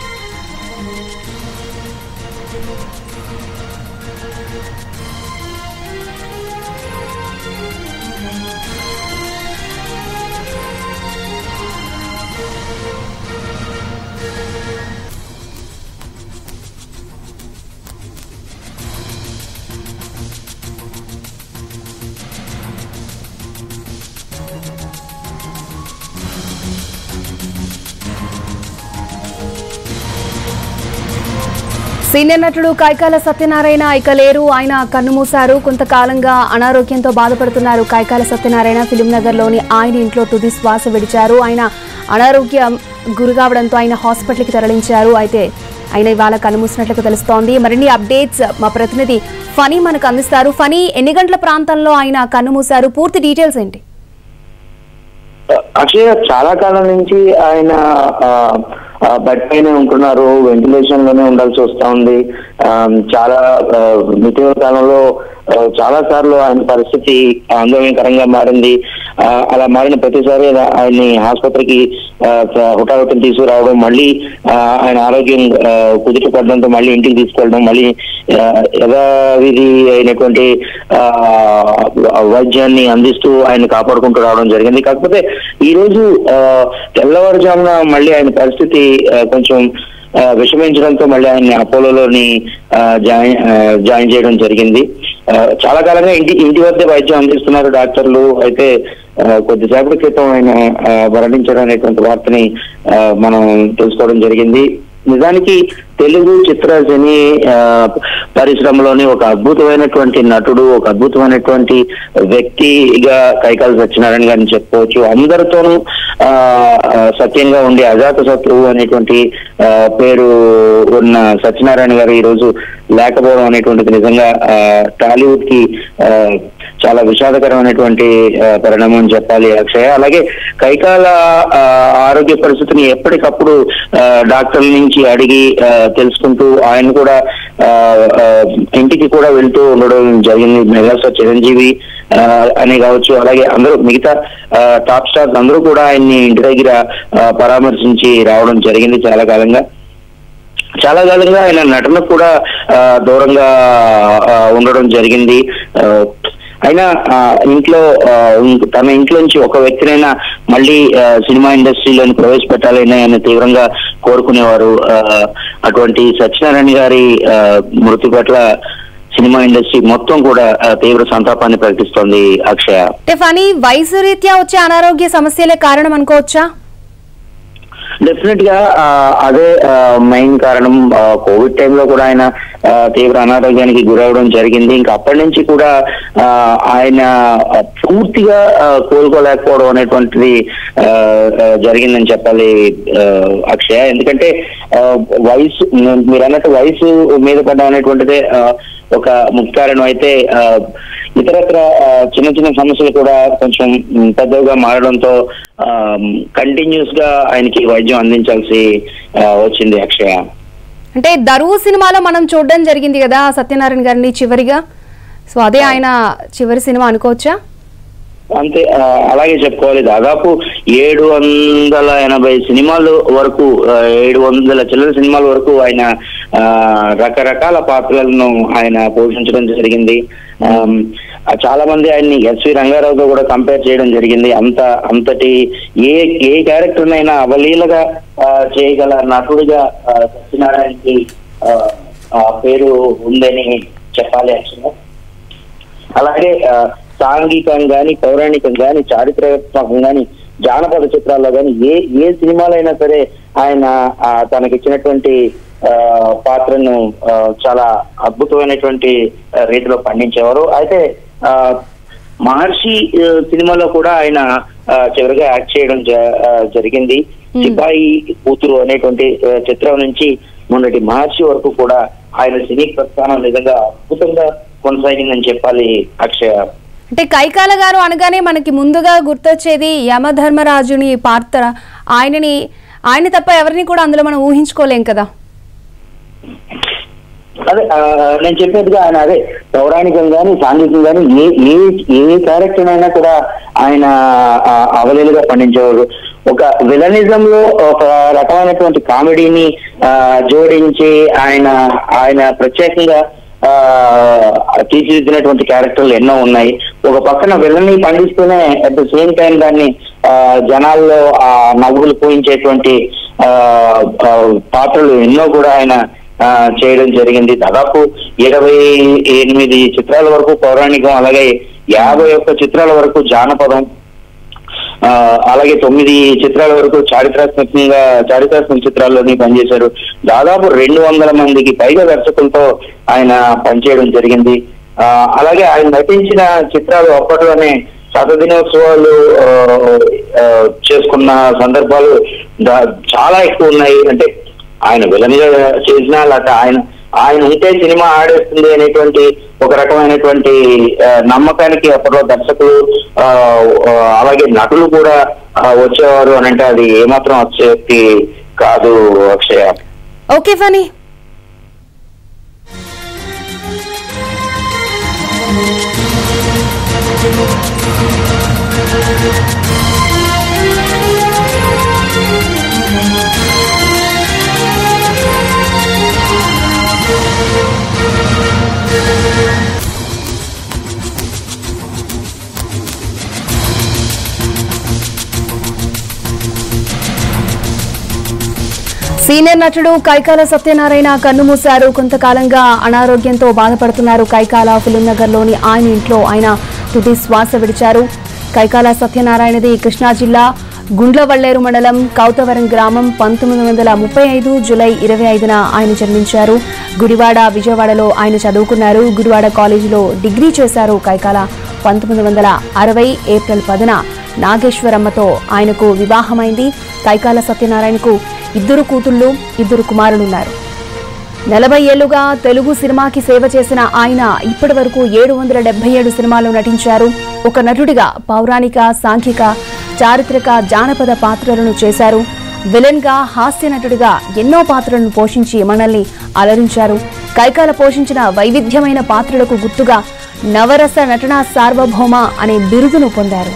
సీనియర్ నటుడు కైకాల సత్యనారాయణ ఇక లేరు. ఆయన కన్నుమూశారు. కొంతకాలంగా అనారోగ్యంతో బాధపడుతున్నారు. కైకాల సత్యనారాయణ ఫిలిం నగర్లోని ఆయన ఇంట్లో తుది శ్వాస విడిచారు. ఆయన అనారోగ్యం గురికావడంతో ఆయన హాస్పిటల్కి తరలించారు. అయితే ఆయన ఇవాళ కన్నుమూసినట్లుగా తెలుస్తోంది. మరిన్ని అప్డేట్స్ మా ప్రతినిధి ఫనీ మనకు అందిస్తారు. ఫనీ, ఎన్ని గంటల ప్రాంతంలో ఆయన కన్నుమూశారు? పూర్తి డీటెయిల్స్ ఏంటి? అక్షయ, చాలా కాలం నుంచి ఆయన బెడ్ పైన ఉంటున్నారు. వెంటిలేషన్ లోనే ఉండాల్సి వస్తా ఉంది. చాలా ఇటీవల కాలంలో చాలా సార్లు ఆయన పరిస్థితి ఆందోళనకరంగా మారింది. అలా మారిన ప్రతిసారి ఆయన్ని ఆసుపత్రికి హుటాహుటిని తీసుకురావడం, మళ్ళీ ఆయన ఆరోగ్యం కుదుట పడడంతో మళ్ళీ ఇంటికి తీసుకెళ్ళడం, మళ్ళీ యథావిధి అయినటువంటి వైద్యాన్ని అందిస్తూ ఆయన కాపాడుకుంటూ రావడం జరిగింది. కాకపోతే ఈ రోజు తెల్లవారుజామున మళ్ళీ ఆయన పరిస్థితి కొంచెం విషమించడంతో మళ్ళీ ఆయన్ని అపోలోని జాయిన్ చేయడం జరిగింది. చాలా కాలంగా ఇంటి వద్ద వైద్యం అందిస్తున్నారు డాక్టర్లు. అయితే కొద్దిసేపటి క్రితం ఆయన మరణించడం అనేటువంటి వార్తని మనం తెలుసుకోవడం జరిగింది. నిజానికి తెలుగు చిత్ర సినీ పరిశ్రమలోని ఒక అద్భుతమైనటువంటి నటుడు, ఒక అద్భుతమైనటువంటి వ్యక్తిగా కైకాల సత్యనారాయణ గారిని చెప్పుకోవచ్చు. అందరితోనూ సత్యంగా ఉండే అజాత శత్రువు అనేటువంటి పేరు ఉన్న సత్యనారాయణ గారు ఈ రోజు లేకపోవడం అనేటువంటిది నిజంగా టాలీవుడ్ కి చాలా విషాదకరమైనటువంటి పరిణామం అని చెప్పాలి అక్షయ. అలాగే కైకాల ఆరోగ్య పరిస్థితిని ఎప్పటికప్పుడు డాక్టర్ల నుంచి అడిగి తెలుసుకుంటూ ఆయన కూడా ఇంటికి కూడా వెళ్తూ ఉండడం జరిగింది. మెగాస్టార్ చిరంజీవి అని కావచ్చు, అలాగే అందరూ మిగతా టాప్ స్టార్స్ అందరూ కూడా ఆయన్ని ఇంటి దగ్గర పరామర్శించి రావడం జరిగింది. చాలా కాలంగా ఆయన నటన కూడా దూరంగా ఉండడం జరిగింది. అయినా తన ఇంట్లోంచి ఒక వ్యక్తినైనా మళ్ళీ సినిమా ఇండస్ట్రీలోని ప్రవేశపెట్టాలని ఆయన తీవ్రంగా కోరుకునేవారు. అటువంటి సత్యనారాయణ గారి మృతి పట్ల సినిమా ఇండస్ట్రీ మొత్తం కూడా తీవ్ర సంతాపాన్ని ప్రకటిస్తోంది అక్షయ. ఫనీ వయసు రీత్యా వచ్చే అనారోగ్య సమస్యలే కారణం అనుకోవచ్చా? డెఫినెట్ గా అదే మెయిన్ కారణం. కోవిడ్ టైంలో కూడా ఆయన తీవ్ర అనారోగ్యానికి గురవడం జరిగింది. ఇంకా అప్పటి నుంచి కూడా ఆయన పూర్తిగా కోలుకోలేకపోవడం అనేటువంటిది జరిగిందని చెప్పాలి అక్షయ. ఎందుకంటే వయసు, మీరు అన్నట్టు వయసు మీద పడ్డం అనేటువంటిదే ఒక ముఖ్య కారణం. అయితే ఇతరత్ర చిన్న చిన్న సమస్యలు కూడా కొంచెం పెద్దగా మారడంతో కంటిన్యూస్ గా ఆయనకి వైద్యం అందించాల్సి వచ్చింది అక్షయ. అంటే దరువు సినిమాలో మనం చూడడం జరిగింది కదా సత్యనారాయణ గారిని చివరిగా, సో అదే ఆయన చివరి సినిమా అనుకోవచ్చా? అంతే, అలాగే చెప్పుకోవాలి. దాదాపు 780 సినిమాలు వరకు, 700 చిల్లర సినిమాల వరకు ఆయన రకరకాల పాత్రలను ఆయన పోషించడం జరిగింది. చాలా మంది ఆయన్ని ఎస్వి రంగారావుతో కూడా కంపేర్ చేయడం జరిగింది. అంతటి ఏ క్యారెక్టర్ అయినా అవలీలగా చేయగల నటుడిగా సత్యనారాయణకి పేరు ఉందని చెప్పాలి యాక్చువల్గా. అలాగే సాంఘికం గాని, పౌరాణికం గాని, చారిత్రాత్మకం గాని, జానపద చిత్రాల్లో గాని ఏ సినిమాలైనా సరే ఆయన తనకిచ్చినటువంటి పాత్రను చాలా అద్భుతమైనటువంటి రీతిలో పండించేవారు. అయితే మహర్షి సినిమాలో కూడా ఆయన చివరిగా యాక్ట్ చేయడం జరిగింది. సిపాయి కూతురు అనేటువంటి చిత్రం నుంచి మొన్నటి మహర్షి వరకు కూడా ఆయన సినీ ప్రస్థానం నిజంగా అద్భుతంగా కొనసాగిందని చెప్పాలి అక్షయ. అంటే కైకాల గారు అనగానే మనకి ముందుగా గుర్తొచ్చేది యమధర్మరాజుని పాత్ర. ఆయన తప్ప ఎవరిని కూడా అందులో మనం ఊహించుకోలేం కదా. అదే నేను చెప్పేట్టుగా ఆయన అదే పౌరాణికం గాని, సాంఘికం గాని ఏ క్యారెక్టర్ అయినా కూడా ఆయన అవలీలుగా పండించేవారు. ఒక విలనిజం లో ఒక రకమైనటువంటి కామెడీని జోడించి ఆయన ప్రత్యేకంగా తీర్చిదిద్దినటువంటి క్యారెక్టర్లు ఎన్నో ఉన్నాయి. ఒక పక్కన విలన్ని పండిస్తూనే అట్ ద సేమ్ టైం దాన్ని జనాల్లో నవ్వులు పోయించేటువంటి పాత్రలు ఎన్నో కూడా ఆయన చేయడం జరిగింది. దాదాపు 28 చిత్రాల వరకు పౌరాణికం, అలాగే 51 చిత్రాల వరకు జానపదం, అలాగే 9 చిత్రాల వరకు చారిత్రాత్మక చిత్రాల్లోని పనిచేశారు. దాదాపు 200 మందికి పైగా దర్శకులతో ఆయన పనిచేయడం జరిగింది. అలాగే ఆయన నటించిన చిత్రాలు అప్పట్లోనే శతదినోత్సవాలు చేసుకున్న సందర్భాలు చాలా ఎక్కువ ఉన్నాయి. అంటే ఆయన విలన్గా చేసినా లేకపోతే ఆయన ఉంటే సినిమా ఆడేస్తుంది అనేటువంటి ఒక రకమైనటువంటి నమ్మకానికి అప్పట్లో దర్శకులు అలాగే నటులు కూడా వచ్చేవారు అని అంటే అది ఏమాత్రం అతిశయోక్తి కాదు అక్షయ. Okay funny. సీనియర్ నటుడు కైకాల సత్యనారాయణ కన్నుమూశారు. కొంతకాలంగా అనారోగ్యంతో బాధపడుతున్నారు. కైకాల ఫిలిం నగర్లోని ఆయన ఇంట్లో ఆయన తుది శ్వాస విడిచారు. కైకాల సత్యనారాయణది కృష్ణా జిల్లా గుండ్లవల్లేరు మండలం కౌతవరం గ్రామం. 1935 జూలై 25న ఆయన జన్మించారు. గుడివాడ, విజయవాడలో ఆయన చదువుకున్నారు. గుడివాడ కాలేజీలో డిగ్రీ చేశారు. కైకాల 1960 ఏప్రిల్ 10న నాగేశ్వరమ్మతో ఆయనకు వివాహమైంది. కైకాల సత్యనారాయణకు 2 కూతుళ్లు, 2 కుమారులున్నారు. 40 ఏళ్లుగా తెలుగు సినిమాకి సేవ చేసిన ఆయన ఇప్పటి వరకు 777 సినిమాల్లో నటించారు. ఒక నటుడిగా పౌరాణిక, సాంఘిక, చారిత్రక, జానపద పాత్రలను చేశారు. విలన్ గా, హాస్య నటుడిగా ఎన్నో పాత్రలను పోషించి మనల్ని అలరించారు. కైకాల పోషించిన వైవిధ్యమైన పాత్రలకు గుర్తుగా నవరస నటనా సార్వభౌమ అనే బిరుదును పొందారు.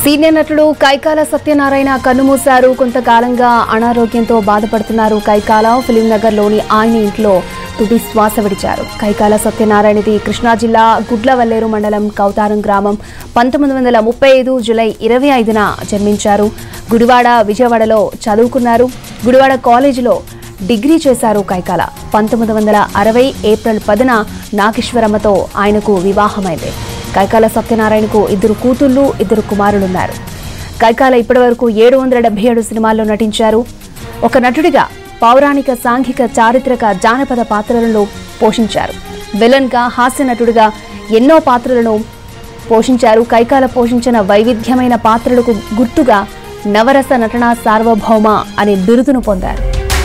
సీనియర్ నటుడు కైకాల సత్యనారాయణ కన్నుమూశారు. కొంతకాలంగా అనారోగ్యంతో బాధపడుతున్నారు కైకాల. ఫిలిం నగర్లోని ఆయన ఇంట్లో తుది శ్వాస విడిచారు. కైకాల సత్యనారాయణది కృష్ణా జిల్లా గుడ్లవల్లేరు మండలం కౌతారం గ్రామం. 1935 జూలై 25న జన్మించారు. గుడివాడ విజయవాడలో చదువుకున్నారు. గుడివాడ కాలేజీలో డిగ్రీ చేశారు కైకాల. 1960 ఏప్రిల్ 10న నాగేశ్వరమ్మతో ఆయనకు వివాహమైంది. కైకాల సత్యనారాయణకు 2 కూతుళ్లు 2 కుమారులున్నారు. కైకాల ఇప్పటివరకు 777 సినిమాల్లో నటించారు. ఒక నటుడిగా పౌరాణిక, సాంఘిక, చారిత్రక, జానపద పాత్రలను పోషించారు. విలన్గా, హాస్య నటుడిగా ఎన్నో పాత్రలను పోషించారు. కైకాల పోషించిన వైవిధ్యమైన పాత్రలకు గుర్తుగా నవరస నటనా సార్వభౌమ అనే బిరుదును పొందారు.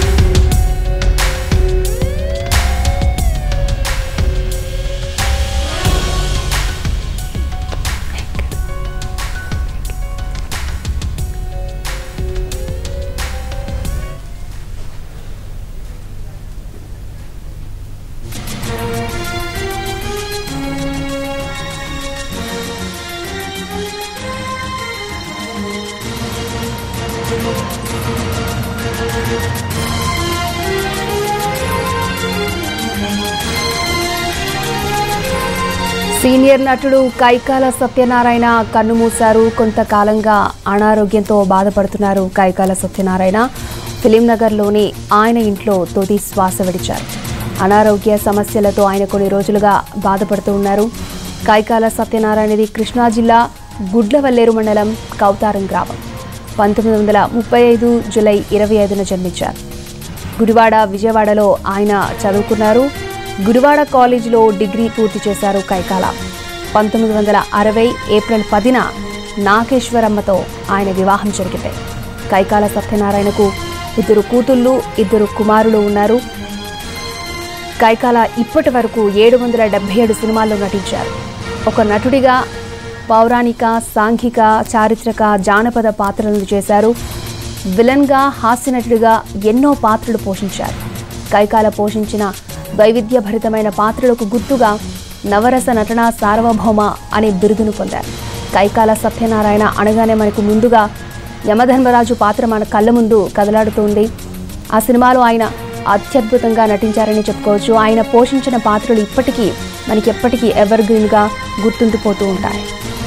సీనియర్ నటుడు కైకాల సత్యనారాయణ కన్నుమూశారు. కొంతకాలంగా అనారోగ్యంతో బాధపడుతున్నారు కైకాల సత్యనారాయణ. ఫిలిం నగర్లోని ఆయన ఇంట్లో తుది శ్వాస విడిచారు. అనారోగ్య సమస్యలతో ఆయన కొన్ని రోజులుగా బాధపడుతూ ఉన్నారు. కైకాల సత్యనారాయణది కృష్ణా జిల్లా గుడ్లవల్లేరు మండలం కౌతారం గ్రామం. 1935 జూలై 25న జన్మించారు. గుడివాడ విజయవాడలో ఆయన చదువుకున్నారు. గుడివాడ కాలేజీలో డిగ్రీ పూర్తి చేశారు కైకాల. 1960 ఏప్రిల్ 10న నాగేశ్వరమ్మతో ఆయన వివాహం జరిగింది. కైకాల సత్యనారాయణకు 2 కూతుళ్లు 2 కుమారులు ఉన్నారు. కైకాల ఇప్పటి వరకు 777 సినిమాల్లో నటించారు. ఒక నటుడిగా పౌరాణిక, సాంఘిక, చారిత్రక, జానపద పాత్రలను చేశారు. విలన్గా, హాస్య నటుడిగా ఎన్నో పాత్రలు పోషించారు. కైకాల పోషించిన వైవిధ్యభరితమైన పాత్రలకు గుర్తుగా నవరస నటనా సార్వభౌమ అనే బిరుదును పొందారు. కైకాల సత్యనారాయణ అనగానే మనకు ముందుగా యమధర్మరాజు పాత్ర మన కళ్ళ ముందు కదలాడుతోంది. ఆ సినిమాలో ఆయన అత్యద్భుతంగా నటించారని చెప్పుకోవచ్చు. ఆయన పోషించిన పాత్రలు ఇప్పటికీ మనకి ఎప్పటికీ ఎవర్ గ్రీన్గా గుర్తుండిపోతూ ఉంటాయి.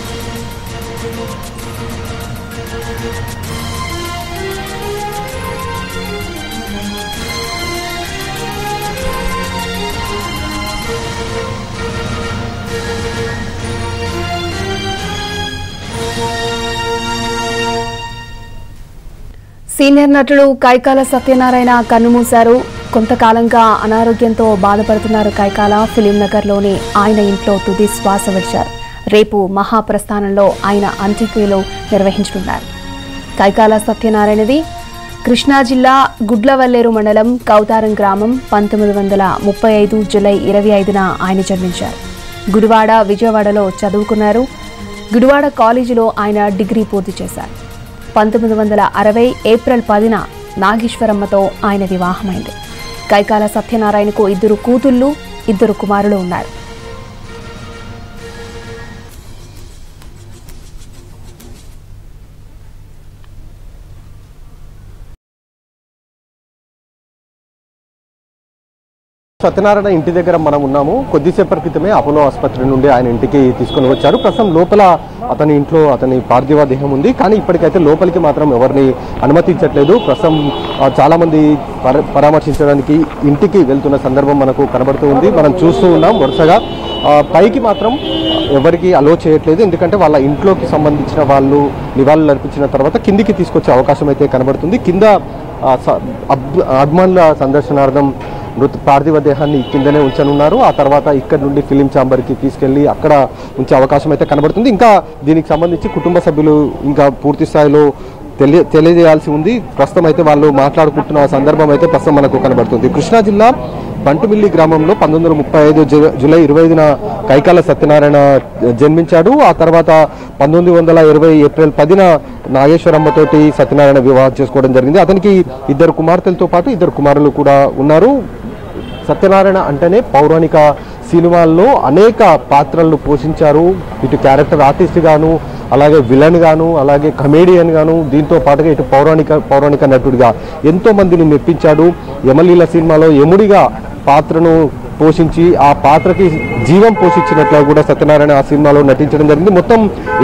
సీనియర్ నటుడు కైకాల సత్యనారాయణ కన్నుమూశారు. కొంతకాలంగా అనారోగ్యంతో బాధపడుతున్నారు కైకాల. ఫిలిం నగర్లోని ఆయన ఇంట్లో తుది శ్వాస విడిచారు. రేపు మహాప్రస్థానంలో ఆయన అంత్యక్రియలు నిర్వహించనున్నారు. కైకాల సత్యనారాయణది కృష్ణా జిల్లా గుడ్లవల్లేరు మండలం కౌతారం గ్రామం. 1935 జూలై 25న ఆయన జన్మించారు. గుడివాడ విజయవాడలో చదువుకున్నారు. గుడివాడ కాలేజీలో ఆయన డిగ్రీ పూర్తి చేశారు. 1960 ఏప్రిల్ 10న నాగేశ్వరమ్మతో ఆయన వివాహమైంది. కైకాల సత్యనారాయణకు 2 కూతుళ్లు 2 కుమారులు ఉన్నారు. సత్యనారాయణ ఇంటి దగ్గర మనం ఉన్నాము. కొద్దిసేపటి క్రితమే అపోలో ఆసుపత్రి నుండి ఆయన ఇంటికి తీసుకొని వచ్చారు. ప్రస్తుతం లోపల అతని ఇంట్లో అతని పార్థివ దేహం ఉంది. కానీ ఇప్పటికైతే లోపలికి మాత్రం ఎవరిని అనుమతించట్లేదు. ప్రస్తుతం చాలా మంది పరామర్శించడానికి ఇంటికి వెళ్తున్న సందర్భం మనకు కనబడుతూ ఉంది. మనం చూస్తూ ఉన్నాం వరుసగా. పైకి మాత్రం ఎవరికి అలో చేయట్లేదు. ఎందుకంటే వాళ్ళ ఇంట్లోకి సంబంధించిన వాళ్ళు నివాళులు అర్పించిన తర్వాత కిందికి తీసుకొచ్చే అవకాశం అయితే కనబడుతుంది. కింద అభిమానుల సందర్శనార్థం పార్థివ దేహాన్ని కిందనే ఉంచనున్నారు. ఆ తర్వాత ఇక్కడ నుండి ఫిలిం ఛాంబర్కి తీసుకెళ్లి అక్కడ ఉంచే అవకాశం అయితే కనబడుతుంది. ఇంకా దీనికి సంబంధించి కుటుంబ సభ్యులు ఇంకా పూర్తి స్థాయిలో తెలియజేయాల్సి ఉంది. ప్రస్తుతం అయితే వాళ్ళు మాట్లాడుకుంటున్న సందర్భం అయితే ప్రస్తుతం మనకు కనబడుతుంది. కృష్ణా జిల్లా బంటుమిల్లి గ్రామంలో 1935 జూలై 25న కైకాల సత్యనారాయణ జన్మించాడు. ఆ తర్వాత 1920 ఏప్రిల్ 10న నాగేశ్వరమ్మతోటి సత్యనారాయణ వివాహం చేసుకోవడం జరిగింది. అతనికి 2 కుమార్తెలతో పాటు 2 కుమారులు కూడా ఉన్నారు. సత్యనారాయణ అంటేనే పౌరాణిక సినిమాల్లో అనేక పాత్రలను పోషించారు. ఇటు క్యారెక్టర్ ఆర్టిస్ట్ గాను అలాగే విలన్ గాను, అలాగే కమేడియన్ గాను, దీంతో పాటుగా ఇటు పౌరాణిక నటుడిగా ఎంతో మందిని మెప్పించాడు. యమలీల సినిమాలో యముడిగా పాత్రను పోషించి ఆ పాత్రకి జీవం పోషించినట్లు కూడా సత్యనారాయణ ఆ సినిమాలో నటించడం జరిగింది. మొత్తం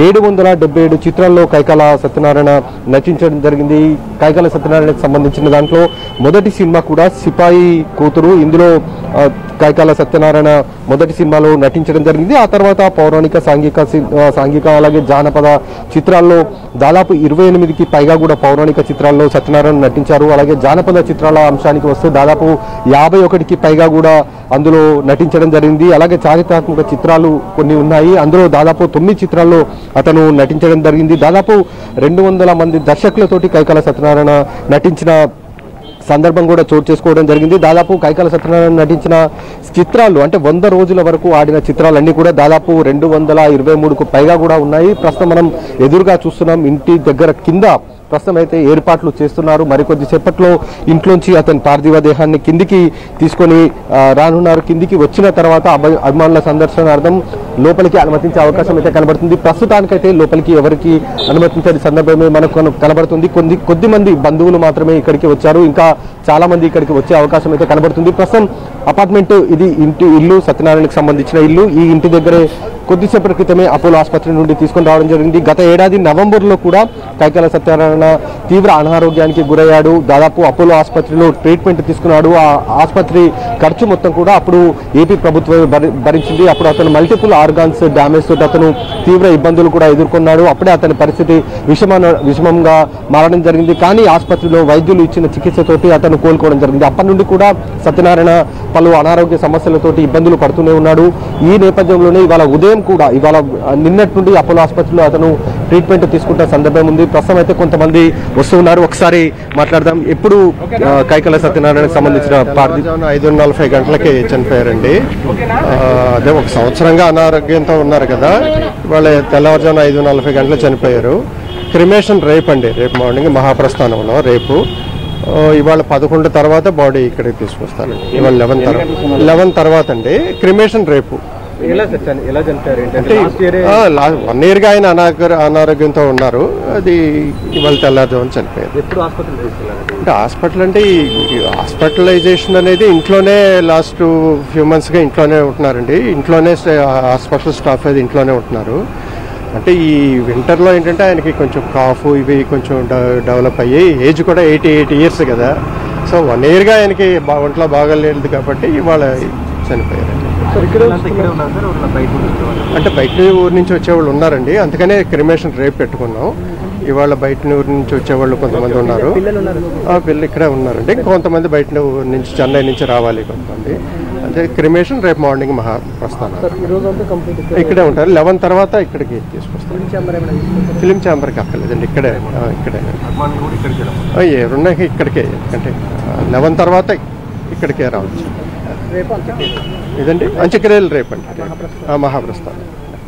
777 చిత్రాల్లో కైకాల సత్యనారాయణ నటించడం జరిగింది. కైకాల సత్యనారాయణకు సంబంధించిన దాంట్లో మొదటి సినిమా కూడా సిపాయి కూతురు. ఇందులో కైకాల సత్యనారాయణ మొదటి సినిమాలో నటించడం జరిగింది. ఆ తర్వాత పౌరాణిక, సాంఘిక అలాగే జానపద చిత్రాల్లో దాదాపు 28కి పైగా కూడా పౌరాణిక చిత్రాల్లో సత్యనారాయణ నటించారు. అలాగే జానపద చిత్రాల అంశానికి వస్తే దాదాపు 51కి పైగా కూడా అందులో నటించడం జరిగింది. అలాగే చారిత్రాత్మక చిత్రాలు కొన్ని ఉన్నాయి. అందులో దాదాపు 9 చిత్రాల్లో అతను నటించడం జరిగింది. దాదాపు 200 మంది దర్శకులతోటి కైకాల సత్యనారాయణ నటించిన సందర్భం కూడా చోటు చేసుకోవడం జరిగింది. దాదాపు కైకాల సత్యనారాయణ నటించిన చిత్రాలు అంటే 100 రోజుల వరకు ఆడిన చిత్రాలన్నీ కూడా దాదాపు 223కు పైగా కూడా ఉన్నాయి. ప్రస్తుతం మనం ఎదురుగా చూస్తున్నాం, ఇంటి దగ్గర కింద ప్రస్తుతం అయితే ఏర్పాట్లు చేస్తున్నారు. మరికొద్ది సేపట్లో ఇంట్లోంచి అతని పార్థివ దేహాన్ని కిందికి తీసుకొని రానున్నారు. కిందికి వచ్చిన తర్వాత అభిమానుల సందర్శనార్థం లోపలికి అనుమతించే అవకాశం అయితే కనబడుతుంది. ప్రస్తుతానికైతే లోపలికి ఎవరికి అనుమతించని సందర్భమే మనకు కనబడుతుంది. కొద్ది మంది బంధువులు మాత్రమే ఇక్కడికి వచ్చారు. ఇంకా చాలా మంది ఇక్కడికి వచ్చే అవకాశం అయితే కనబడుతుంది. ప్రస్తుతం అపార్ట్మెంట్ ఇది ఇల్లు సత్యనారాయణకి సంబంధించిన ఇల్లు. ఈ ఇంటి దగ్గరే కొద్దిసేపటి క్రితమే అపోలో ఆసుపత్రి నుండి తీసుకొని రావడం జరిగింది. గత ఏడాది నవంబర్లో కూడా కైకాల సత్యనారాయణ తీవ్ర అనారోగ్యానికి గురయ్యాడు. దాదాపు అపోలో ఆసుపత్రిలో ట్రీట్మెంట్ తీసుకున్నాడు. ఆ ఆసుపత్రి ఖర్చు మొత్తం కూడా అప్పుడు ఏపీ ప్రభుత్వం భరించింది. అప్పుడు అతను మల్టిపుల్ ఆర్గాన్స్ డ్యామేజ్ తోటి అతను తీవ్ర ఇబ్బందులు కూడా ఎదుర్కొన్నాడు. అప్పుడే అతని పరిస్థితి విషమంగా మారడం జరిగింది. కానీ ఆసుపత్రిలో వైద్యులు ఇచ్చిన చికిత్సతోటి అతను కోలుకోవడం జరిగింది. అప్పటి నుండి కూడా సత్యనారాయణ పలు అనారోగ్య సమస్యలతోటి ఇబ్బందులు పడుతూనే ఉన్నాడు. ఈ నేపథ్యంలోనే ఇవాళ నిన్నటి నుండి అపోలో ఆసుపత్రిలో అతను ట్రీట్మెంట్ తీసుకుంటున్న సందర్భం ఉంది. ప్రస్తుతం అయితే కొంతమంది వస్తున్నారు, ఒకసారి మాట్లాడదాం. ఎప్పుడు కైకాల సత్యనారాయణకు సంబంధించిన 5:40 గంటలకి చనిపోయారండి. అదే ఒక సంవత్సరంగా అనారోగ్యంతో ఉన్నారు కదా, వాళ్ళ తెల్లవారుజామున 5:40 గంటలకు చనిపోయారు. క్రిమేషన్ రేపు అండి, రేపు మార్నింగ్ మహాప్రస్థానంలో రేపు. ఇవాళ 11 తర్వాత బాడీ ఇక్కడికి తీసుకొస్తారండి. ఇవాళ 11 తర్వాత అండి. క్రిమేషన్ రేపు. అంటే 1 yearగా ఆయన అనారోగ్యంతో ఉన్నారు. అది ఇవాళ తెల్లారుజామున చనిపోయారు. అంటే హాస్పిటల్ అంటే హాస్పిటలైజేషన్ అనేది ఇంట్లోనే లాస్ట్ ఫ్యూ మంత్స్గా ఇంట్లోనే ఉంటున్నారండి. ఇంట్లోనే హాస్పిటల్ స్టాఫ్ అది ఇంట్లోనే ఉంటున్నారు. అంటే ఈ వింటర్లో ఏంటంటే ఆయనకి కొంచెం కాఫ్ ఇవి కొంచెం డెవలప్ అయ్యి, ఏజ్ కూడా 88 years కదా. సో 1 yearగా ఆయనకి ఒంట్లో బాగాలేదు కాబట్టి ఇవాళ చనిపోయారు. అంటే బయట ఊరి నుంచి వచ్చేవాళ్ళు ఉన్నారండి, అందుకనే క్రిమేషన్ రేపు పెట్టుకున్నాం. ఇవాళ బయట ఊరి నుంచి వచ్చేవాళ్ళు కొంతమంది ఉన్నారు. పిల్లలు ఇక్కడే ఉన్నారండి. కొంతమంది బయట ఊరి నుంచి చెన్నై నుంచి రావాలి కొంతమంది. అంటే క్రిమేషన్ రేపు మార్నింగ్ మహాప్రస్థానం ఇక్కడే ఉంటారు. 11 తర్వాత ఇక్కడికి తీసుకొస్తారు. ఫిలిం ఛాంబర్కి అక్కర్లేదండి, ఇక్కడే ఎవరున్నా ఇక్కడికే. ఎందుకంటే 11 తర్వాత ఇక్కడికే రావచ్చు. ఇదండి అంత్యక్రియలు రేపండి, మహాప్రస్థానం.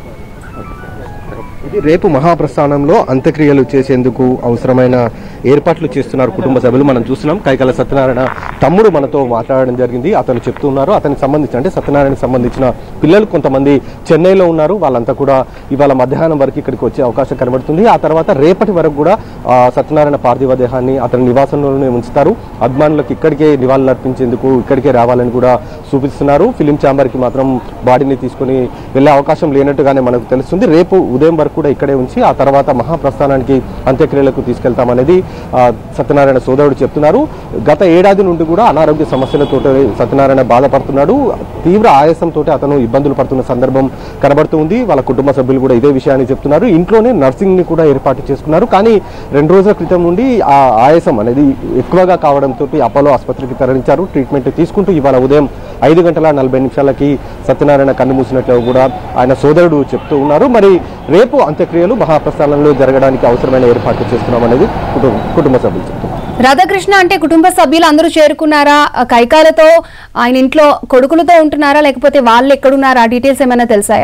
ఇది రేపు మహాప్రస్థానంలో అంత్యక్రియలు చేసేందుకు అవసరమైన ఏర్పాట్లు చేస్తున్నారు కుటుంబ సభ్యులు. మనం చూస్తున్నాం కైకాల సత్యనారాయణ తమ్ముడు మనతో మాట్లాడడం జరిగింది. అతను చెప్తున్నారు అతనికి సంబంధించిన అంటే సత్యనారాయణకు సంబంధించిన పిల్లలు కొంతమంది చెన్నైలో ఉన్నారు. వాళ్ళంతా కూడా ఇవాళ మధ్యాహ్నం వరకు ఇక్కడికి వచ్చే అవకాశం కనబడుతుంది. ఆ తర్వాత రేపటి వరకు కూడా సత్యనారాయణ పార్థివ దేహాన్ని అతని నివాసంలోనే ఉంచుతారు. అభిమానులకు ఇక్కడికే నివాళులు అర్పించేందుకు ఇక్కడికే రావాలని కూడా చూపిస్తున్నారు. ఫిలిం ఛాంబర్కి మాత్రం బాడీని తీసుకుని వెళ్ళే అవకాశం లేనట్టుగానే మనకు తెలుస్తుంది. రేపు ఉదయం వరకు కూడా ఇక్కడే ఉంచి ఆ తర్వాత మహాప్రస్థానానికి అంత్యక్రియలకు తీసుకెళ్తామనేది సత్యనారాయణ సోదరుడు చెప్తున్నారు. గత ఏడాది నుండి కూడా అనారోగ్య సమస్యలతో సత్యనారాయణ బాధపడుతున్నాడు. తీవ్ర ఆయాసంతో అతను ఇబ్బందులు పడుతున్న సందర్భం కనబడుతుంది. వాళ్ళ కుటుంబ సభ్యులు కూడా ఇదే విషయాన్ని చెప్తున్నారు. ఇంట్లోనే నర్సింగ్ ని కూడా ఏర్పాటు చేసుకున్నారు. కానీ 2 రోజుల క్రితం నుండి ఆ ఆయాసం అనేది ఎక్కువగా కావడంతో అపోలో ఆసుపత్రికి తరలించారు. ట్రీట్మెంట్ తీసుకుంటూ ఇవాళ ఉదయం 5:40 సత్యనారాయణ కన్ను మూసినట్లు కూడా ఆయన సోదరుడు చెప్తూ ఉన్నారు. మరి రేపు అంత్యక్రియలు మహాప్రస్థానంలో జరగడానికి అవసరమైన ఏర్పాట్లు చేస్తున్నామనేది కుటుంబ సభ్యులు చెప్తున్నారు. రాధాకృష్ణ, అంటే కుటుంబ సభ్యులు అందరూ చేరుకున్నారా? కైకాలతో ఆయన ఇంట్లో కొడుకులతో ఉంటున్నారా, లేకపోతే వాళ్ళు ఎక్కడున్నారా? డీటెయిల్స్ ఏమైనా తెలుసాయా?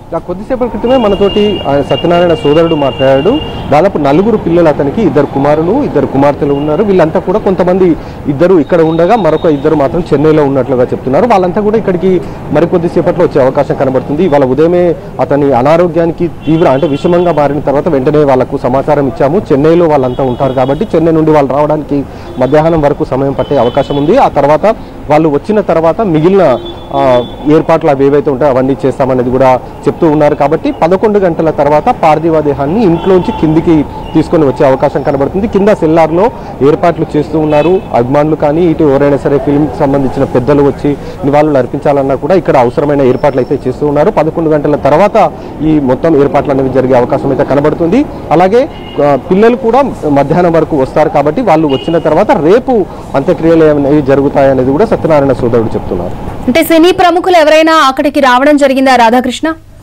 కొద్దిసేపటి క్రితమే మనతోటి సత్యనారాయణ సోదరుడు మాట్లాడాడు. దాదాపు 4 పిల్లలు అతనికి, 2 కుమారులు 2 కుమార్తెలు ఉన్నారు. వీళ్ళంతా కూడా కొంతమంది 2 ఇక్కడ ఉండగా మరొక 2 మాత్రం చెన్నైలో ఉన్నట్లుగా చెప్తున్నారు. వాళ్ళంతా కూడా ఇక్కడికి మరికొద్దిసేపట్లో వచ్చే అవకాశం కనబడుతుంది. ఇవాళ ఉదయమే అతని అనారోగ్యానికి అంటే విషమంగా మారిన తర్వాత వెంటనే వాళ్ళకు సమాచారం ఇచ్చాము. చెన్నైలో వాళ్ళంతా ఉంటారు కాబట్టి చెన్నై నుండి వాళ్ళు రావడానికి మధ్యాహ్నం వరకు సమయం పట్టే అవకాశం ఉంది. ఆ తర్వాత వాళ్ళు వచ్చిన తర్వాత మిగిలిన ఏర్పాట్లు అవి ఏవైతే ఉంటాయో అవన్నీ చేస్తామనేది కూడా చెప్తూ ఉన్నారు. కాబట్టి 11 గంటల తర్వాత పార్థివ దేహాన్ని ఇంట్లోంచి కిందికి తీసుకొని వచ్చే అవకాశం కనబడుతుంది. కింద సెల్లార్లో ఏర్పాట్లు చేస్తూ ఉన్నారు. అభిమానులు కానీ ఇటు ఎవరైనా సరే ఫిల్మ్కి సంబంధించిన పెద్దలు వచ్చి నివాళులు అర్పించాలన్నా కూడా ఇక్కడ అవసరమైన ఏర్పాట్లు అయితే చేస్తూ ఉన్నారు. 11 గంటల తర్వాత ఈ మొత్తం ఏర్పాట్లు అనేవి జరిగే అవకాశం అయితే కనబడుతుంది. అలాగే పిల్లలు కూడా మధ్యాహ్నం వరకు వస్తారు కాబట్టి వాళ్ళు వచ్చిన తర్వాత రేపు అంత్యక్రియలు అనేవి జరుగుతాయనేది కూడా సత్యనారాయణ సోదరుడు చెప్తున్నారు. అంటే సినీ ప్రముఖులు ఎవరైనా అక్కడికి రావడం జరిగిందా రాధాకృష్ణ?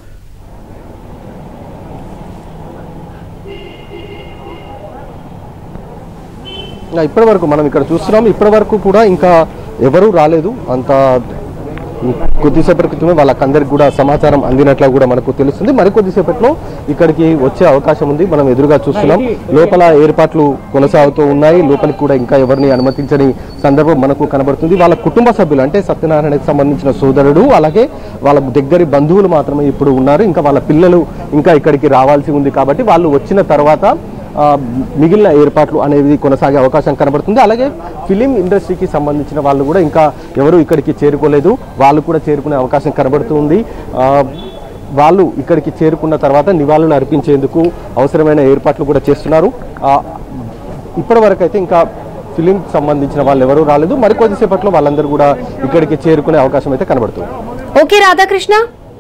ఇప్పటి వరకు మనం ఇక్కడ చూస్తున్నాం. ఇప్పటి వరకు కూడా ఇంకా ఎవరూ రాలేదు. అంత కొద్దిసేపటి క్రితమే వాళ్ళకందరికి కూడా సమాచారం అందినట్లు కూడా మనకు తెలుస్తుంది. మరికొద్దిసేపట్లో ఇక్కడికి వచ్చే అవకాశం ఉంది. మనం ఎదురుగా చూస్తున్నాం. లోపల ఏర్పాట్లు కొనసాగుతూ ఉన్నాయి. లోపలికి కూడా ఇంకా ఎవరిని అనుమతించని సందర్భం మనకు కనబడుతుంది. వాళ్ళ కుటుంబ సభ్యులు అంటే సత్యనారాయణకి సంబంధించిన సోదరుడు అలాగే వాళ్ళ దగ్గరి బంధువులు మాత్రమే ఇప్పుడు ఉన్నారు. ఇంకా వాళ్ళ పిల్లలు ఇంకా ఇక్కడికి రావాల్సి ఉంది కాబట్టి వాళ్ళు వచ్చిన తర్వాత మిగిలిన ఏర్పాట్లు అనేవి కొనసాగే అవకాశం కనబడుతుంది. అలాగే ఫిలిం ఇండస్ట్రీకి సంబంధించిన వాళ్ళు కూడా ఇంకా ఎవరు ఇక్కడికి చేరుకోలేదు. వాళ్ళు కూడా చేరుకునే అవకాశం కనబడుతుంది. వాళ్ళు ఇక్కడికి చేరుకున్న తర్వాత నివాళులు అర్పించేందుకు అవసరమైన ఏర్పాట్లు కూడా చేస్తున్నారు. ఇప్పటి వరకు అయితే ఇంకా ఫిలింకి సంబంధించిన వాళ్ళు ఎవరూ రాలేదు. మరికొద్దిసేపట్లో వాళ్ళందరూ కూడా ఇక్కడికి చేరుకునే అవకాశం అయితే కనబడుతుంది. ఓకే రాధాకృష్ణ.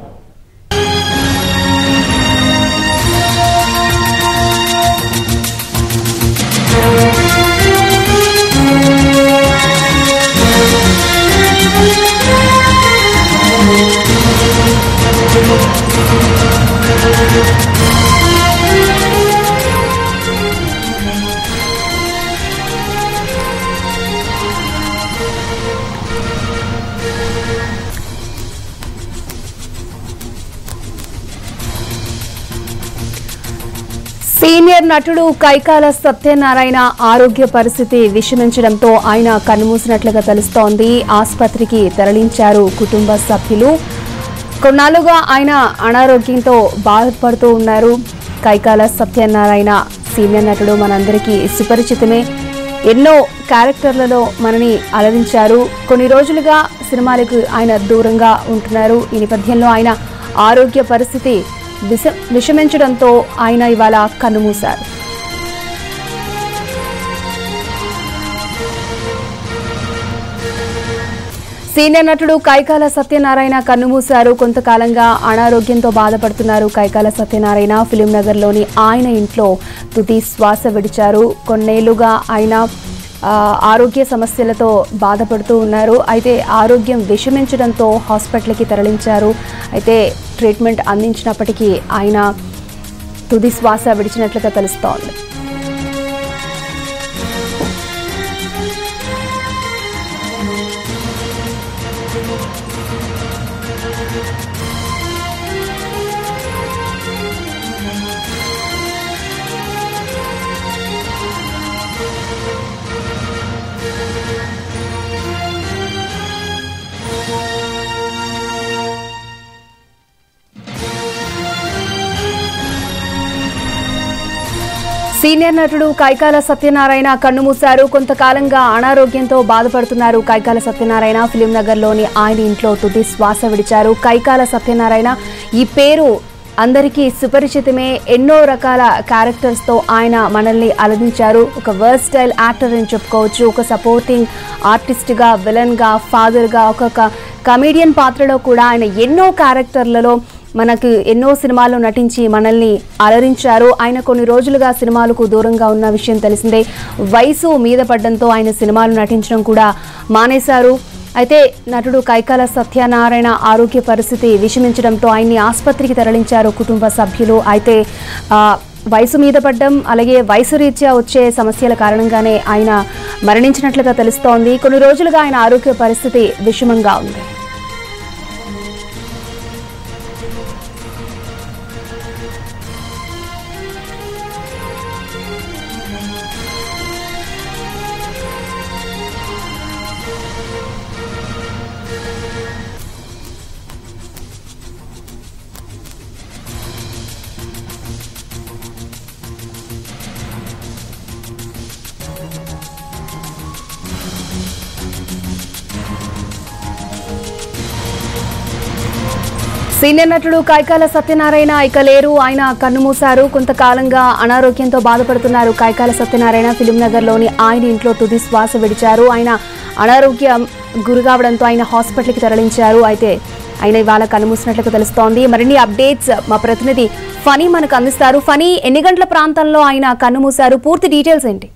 సీనియర్ నటుడు కైకాల సత్యనారాయణ ఆరోగ్య పరిస్థితి విషమించడంతో ఆయన కన్నుమూసినట్లుగా తెలుస్తోంది. ఆసుపత్రికి తరలించారు కుటుంబ సభ్యులు. కొన్నాళ్లుగా ఆయన అనారోగ్యంతో బాధపడుతూ ఉన్నారు. కైకాల సత్యనారాయణ సీనియర్ నటుడు మనందరికీ సుపరిచితమే. ఎన్నో క్యారెక్టర్లలో మనని అలరించారు. కొన్ని రోజులుగా సినిమాలకు ఆయన దూరంగా ఉంటున్నారు. ఈ నేపథ్యంలో ఆయన ఆరోగ్య పరిస్థితి విషమించడంతో ఆయన ఇవాళ కన్నుమూశారు. సీనియర్ నటుడు కైకాల సత్యనారాయణ కన్నుమూశారు. కొంతకాలంగా అనారోగ్యంతో బాధపడుతున్నారు కైకాల సత్యనారాయణ. ఫిలిం నగర్లోని ఆయన ఇంట్లో తుది శ్వాస విడిచారు. కొన్నేళ్లుగా ఆయన ఆరోగ్య సమస్యలతో బాధపడుతూ ఉన్నారు. అయితే ఆరోగ్యం విషమించడంతో హాస్పిటల్కి తరలించారు. అయితే ట్రీట్మెంట్ అందించినప్పటికీ ఆయన తుది శ్వాస విడిచినట్లుగా తెలుస్తోంది. సీనియర్ నటుడు కైకాల సత్యనారాయణ కన్నుమూశారు. కొంతకాలంగా అనారోగ్యంతో బాధపడుతున్నారు కైకాల సత్యనారాయణ. ఫిలిం నగర్లోని ఆయన ఇంట్లో తుది శ్వాస విడిచారు. కైకాల సత్యనారాయణ ఈ పేరు అందరికీ సుపరిచితమే. ఎన్నో రకాల క్యారెక్టర్స్తో ఆయన మనల్ని అలరించారు. ఒక వర్స్టైల్ యాక్టర్ అని చెప్పుకోవచ్చు. ఒక సపోర్టింగ్ ఆర్టిస్ట్గా, విలన్గా, ఫాదర్గా, ఒక కమేడియన్ పాత్రలో కూడా ఆయన ఎన్నో క్యారెక్టర్లలో మనకు ఎన్నో సినిమాల్లో నటించి మనల్ని అలరించారు. ఆయన కొన్ని రోజులుగా సినిమాలకు దూరంగా ఉన్న విషయం తెలిసిందే. వయసు మీద పడడంతో ఆయన సినిమాలు నటించడం కూడా మానేశారు. అయితే నటుడు కైకాల సత్యనారాయణ ఆరోగ్య పరిస్థితి విషమించడంతో ఆయన్ని ఆసుపత్రికి తరలించారు కుటుంబ సభ్యులు. అయితే వయసు మీద పడ్డం అలాగే వయసు రీత్యా వచ్చే సమస్యల కారణంగానే ఆయన మరణించినట్లుగా తెలుస్తోంది. కొన్ని రోజులుగా ఆయన ఆరోగ్య పరిస్థితి విషమంగా ఉంది. సీనియర్ నటుడు కైకాల సత్యనారాయణ ఇక లేరు. ఆయన కన్నుమూశారు. కొంతకాలంగా అనారోగ్యంతో బాధపడుతున్నారు కైకాల సత్యనారాయణ. ఫిలిం నగర్లోని ఆయన ఇంట్లో తుది శ్వాస విడిచారు. ఆయన అనారోగ్యం గురికావడంతో ఆయన హాస్పిటల్కి తరలించారు. అయితే ఆయన ఇవాళ కన్నుమూసినట్లుగా తెలుస్తోంది. మరిన్ని అప్డేట్స్ మా ప్రతినిధి ఫనీ మనకు అందిస్తారు. ఫనీ, ఎన్ని గంటల ప్రాంతంలో ఆయన కన్నుమూశారు? పూర్తి డీటెయిల్స్ ఏంటి?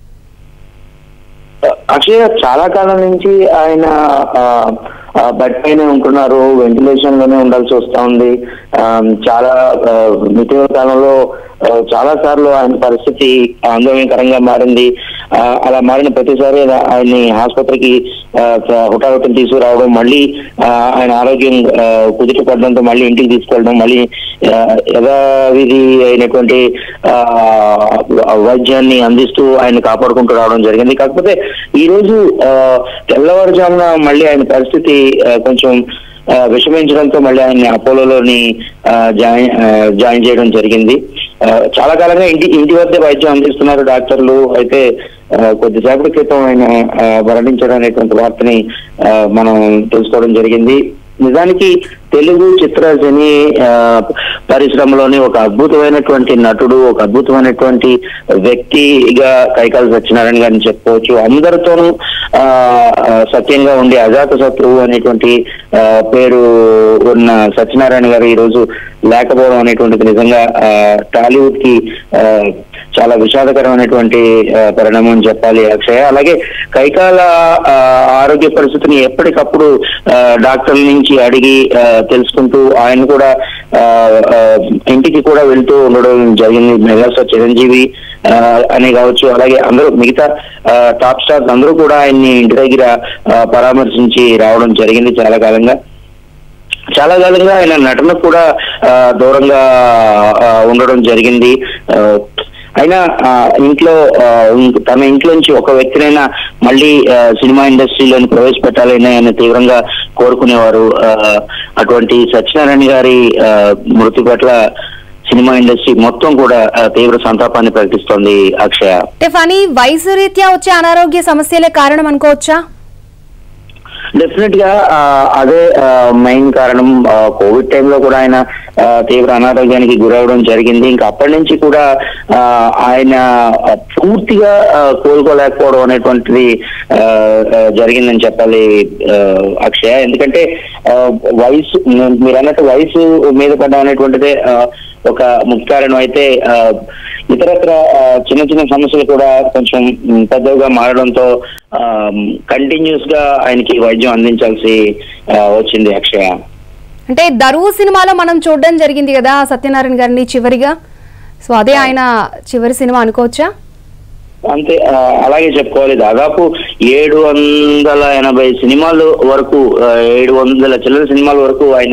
అక్షయ, చాలా కాలం నుంచి ఆయన బెడ్ పైన ఉంటున్నారు, వెంటిలేషన్ లోనే ఉండాల్సి వస్తా ఉంది. చాలా ఇటీవల కాలంలో చాలా సార్లు ఆయన పరిస్థితి ఆందోళనకరంగా మారింది. అలా మారిన ప్రతిసారి ఆయన్ని ఆసుపత్రికి హుటాహుటిని తీసుకురావడం, మళ్ళీ ఆయన ఆరోగ్యం కుదుటపడడంతో మళ్ళీ ఇంటికి తీసుకెళ్ళడం, మళ్ళీ యథావిధి అయినటువంటి వైద్యాన్ని అందిస్తూ ఆయన కాపాడుకుంటూ రావడం జరిగింది. కాకపోతే ఈ రోజు తెల్లవారుజామున మళ్ళీ ఆయన పరిస్థితి కొంచెం విషమించడంతో మళ్ళీ ఆయన్ని అపోలోని జాయిన్ చేయడం జరిగింది. చాలా కాలంగా ఇంటి వద్ద వైద్యం అందిస్తున్నారు డాక్టర్లు. అయితే కొద్దిసేపటి క్రితం ఆయన మరణించడం అనేటువంటి వార్తని మనం తెలుసుకోవడం జరిగింది. నిజానికి తెలుగు చిత్ర సినీ పరిశ్రమలోని ఒక అద్భుతమైనటువంటి నటుడు, ఒక అద్భుతమైనటువంటి వ్యక్తిగా కైకాల సత్యనారాయణ గారిని చెప్పుకోవచ్చు. అందరితోనూ సత్యంగా ఉండి అజాత శత్రువు అనేటువంటి పేరు ఉన్న సత్యనారాయణ గారు ఈ రోజు లేకపోవడం అనేటువంటిది నిజంగా టాలీవుడ్ కి చాలా విషాదకరమైనటువంటి పరిణామం అని చెప్పాలి అక్షయ. అలాగే కైకాల ఆరోగ్య పరిస్థితిని ఎప్పటికప్పుడు డాక్టర్ల నుంచి అడిగి తెలుసుకుంటూ ఆయన కూడా ఇంటికి కూడా వెళ్తూ ఉండడం జరిగింది. మెగాస్టార్ చిరంజీవి అనే కావచ్చు, అలాగే అందరూ మిగతా టాప్ స్టార్స్ అందరూ కూడా ఆయన్ని ఇంటి దగ్గర పరామర్శించి రావడం జరిగింది. చాలా కాలంగా ఆయన నటన కూడా దూరంగా ఉండడం జరిగింది. అయినా తన ఇంట్లోంచి ఒక వ్యక్తినైనా మళ్ళీ సినిమా ఇండస్ట్రీలోని ప్రవేశపెట్టాలని ఆయన తీవ్రంగా కోరుకునేవారు. అటువంటి సత్యనారాయణ గారి మృతి పట్ల సినిమా ఇండస్ట్రీ మొత్తం కూడా తీవ్ర సంతాపాన్ని ప్రకటిస్తోంది అక్షయ. వయసు రీత్యా వచ్చే అనారోగ్య సమస్యలే కారణం అనుకోవచ్చా? డెఫినెట్ గా అదే మెయిన్ కారణం. కోవిడ్ టైంలో కూడా ఆయన తీవ్ర అనారోగ్యానికి గురవడం జరిగింది. ఇంకా అప్పటి నుంచి కూడా ఆయన పూర్తిగా కోలుకోలేకపోవడం అనేటువంటిది జరిగిందని చెప్పాలి అక్షయ. ఎందుకంటే వయసు, మీరు అన్నట్టు వయసు మీద పడ్డం అనేటువంటిదే ఒక ముఖ్య కారణం. అయితే ఇతరత్ర చిన్న చిన్న సమస్యలు కూడా కొంచెం పెద్దగా మారడంతో కంటిన్యూస్ గా ఆయనకి వైద్యం అందించాల్సి వచ్చింది అక్షయ. అంటే దరువు సినిమాలో మనం చూడడం జరిగింది కదా సత్యనారాయణ గారిని చివరిగా, సో అదే ఆయన చివరి సినిమా అనుకోవచ్చా? అంతే, అలాగే చెప్పుకోవాలి. దాదాపు 780 సినిమాల వరకు, 700 చిల్లర సినిమాల వరకు ఆయన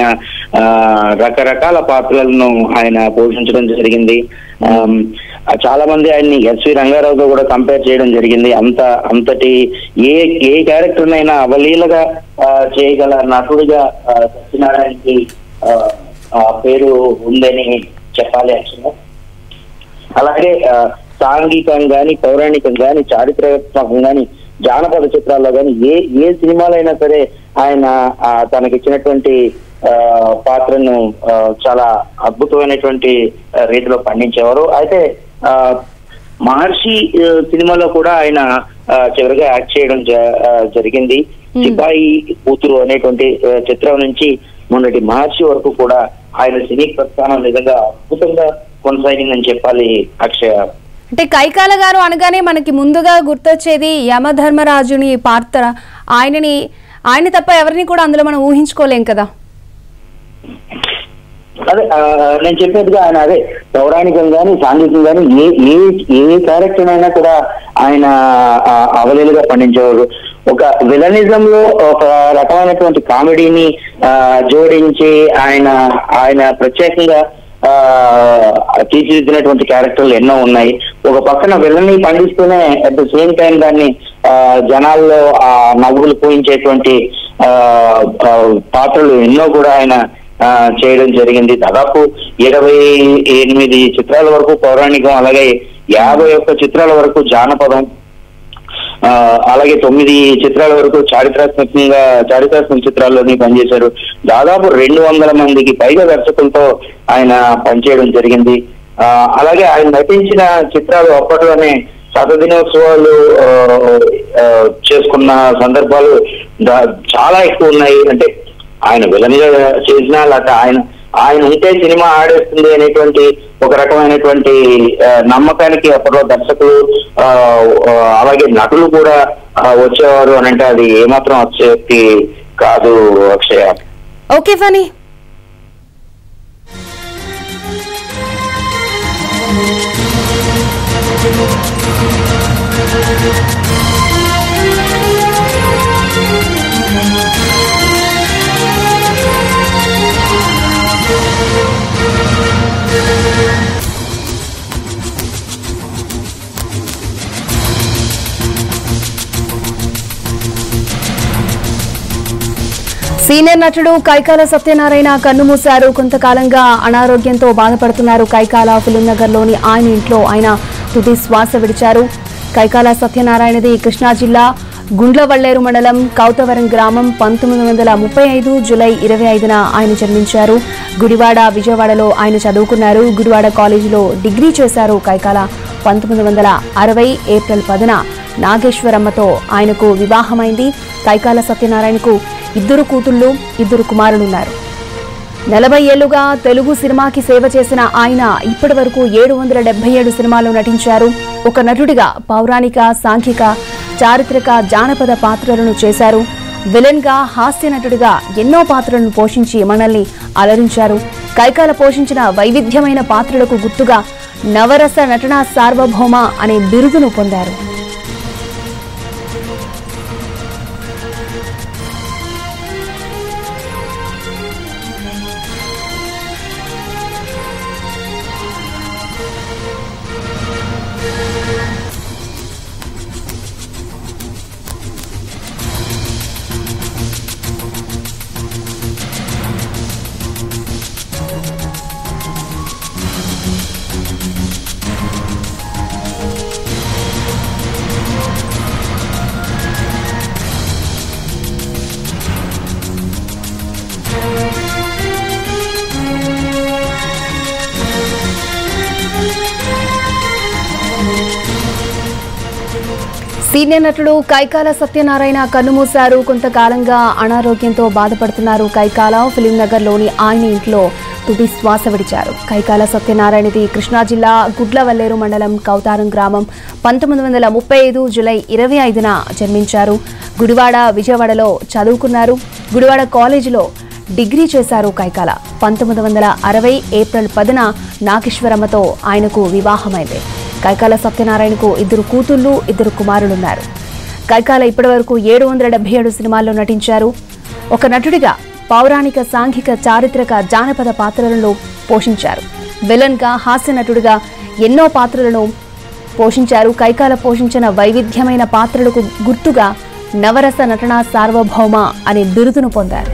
రకరకాల పాత్రలను ఆయన పోషించడం జరిగింది. చాలా మంది ఆయన్ని ఎస్వి రంగారావుతో కూడా కంపేర్ చేయడం జరిగింది. అంతటి ఏ క్యారెక్టర్ నైనా అవలీలగా చేయగల నటుడిగా సత్యనారాయణకి పేరు ఉందని చెప్పాలి యాక్చువల్గా. అలాగే సాంఘికం గాని, పౌరాణికం గాని, చారిత్రాత్మకం గాని, జానపద చిత్రాల్లో గాని ఏ సినిమాలైనా సరే ఆయన తనకిచ్చినటువంటి పాత్రను చాలా అద్భుతమైనటువంటి రీతిలో పండించేవారు. అయితే మహర్షి సినిమాలో కూడా ఆయన చివరిగా యాక్ట్ చేయడం జరిగింది. సిపాయి కూతురు అనేటువంటి చిత్రం నుంచి మొన్నటి మహర్షి వరకు కూడా ఆయన సినీ ప్రస్థానం నిజంగా అద్భుతంగా కొనసాగిందని చెప్పాలి అక్షయ. అంటే కైకాల గారు అనగానే మనకి ముందుగా గుర్తొచ్చేది యమధర్మరాజుని పాత్ర. ఆయన తప్ప ఎవరిని కూడా అందులో మనం ఊహించుకోలేం కదా. అదే నేను చెప్పేట్టుగా ఆయన అదే పౌరాణికం గాని, సాంఘికం గాని ఏ క్యారెక్టర్ అయినా కూడా ఆయన అవలీలుగా పండించేవారు. ఒక విలనిజం లో ఒక రకమైనటువంటి కామెడీని జోడించి ఆయన ప్రత్యేకంగా తీర్చిదిద్దినటువంటి క్యారెక్టర్లు ఎన్నో ఉన్నాయి. ఒక పక్కన విలన్ని పండిస్తూనే అట్ ద సేమ్ టైం దాన్ని జనాల్లో నవ్వులు పూయించేటువంటి పాత్రలు ఎన్నో కూడా ఆయన చేయడం జరిగింది. దాదాపు 28 చిత్రాల వరకు పౌరాణికం, అలాగే 51 చిత్రాల వరకు జానపదం, అలాగే 9 చిత్రాల వరకు చారిత్రాత్మక చిత్రాల్లోని పనిచేశారు. దాదాపు 200 మందికి పైగా దర్శకులతో ఆయన పనిచేయడం జరిగింది. అలాగే ఆయన నటించిన చిత్రాలు అప్పట్లోనే శతదినోత్సవాలు చేసుకున్న సందర్భాలు చాలా ఎక్కువ ఉన్నాయి. అంటే ఆయన విలన్గా చేసినా, లేకపోతే ఆయన ఉంటే సినిమా ఆడేస్తుంది అనేటువంటి ఒక రకమైనటువంటి నమ్మకానికి అప్పట్లో దర్శకులు అలాగే నటులు కూడా వచ్చేవారు అని అంటే అది ఏమాత్రం అతిశయోక్తి కాదు అక్షయ. Okay funny. సీనియర్ నటుడు కైకాల సత్యనారాయణ కన్నుమూశారు. కొంతకాలంగా అనారోగ్యంతో బాధపడుతున్నారు. కైకాల ఫిలింనగర్లోని ఆయన ఇంట్లో ఆయన తుది శ్వాస విడిచారు. కైకాల సత్యనారాయణది కృష్ణా జిల్లా గుండ్లవల్లేరు మండలం కౌతవరం గ్రామం. 1935 జూలై 25న ఆయన జన్మించారు. గుడివాడ విజయవాడలో ఆయన చదువుకున్నారు. గుడివాడ కాలేజీలో డిగ్రీ చేశారు. కైకాల 1960 ఏప్రిల్ 10న నాగేశ్వరమ్మతో ఆయనకు వివాహమైంది. కైకాల సత్యనారాయణకు 2 కూతుళ్లు, 2 కుమారులున్నారు. 40 ఏళ్లుగా తెలుగు సినిమాకి సేవ చేసిన ఆయన ఇప్పటి వరకు 777 సినిమాల్లో నటించారు. ఒక నటుడిగా పౌరాణిక, సాంఘిక, చారిత్రక, జానపద పాత్రలను చేశారు. విలన్ గా, హాస్య నటుడిగా ఎన్నో పాత్రలను పోషించి మనల్ని అలరించారు. కైకాల పోషించిన వైవిధ్యమైన పాత్రలకు గుర్తుగా నవరస నటనా సార్వభౌమ అనే బిరుదును పొందారు. సీనియర్ నటుడు కైకాల సత్యనారాయణ కన్నుమూశారు. కొంతకాలంగా అనారోగ్యంతో బాధపడుతున్నారు. కైకాల ఫిలింనగర్లోని ఆయన ఇంట్లో తుది శ్వాస విడిచారు. కైకాల సత్యనారాయణది కృష్ణా జిల్లా గుడ్లవల్లేరు మండలం కౌతారం గ్రామం. 1935 జూలై 25న జన్మించారు. గుడివాడ విజయవాడలో చదువుకున్నారు. గుడివాడ కాలేజీలో డిగ్రీ చేశారు. కైకాల 1960 ఏప్రిల్ 10న నాగేశ్వరమ్మతో ఆయనకు వివాహమైంది. కైకాల సత్యనారాయణకు 2 కూతుళ్లు, 2 కుమారులున్నారు. కైకాల ఇప్పటివరకు 777 సినిమాల్లో నటించారు. ఒక నటుడిగా పౌరాణిక, సాంఘిక, చారిత్రక, జానపద పాత్రలను పోషించారు. విలన్ గా, హాస్య నటుడిగా ఎన్నో పాత్రలను పోషించారు. కైకాల పోషించిన వైవిధ్యమైన పాత్రలకు గుర్తుగా నవరస నటనా సార్వభౌమ అనే బిరుదును పొందారు.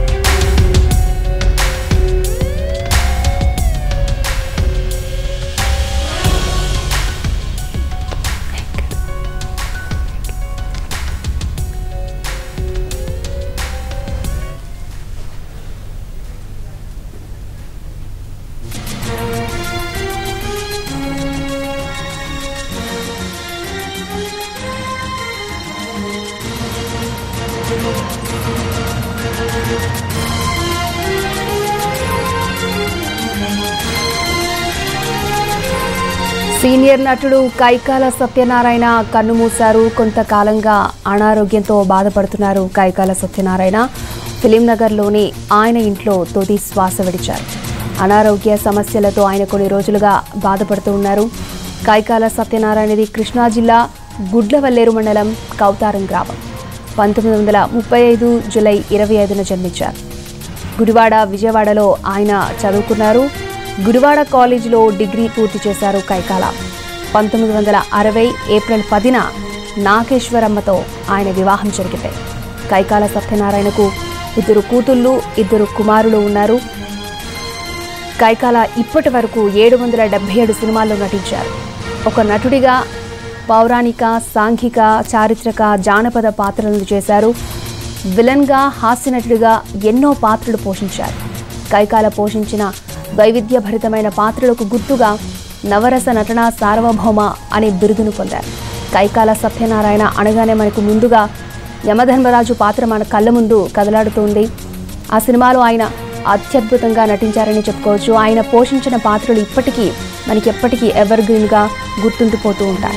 సీనియర్ నటుడు కైకాల సత్యనారాయణ కన్నుమూశారు. కొంతకాలంగా అనారోగ్యంతో బాధపడుతున్నారు. కైకాల సత్యనారాయణ ఫిలింనగర్లోని ఆయన ఇంట్లో తుది శ్వాస విడిచారు. అనారోగ్య సమస్యలతో ఆయన కొన్ని రోజులుగా బాధపడుతూ ఉన్నారు. కైకాల సత్యనారాయణది కృష్ణా జిల్లా గుడ్లవల్లేరు మండలం కౌతారం గ్రామం. 1935 జూలై 25న జన్మించారు. గుడివాడ విజయవాడలో ఆయన చదువుకున్నారు. గుడివాడ కాలేజీలో డిగ్రీ పూర్తి చేశారు కైకాల. 1960 ఏప్రిల్ 10న నాగేశ్వరమ్మతో ఆయన వివాహం జరిగింది. కైకాల సత్యనారాయణకు 2 కూతుళ్లు 2 కుమారులు ఉన్నారు. కైకాల ఇప్పటి వరకు 777 సినిమాల్లో నటించారు. ఒక నటుడిగా పౌరాణిక, సాంఘిక, చారిత్రక, జానపద పాత్రలను చేశారు. విలన్గా, హాస్యనటుడిగా ఎన్నో పాత్రలు పోషించారు. కైకాల పోషించిన వైవిధ్యభరితమైన పాత్రలకు గుర్తుగా నవరస నటనా సార్వభౌమ అనే బిరుదును పొందారు. కైకాల సత్యనారాయణ అనగానే మనకు ముందుగా యమధర్మరాజు పాత్ర మన కళ్ళ ముందు కదలాడుతుంది. ఆ సినిమాలో ఆయన అత్యద్భుతంగా నటించారని చెప్పుకోవచ్చు. ఆయన పోషించిన పాత్రలు ఇప్పటికీ మనకి ఎప్పటికీ ఎవర్ గ్రీన్గా గుర్తుండిపోతూ ఉంటాయి.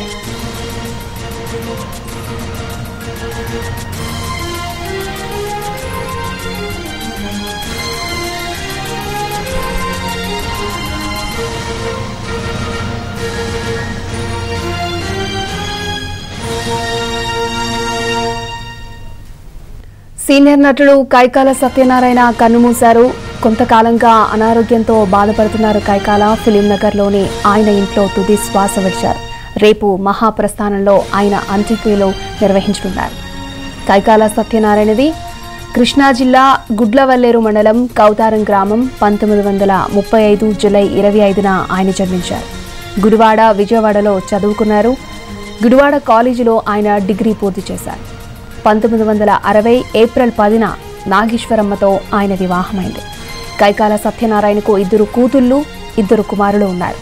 సీనియర్ నటుడు కైకాల సత్యనారాయణ కన్నుమూశారు. కొంతకాలంగా అనారోగ్యంతో బాధపడుతున్నారు కైకాల. ఫిలిం నగర్లోని ఆయన ఇంట్లో తుది శ్వాస విడిచారు. రేపు మహాప్రస్థానంలో ఆయన అంత్యక్రియలు నిర్వహించనున్నారు. కైకాల సత్యనారాయణది కృష్ణా జిల్లా గుడ్లవల్లేరు మండలం కౌతారం గ్రామం. 1935 జూలై 25న ఆయన జన్మించారు. గుడివాడ, విజయవాడలో చదువుకున్నారు. గుడివాడ కాలేజీలో ఆయన డిగ్రీ పూర్తి చేశారు. 1960 ఏప్రిల్ 10న నాగేశ్వరమ్మతో ఆయన వివాహమైంది. కైకాల సత్యనారాయణకు 2 కూతుళ్లు 2 కుమారులు ఉన్నారు.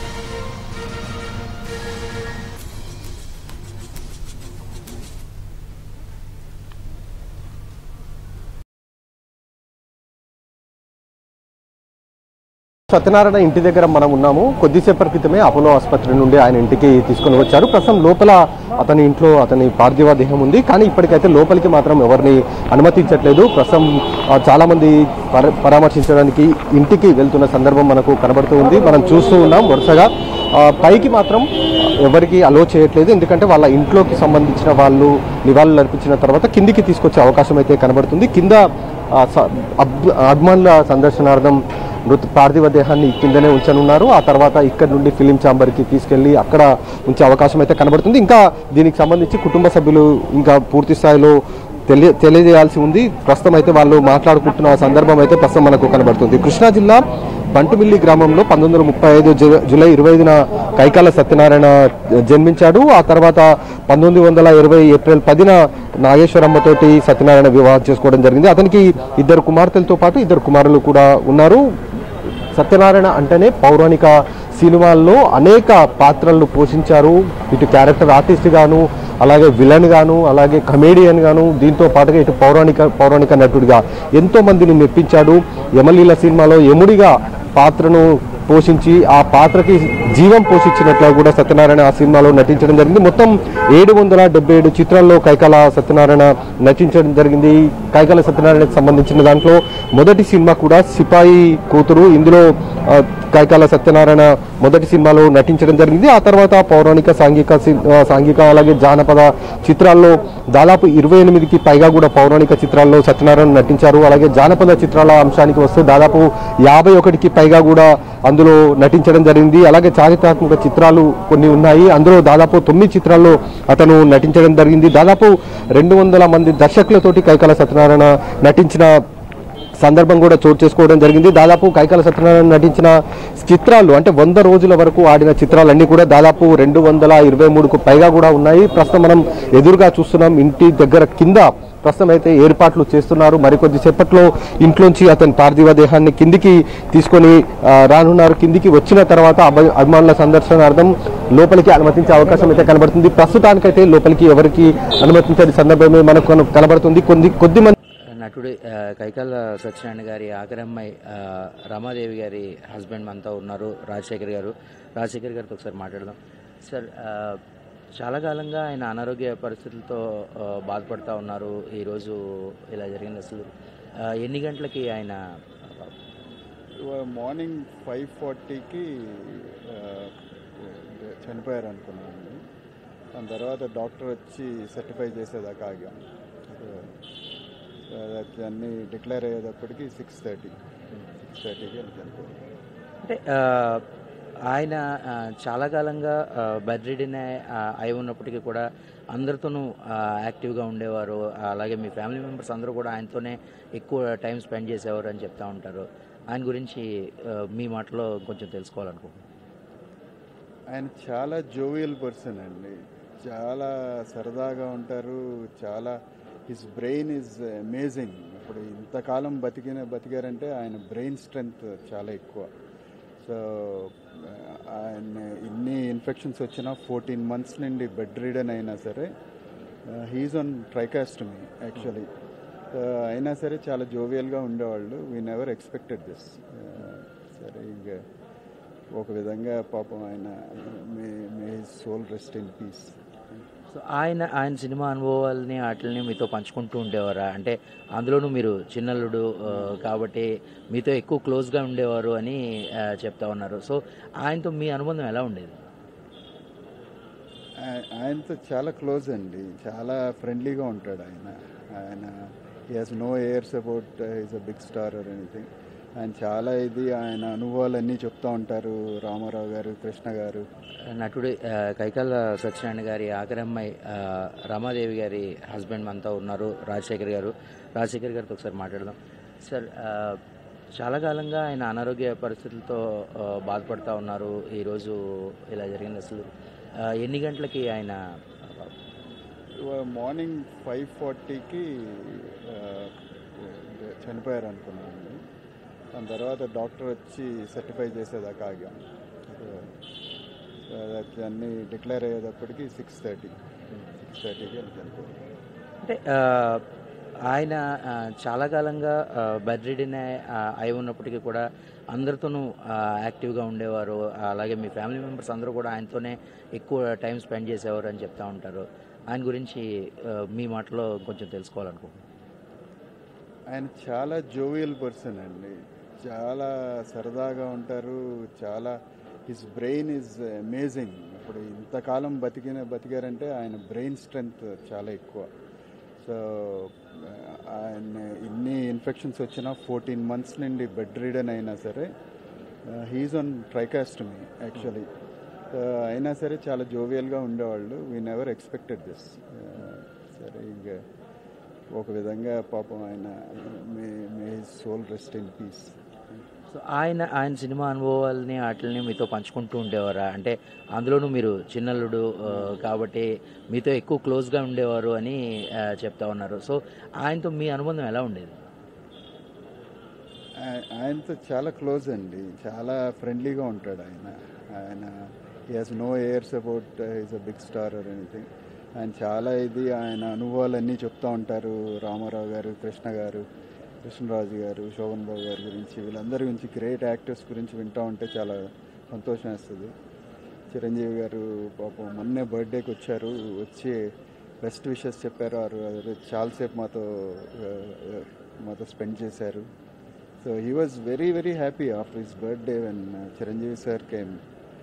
సత్యనారాయణ ఇంటి దగ్గర మనం ఉన్నాము. కొద్దిసేపటి క్రితమే అపోలో ఆసుపత్రి నుండి ఆయన ఇంటికి తీసుకొని వచ్చారు. ప్రస్తుతం లోపల అతని ఇంట్లో అతని పార్థివ దేహం ఉంది. కానీ ఇప్పటికైతే లోపలికి మాత్రం ఎవరిని అనుమతించట్లేదు. ప్రస్తుతం చాలా మంది పరామర్శించడానికి ఇంటికి వెళ్తున్న సందర్భం మనకు కనబడుతూ ఉంది. మనం చూస్తూ ఉన్నాం వరుసగా. పైకి మాత్రం ఎవరికి అలో చేయట్లేదు. ఎందుకంటే వాళ్ళ ఇంట్లోకి సంబంధించిన వాళ్ళు నివాళులు అర్పించిన తర్వాత కిందికి తీసుకొచ్చే అవకాశం అయితే కనబడుతుంది. కింద అభిమానుల సందర్శనార్థం పార్థివ దేహాన్ని కిందనే ఉంచనున్నారు. ఆ తర్వాత ఇక్కడ నుండి ఫిలిం ఛాంబర్కి తీసుకెళ్లి అక్కడ ఉంచే అవకాశం అయితే కనబడుతుంది. ఇంకా దీనికి సంబంధించి కుటుంబ సభ్యులు ఇంకా పూర్తి స్థాయిలో తెలియజేయాల్సి ఉంది. ప్రస్తుతం అయితే వాళ్ళు మాట్లాడుకుంటున్న సందర్భం అయితే ప్రస్తుతం మనకు కనబడుతుంది. కృష్ణా జిల్లా బంటుమిల్లి గ్రామంలో 1935 జూలై 25న కైకాల సత్యనారాయణ జన్మించాడు. ఆ తర్వాత 1920 ఏప్రిల్ 10న నాగేశ్వరమ్మతోటి సత్యనారాయణ వివాహం చేసుకోవడం జరిగింది. అతనికి 2 కుమార్తెలతో పాటు 2 కుమారులు కూడా ఉన్నారు. సత్యనారాయణ అంటేనే పౌరాణిక సినిమాల్లో అనేక పాత్రలను పోషించారు. ఇటు క్యారెక్టర్ ఆర్టిస్ట్ గాను, అలాగే విలన్ గాను, అలాగే కమేడియన్ గాను, దీంతో పాటుగా ఇటు పౌరాణిక నటుడిగా ఎంతో మందిని మెప్పించాడు. యమలీల సినిమాలో యముడిగా పాత్రను పోషించి ఆ పాత్రకి జీవం పోషించినట్లు కూడా సత్యనారాయణ ఆ సినిమాలో నటించడం జరిగింది. మొత్తం 777 చిత్రాల్లో కైకాల సత్యనారాయణ నటించడం జరిగింది. కైకాల సత్యనారాయణకు సంబంధించిన దాంట్లో మొదటి సినిమా కూడా సిపాయి కూతురు. ఇందులో కైకాల సత్యనారాయణ మొదటి సినిమాలో నటించడం జరిగింది. ఆ తర్వాత పౌరాణిక, సాంఘిక అలాగే జానపద చిత్రాల్లో దాదాపు 28కి పైగా కూడా పౌరాణిక చిత్రాల్లో సత్యనారాయణ నటించారు. అలాగే జానపద చిత్రాల అంశానికి వస్తే దాదాపు 51కి పైగా కూడా అందులో నటించడం జరిగింది. అలాగే చారిత్రాత్మక చిత్రాలు కొన్ని ఉన్నాయి. అందులో దాదాపు 9 చిత్రాల్లో అతను నటించడం జరిగింది. దాదాపు 200 మంది దర్శకులతోటి కైకాల సత్యనారాయణ నటించిన సందర్భం కూడా చోటు చేసుకోవడం జరిగింది. దాదాపు కైకాల సత్యనారాయణ నటించిన చిత్రాలు అంటే 100 రోజుల వరకు ఆడిన చిత్రాలన్నీ కూడా దాదాపు 223కు పైగా కూడా ఉన్నాయి. ప్రస్తుతం మనం ఎదురుగా చూస్తున్నాం. ఇంటి దగ్గర కింద ప్రస్తుతం అయితే ఏర్పాట్లు చేస్తున్నారు. మరికొద్ది సేపట్లో ఇంట్లోంచి అతని పార్థివ దేహాన్ని కిందికి తీసుకొని రానున్నారు. కిందికి వచ్చిన తర్వాత అభిమానుల సందర్శనార్థం లోపలికి అనుమతించే అవకాశం అయితే కనబడుతుంది. ప్రస్తుతానికైతే లోపలికి ఎవరికి అనుమతించే సందర్భమే మనకు కనబడుతుంది. కొద్ది మంది నటుడు కైకాల సత్యనారాయణ గారి ఆఖరమ్మాయి రమాదేవి గారి హస్బెండ్ మనతో ఉన్నారు, రాజశేఖర్ గారితో ఒకసారి మాట్లాడదాం. సార్, చాలా కాలంగా ఆయన అనారోగ్య పరిస్థితులతో బాధపడుతూ ఉన్నారు. ఈరోజు ఇలా జరిగింది. అసలు ఎన్ని గంటలకి ఆయన? మార్నింగ్ 5:40కి చనిపోయారు అనుకున్నాను. దాని తర్వాత డాక్టర్ వచ్చి సర్టిఫై చేసేదాకా ఆగాం. అన్నీ డిక్లేర్ అయ్యేటప్పటికి 6:30కి చనిపోయారు. అంటే ఆయన చాలా కాలంగా బెడ్ రిడన్ అయి ఉన్నప్పటికీ కూడా అందరితోనూ యాక్టివ్గా ఉండేవారు. అలాగే మీ ఫ్యామిలీ మెంబర్స్ అందరూ కూడా ఆయనతోనే ఎక్కువ టైం స్పెండ్ చేసేవారు అని చెప్తా ఉంటారు. ఆయన గురించి మీ మాటలో కొంచెం తెలుసుకోవాలనుకుంటున్నాను. ఆయన చాలా జోవియల్ పర్సన్ అండి. చాలా సరదాగా ఉంటారు. చాలా హిస్ బ్రెయిన్ ఈజ్ అమేజింగ్. ఇప్పుడు ఇంతకాలం బతికారంటే ఆయన బ్రెయిన్ స్ట్రెంగ్త్ చాలా ఎక్కువ. సో ఆయన ఇన్ని ఇన్ఫెక్షన్స్ వచ్చినా 14 months నుండి బెడ్ రిడన్ అయినా సరే హీఈస్ ఆన్ ట్రైకాస్టమీ యాక్చువల్లీ. అయినా సరే చాలా జోవియల్గా ఉండేవాళ్ళు. We never expected this. సరే ఇంకా ఒక విధంగా పాపం ఆయన may his soul rest in peace. So ఆయన సినిమా అనుభవాలని వాటిని మీతో పంచుకుంటూ ఉండేవారా? అంటే అందులోనూ మీరు చిన్నల్లుడు కాబట్టి మీతో ఎక్కువ క్లోజ్గా ఉండేవారు అని చెప్తా ఉన్నారు. సో ఆయనతో మీ అనుబంధం ఎలా ఉండేది? ఆయనతో చాలా క్లోజ్ అండి. చాలా ఫ్రెండ్లీగా ఉంటాడు ఆయన he has no airs about is a big star or anything. ఆయన చాలా ఆయన అనుభవాలన్నీ చెప్తూ ఉంటారు. రామారావు గారు, కృష్ణ గారు. నటుడు కైకాల సత్యనారాయణ గారి ఆఖరి అమ్మాయి రమాదేవి గారి హస్బెండ్ మనతో ఉన్నారు, రాజశేఖర్ గారితో ఒకసారి మాట్లాడదాం. సార్, చాలా కాలంగా ఆయన అనారోగ్య పరిస్థితులతో బాధపడుతూ ఉన్నారు. ఈరోజు ఇలా జరిగింది. అసలు ఎన్ని గంటలకి ఆయన? మార్నింగ్ 5:40కి చనిపోయారు అనుకున్నాను. దాని తర్వాత డాక్టర్ వచ్చి సర్టిఫై చేసేదాకా ఆగాం. అన్నీ డిక్లేర్ అయ్యేటప్పటికి 6:30కి చనిపోయారు. అంటే ఆయన చాలా కాలంగా బెడ్ రిడన్ అయి ఉన్నప్పటికీ కూడా అందరితోనూ యాక్టివ్గా ఉండేవారు. అలాగే మీ ఫ్యామిలీ మెంబర్స్ అందరూ కూడా ఆయనతోనే ఎక్కువ టైం స్పెండ్ చేసేవారు అని చెప్తా ఉంటారు. ఆయన గురించి మీ మాటలో కొంచెం తెలుసుకోవాలనుకుంటున్నాను. ఆయన చాలా జోవియల్ పర్సన్ అండి. చాలా సరదాగా ఉంటారు. చాలా హిస్ బ్రెయిన్ ఈజ్ అమేజింగ్. ఇప్పుడు ఇంతకాలం బతికారంటే ఆయన బ్రెయిన్ స్ట్రెంగ్త్ చాలా ఎక్కువ. సో ఆయన ఇన్ని ఇన్ఫెక్షన్స్ వచ్చినా 14 months నుండి బెడ్ రిడన్ అయినా సరే హీఈస్ ఆన్ ట్రైకాస్టమీ యాక్చువల్లీ. అయినా సరే చాలా జోవియల్గా ఉండేవాళ్ళు. We never expected this. సరే ఇంకా ఒక విధంగా పాపం ఆయన may his soul rest in peace. So ఆయన సినిమా అనుభవాలని వాటిని మీతో పంచుకుంటూ ఉండేవారా? అంటే అందులోనూ మీరు చిన్నల్లుడు కాబట్టి మీతో ఎక్కువ క్లోజ్గా ఉండేవారు అని చెప్తా ఉన్నారు. సో ఆయనతో మీ అనుబంధం ఎలా ఉండేది? ఆయనతో చాలా క్లోజ్ అండి. చాలా ఫ్రెండ్లీగా ఉంటాడు ఆయన he has no airs about is a big star or anything. ఆయన చాలా ఆయన అనుభవాలన్నీ చెప్తూ ఉంటారు. రామారావు గారు, కృష్ణ గారు, కృష్ణరాజు గారు, శోభన్ బాబు గారి గురించి, వీళ్ళందరి గురించి, గ్రేట్ యాక్టర్స్ గురించి వింటూ ఉంటే చాలా సంతోషం వేస్తుంది. చిరంజీవి గారు పాపం మొన్నే బర్త్డేకి వచ్చారు. వచ్చి బెస్ట్ విషెస్ చెప్పారు. చాలాసేపు మాతో స్పెండ్ చేశారు. So he was very very happy after his birthday when Chiranjeevi sir came.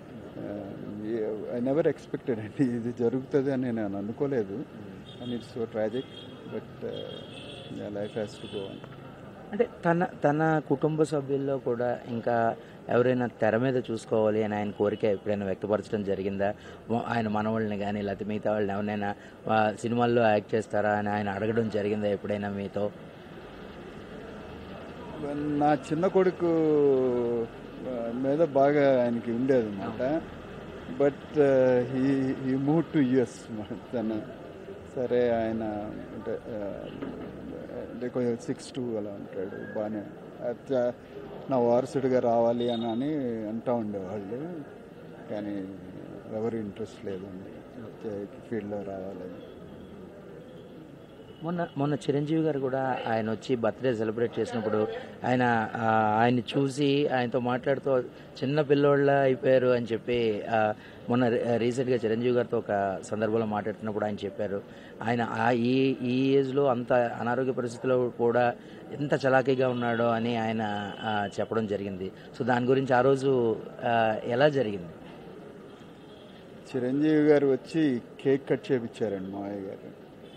I never expected అండి ఇది జరుగుతుంది అని నేను అనుకోలేదు. And it's so tragic, but life has to go on. అంటే తన కుటుంబ సభ్యుల్లో కూడా ఇంకా ఎవరైనా తెర మీద చూసుకోవాలి అని ఆయన కోరిక ఎప్పుడైనా వ్యక్తపరచడం జరిగిందా? ఆయన మనవాళ్ళని కానీ లేకపోతే మిగతా వాళ్ళని ఎవరైనా సినిమాల్లో యాక్ట్ చేస్తారా అని ఆయన అడగడం జరిగిందా ఎప్పుడైనా మీతో? నా చిన్న కొడుకు మీద బాగా ఆయనకి ఉండేది అనమాట. But he move to US. తన సరే ఆయన అంటే కొంచెం 6'2" అలా ఉంటాడు. బాగానే నా వారసుడిగా రావాలి అని అంటూ ఉండేవాళ్ళు. కానీ ఎవరు ఇంట్రెస్ట్ లేదండి ఫీల్డ్లో రావాలని. మొన్న చిరంజీవి గారు కూడా ఆయన వచ్చి బర్త్డే సెలబ్రేట్ చేసినప్పుడు ఆయన్ని చూసి ఆయనతో మాట్లాడుతూ చిన్న పిల్లోళ్ళ అయిపోయారు అని చెప్పి మొన్న రీసెంట్గా చిరంజీవి గారితో ఒక సందర్భంలో మాట్లాడుతున్నప్పుడు ఆయన చెప్పారు. ఆయన ఈ ఏజ్లో అంత అనారోగ్య పరిస్థితుల్లో కూడా ఎంత చలాకీగా ఉన్నాడో అని ఆయన చెప్పడం జరిగింది. సో దాని గురించి ఆ రోజు ఎలా జరిగింది? చిరంజీవి గారు వచ్చి కేక్ కట్ చేయించారండి మావయ్య గారు.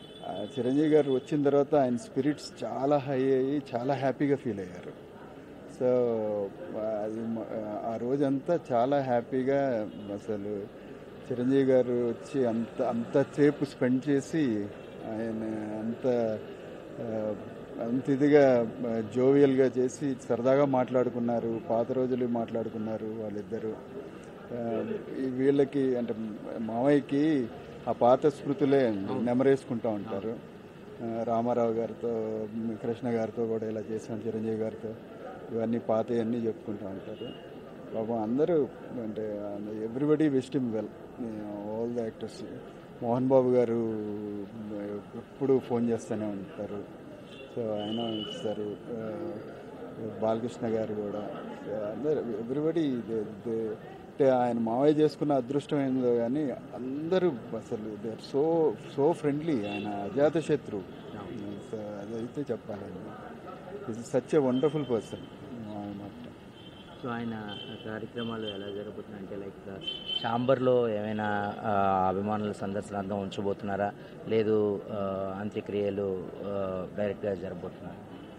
చిరంజీవి గారు వచ్చిన తర్వాత ఆయన స్పిరిట్స్ చాలా హై అయ్యి చాలా హ్యాపీగా ఫీల్ అయ్యారు. సో అది ఆ రోజంతా చాలా హ్యాపీగా అసలు చిరంజీవి గారు వచ్చి అంతసేపు స్పెండ్ చేసి ఆయన అంత ఇదిగా జోవియల్గా చేసి సరదాగా మాట్లాడుకున్నారు, పాత రోజులు మాట్లాడుకున్నారు వాళ్ళిద్దరు. వీళ్ళకి అంటే మామయ్యకి ఆ పాత స్మృతులే నెమరేసుకుంటూ ఉంటారు. రామారావు గారితో, కృష్ణ గారితో కూడా ఇలా చేసాం, చిరంజీవి గారితో ఇవన్నీ పాతవన్నీ చెప్పుకుంటూ ఉంటారు. పాపం అందరూ అంటే everybody wished him well, all the actors. Mohan Babu garu ఎప్పుడు ఫోన్ చేస్తూనే ఉంటారు, సో ఆయన ఇస్తారు. బాలకృష్ణ గారు కూడా అందరు ఎవ్రీబడి అంటే ఆయన మావయ్య చేసుకున్న అదృష్టం ఏందో కానీ అందరూ అసలు దే ఆర్ సో ఫ్రెండ్లీ. ఆయన అజాత శత్రు, సో అదైతే చెప్పాలండి. Is such a wonderful person. So ఆయన కార్యక్రమాలు ఎలా జరుగుతున్నాయి అంటే లైక్ ఛాంబర్లో ఏమైనా అభిమానుల సందర్శనార్థం ఉంచబోతున్నారా, లేదు అంత్యక్రియలు డైరెక్ట్గా జరగబోతున్నారా?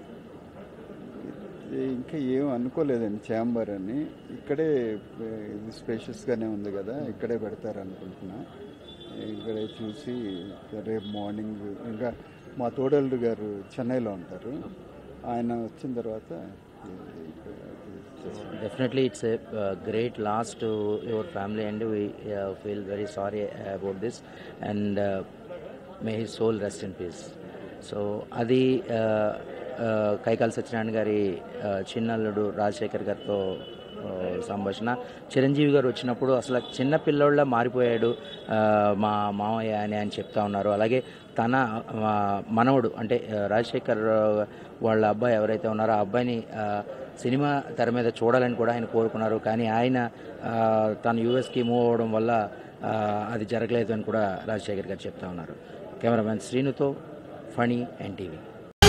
ఇంకా ఏం అనుకోలేదండి ఛాంబర్ అని. ఇక్కడే ఇది స్పేషియస్గానే ఉంది కదా, ఇక్కడే పెడతారు అనుకుంటున్నా. ఇక్కడే చూసి రేపు మార్నింగ్ ఇంకా మా తోడల్లుడు గారు చెన్నైలో ఉంటారు, ఆయన వచ్చిన తర్వాత Definitely it's a great loss to your family and we feel very sorry about this and may his soul rest in peace. So అది కైకాల సత్యనారాయణ గారి చిన్నల్లుడు రాజశేఖర్ గారితో సంభాషణ. చిరంజీవి గారు వచ్చినప్పుడు అసలు చిన్న పిల్లోళ్ళ మారిపోయాడు మా మామయ్య అని ఆయన చెప్తా ఉన్నారు. అలాగే తన మనవడు అంటే రాజశేఖర్ వాళ్ళ అబ్బాయి ఎవరైతే ఉన్నారో ఆ అబ్బాయిని సినిమా తెర మీద చూడాలని కూడా ఆయన కోరుకున్నారు. కానీ ఆయన తను యూఎస్కి మూవ్ అవ్వడం వల్ల అది జరగలేదు అని కూడా రాజశేఖర్ గారు చెప్తా ఉన్నారు. కెమెరామెన్ శ్రీనుతో ఫణి ఎన్టీవీ.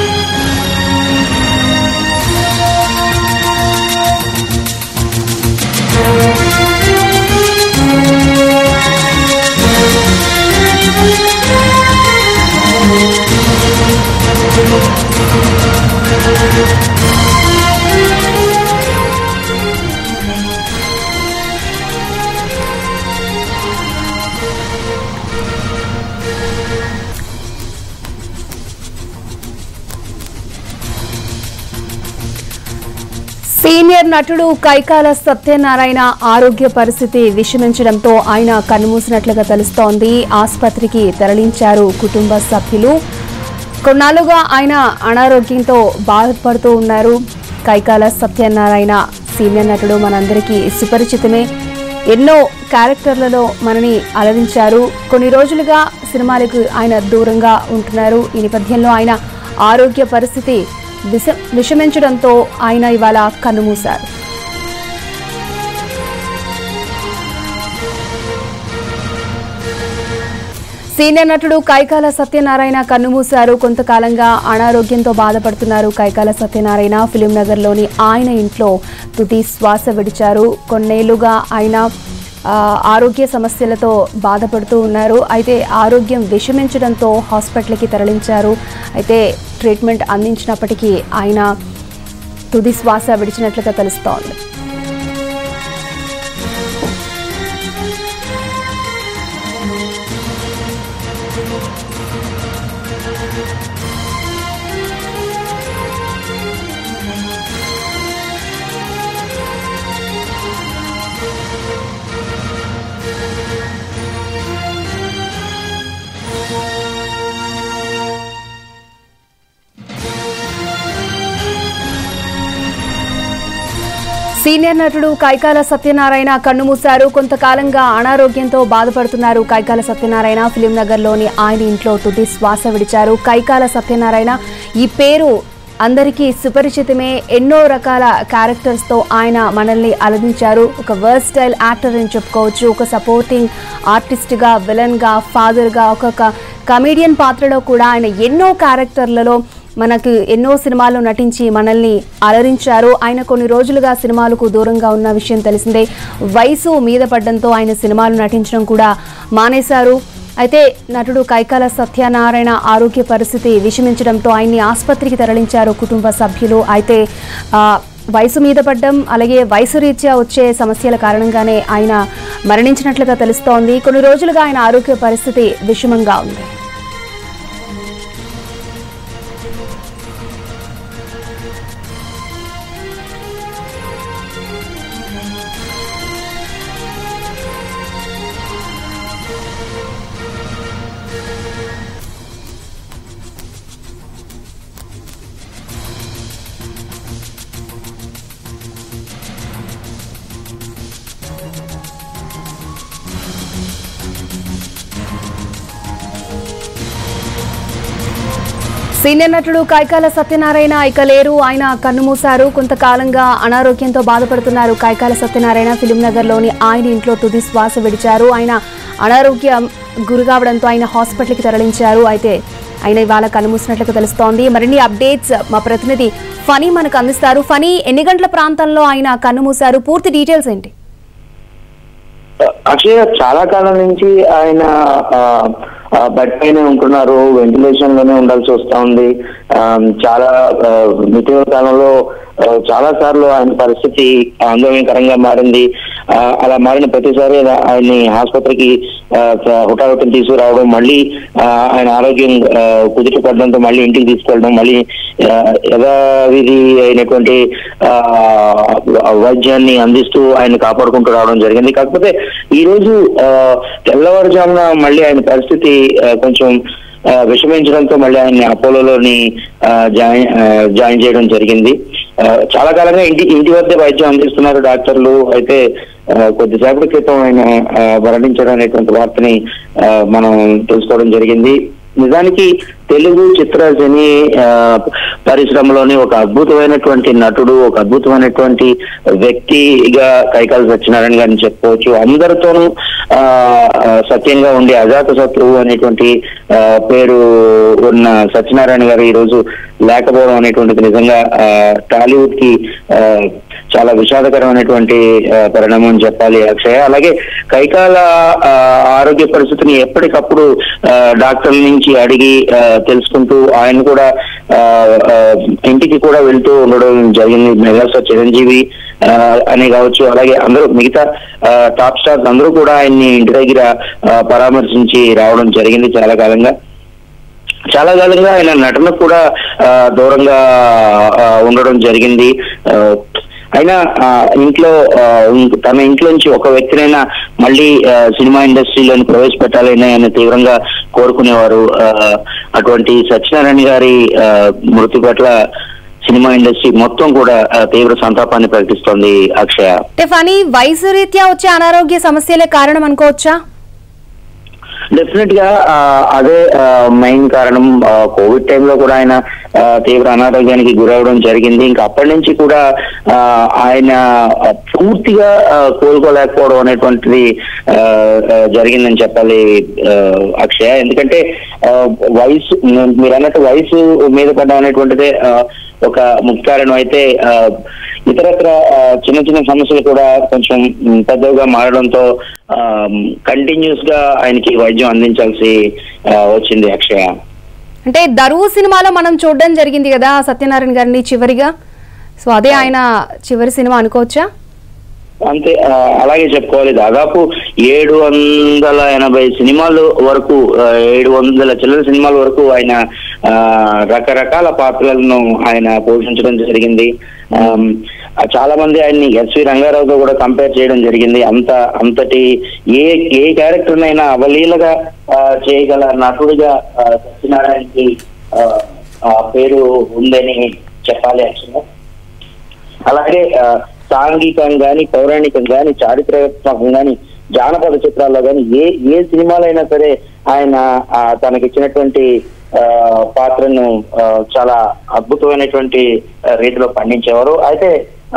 సీనియర్ నటుడు కైకాల సత్యనారాయణ ఆరోగ్య పరిస్థితి విషమించడంతో ఆయన కన్నుమూసినట్లుగా తెలుస్తోంది. ఆసుపత్రికి తరలించారు కుటుంబ సభ్యులు. కొన్నాళ్లుగా ఆయన అనారోగ్యంతో బాధపడుతూ ఉన్నారు. కైకాల సత్యనారాయణ సీనియర్ నటుడు మనందరికీ సుపరిచితమే. ఎన్నో క్యారెక్టర్లలో మనని అలరించారు. కొన్ని రోజులుగా సినిమాలకు ఆయన దూరంగా ఉంటున్నారు. ఈ నేపథ్యంలో ఆయన ఆరోగ్య పరిస్థితి విషమించడంతో ఆయన ఇవాళ కన్నుమూశారు. సీనియర్ నటుడు కైకాల సత్యనారాయణ కన్నుమూశారు. కొంతకాలంగా అనారోగ్యంతో బాధపడుతున్నారు కైకాల సత్యనారాయణ. ఫిలిం నగర్లోని ఆయన ఇంట్లో తుది శ్వాస విడిచారు. కొన్నేళ్లుగా ఆయన ఆరోగ్య సమస్యలతో బాధపడుతూ ఉన్నారు. అయితే ఆరోగ్యం విషమించడంతో హాస్పిటల్కి తరలించారు. అయితే ట్రీట్మెంట్ అందించినప్పటికీ ఆయన తుది శ్వాస విడిచినట్లుగా తెలుస్తోంది. సీనియర్ నటుడు కైకాల సత్యనారాయణ కన్నుమూశారు. కొంతకాలంగా అనారోగ్యంతో బాధపడుతున్నారు కైకాల సత్యనారాయణ. ఫిలిం నగర్లోని ఆయన ఇంట్లో తుది శ్వాస విడిచారు. కైకాల సత్యనారాయణ ఈ పేరు అందరికీ సుపరిచితమే. ఎన్నో రకాల క్యారెక్టర్స్తో ఆయన మనల్ని అలరించారు. ఒక వర్స్టైల్ యాక్టర్ అని చెప్పుకోవచ్చు. ఒక సపోర్టింగ్ ఆర్టిస్ట్గా, విలన్గా, ఫాదర్గా, ఒక కమేడియన్ పాత్రలో కూడా ఆయన ఎన్నో క్యారెక్టర్లలో మనకు ఎన్నో సినిమాల్లో నటించి మనల్ని అలరించారు. ఆయన కొన్ని రోజులుగా సినిమాలకు దూరంగా ఉన్న విషయం తెలిసిందే. వయసు మీద పడడంతో ఆయన సినిమాలు నటించడం కూడా మానేశారు. అయితే నటుడు కైకాల సత్యనారాయణ ఆరోగ్య పరిస్థితి విషమించడంతో ఆయన్ని ఆసుపత్రికి తరలించారు కుటుంబ సభ్యులు. అయితే వయసు మీద పడ్డం అలాగే వయసు రీత్యా వచ్చే సమస్యల కారణంగానే ఆయన మరణించినట్లుగా తెలుస్తోంది. కొన్ని రోజులుగా ఆయన ఆరోగ్య పరిస్థితి విషమంగా ఉంది. సీనియర్ నటుడు కైకాల సత్యనారాయణ ఇక లేరు. ఆయన కన్నుమూశారు. కొంతకాలంగా అనారోగ్యంతో బాధపడుతున్నారు కైకాల సత్యనారాయణ. ఫిలిం నగర్లోని ఆయన ఇంట్లో తుది శ్వాస విడిచారు. ఆయన అనారోగ్యం గురికావడంతో ఆయన హాస్పిటల్కి తరలించారు. అయితే ఆయన ఇవాళ కన్నుమూసినట్లుగా తెలుస్తోంది. మరిన్ని అప్డేట్స్ మా ప్రతినిధి ఫనీ మనకు అందిస్తారు. ఫనీ, ఎన్ని గంటల ప్రాంతంలో ఆయన కన్నుమూశారు? పూర్తి డీటెయిల్స్ ఏంటి? అక్షయ, చాలా కాలం నుంచి ఆయన బెడ్ పైన ఉంటున్నారు. వెంటిలేషన్ లోనే ఉండాల్సి వస్తా ఉంది. చాలా ఇటీవల కాలంలో చాలా సార్లు ఆయన పరిస్థితి ఆందోళనకరంగా మారింది. అలా మారిన ప్రతిసారి ఆయన్ని ఆసుపత్రికి హుటాహుటిని తీసుకురావడం, మళ్ళీ ఆయన ఆరోగ్యం కుదుటపడడంతో మళ్ళీ ఇంటికి తీసుకెళ్ళడం, మళ్ళీ యథావిధి అయినటువంటి వైద్యాన్ని అందిస్తూ ఆయన కాపాడుకుంటూ రావడం జరిగింది. కాకపోతే ఈ రోజు తెల్లవారుజామున మళ్ళీ ఆయన పరిస్థితి కొంచెం విషమించడంతో మళ్ళీ ఆయన్ని అపోలోని జాయిన్ చేయడం జరిగింది. చాలా కాలంగా ఇంటి వద్ద వైద్యం అందిస్తున్నారు డాక్టర్లు. అయితే కొద్దిసేపటి క్రితం ఆయన మరణించడం అనేటువంటి వార్తని మనం తెలుసుకోవడం జరిగింది. నిజానికి తెలుగు చిత్ర సినీ పరిశ్రమలోని ఒక అద్భుతమైనటువంటి నటుడు, ఒక అద్భుతమైనటువంటి వ్యక్తిగా కైకాల సత్యనారాయణ గారిని చెప్పుకోవచ్చు. అందరితోనూ సత్యంగా ఉండి అజాత శత్రువు అనేటువంటి పేరు ఉన్న సత్యనారాయణ గారు ఈ రోజు లేకపోవడం అనేటువంటిది నిజంగా టాలీవుడ్ కి చాలా విషాదకరమైనటువంటి పరిణామం అని చెప్పాలి అక్షయ. అలాగే కైకాల ఆరోగ్య పరిస్థితిని ఎప్పటికప్పుడు డాక్టర్ల నుంచి అడిగి తెలుసుకుంటూ ఆయన కూడా ఇంటికి కూడా వెళ్తూ ఉండడం జరిగింది. మెగాస్టార్ చిరంజీవి అని కావచ్చు, అలాగే అందరూ మిగతా టాప్ స్టార్స్ అందరూ కూడా ఆయన్ని ఇంటి దగ్గర పరామర్శించి రావడం జరిగింది. చాలా కాలంగా ఆయన నటన కూడా దూరంగా ఉండడం జరిగింది. అయినా తన ఇంట్లోంచి ఒక వ్యక్తినైనా మళ్ళీ సినిమా ఇండస్ట్రీలోని ప్రవేశపెట్టాలని ఆయన తీవ్రంగా కోరుకునేవారు. అటువంటి సత్యనారాయణ గారి మృతి పట్ల సినిమా ఇండస్ట్రీ మొత్తం కూడా తీవ్ర సంతాపాన్ని ప్రకటిస్తోంది అక్షయ. ఫనీ, వయసు రీత్యా వచ్చే అనారోగ్య సమస్యలే కారణం అనుకోవచ్చా? డెఫినెట్ గా అదే మెయిన్ కారణం. కోవిడ్ టైంలో కూడా ఆయన తీవ్ర అనారోగ్యానికి గురవడం జరిగింది. ఇంకా అప్పటి నుంచి కూడా ఆయన పూర్తిగా కోలుకోలేకపోవడం అనేటువంటిది జరిగింది చెప్పాలి అక్షయ. ఎందుకంటే వయసు, మీరు అన్నట్టు వయసు మీద పడ్డం అనేటువంటిదే ఒక ముఖ్య కారణం. అయితే ఇతరత్ర చిన్న చిన్న సమస్యలు కూడా కొంచెం పెద్దగా మారడంతో కంటిన్యూస్ గా ఆయనకి వైద్యం అందించాల్సి వచ్చింది అక్షయ. అంటే దరువు సినిమాలో మనం చూడడం జరిగింది కదా సత్యనారాయణ గారిని చివరిగా, సో అదే ఆయన చివరి సినిమా అనుకోవచ్చా? అంతే, అలాగే చెప్పుకోవాలి. దాదాపు 780 సినిమాల వరకు, 700 చిల్లర సినిమాల వరకు ఆయన రకరకాల పాత్రలను ఆయన పోషించడం జరిగింది. చాలా మంది ఆయన్ని ఎస్వి రంగారావుతో కూడా కంపేర్ చేయడం జరిగింది. అంతటి ఏ క్యారెక్టర్ నైనా అవలీలగా చేయగల నటుడిగా సత్యనారాయణకి పేరు ఉందని చెప్పాలి యాక్చువల్గా. అలాగే సాంఘికం గాని, పౌరాణికం గాని, చారిత్రాత్మకం గాని, జానపద చిత్రాల్లో గాని ఏ సినిమాలైనా సరే ఆయన తనకిచ్చినటువంటి పాత్రను చాలా అద్భుతమైనటువంటి రీతిలో పండించేవారు. అయితే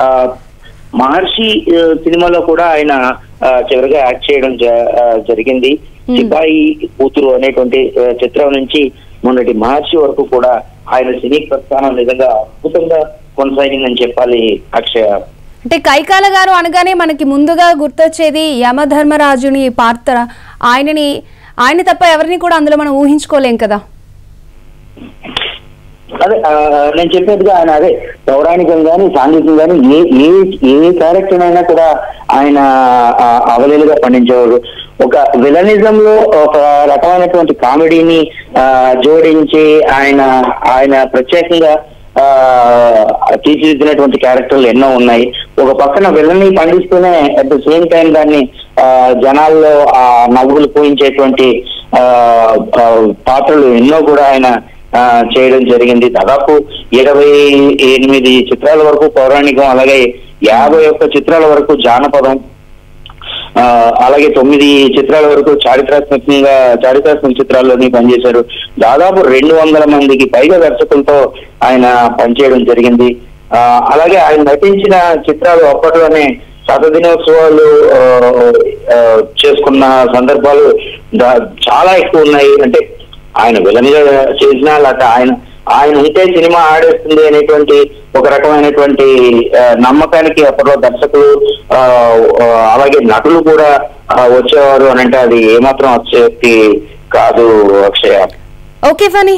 మహర్షి సినిమాలో కూడా ఆయన చివరిగా యాక్ట్ చేయడం జరిగింది. సిపాయి కూతురు అనేటువంటి చిత్రం నుంచి మొన్నటి మహర్షి వరకు కూడా ఆయన సినీ ప్రస్థానం నిజంగా అద్భుతంగా కొనసాగిందని చెప్పాలి అక్షయ. అంటే కైకాల గారు అనగానే మనకి ముందుగా గుర్తొచ్చేది యమధర్మరాజుని పాత్ర. ఆయన తప్ప ఎవరిని కూడా అందులో మనం ఊహించుకోలేం కదా. అదే నేను చెప్పినట్టుగా ఆయన అదే పౌరాణికం కానీ సాంఘికం కానీ ఏ క్యారెక్టర్ అయినా కూడా ఆయన అవలీలుగా పండించేవారు. ఒక విలనిజం లో ఒక రకమైనటువంటి కామెడీని జోడించి ఆయన ప్రత్యేకంగా తీర్చిదిద్దినటువంటి క్యారెక్టర్లు ఎన్నో ఉన్నాయి. ఒక పక్కన విలన్ని పండిస్తూనే అట్ ద సేమ్ టైం దాన్ని జనాల్లో నవ్వులు పూయించేటువంటి పాత్రలు ఎన్నో కూడా ఆయన చేయడం జరిగింది. దాదాపు 28 చిత్రాల వరకు పౌరాణికం, అలాగే 51 చిత్రాల వరకు జానపదం, అలాగే 9 చిత్రాల వరకు చారిత్రాత్మక చిత్రాల్లోని పనిచేశారు. దాదాపు 200 మందికి పైగా దర్శకులతో ఆయన పనిచేయడం జరిగింది. అలాగే ఆయన నటించిన చిత్రాలు అప్పట్లోనే శతదినోత్సవాలు చేసుకున్న సందర్భాలు చాలా ఎక్కువ ఉన్నాయి. అంటే ఆయన విలన్గా చేసినా లేకపోతే ఆయన ఉంటే సినిమా ఆడేస్తుంది అనేటువంటి ఒక రకమైనటువంటి నమ్మకానికి అప్పట్లో దర్శకులు అలాగే నటులు కూడా వచ్చేవారు అని అంటే అది ఏమాత్రం అతిశయోక్తి కాదు అక్షయ. Okay funny.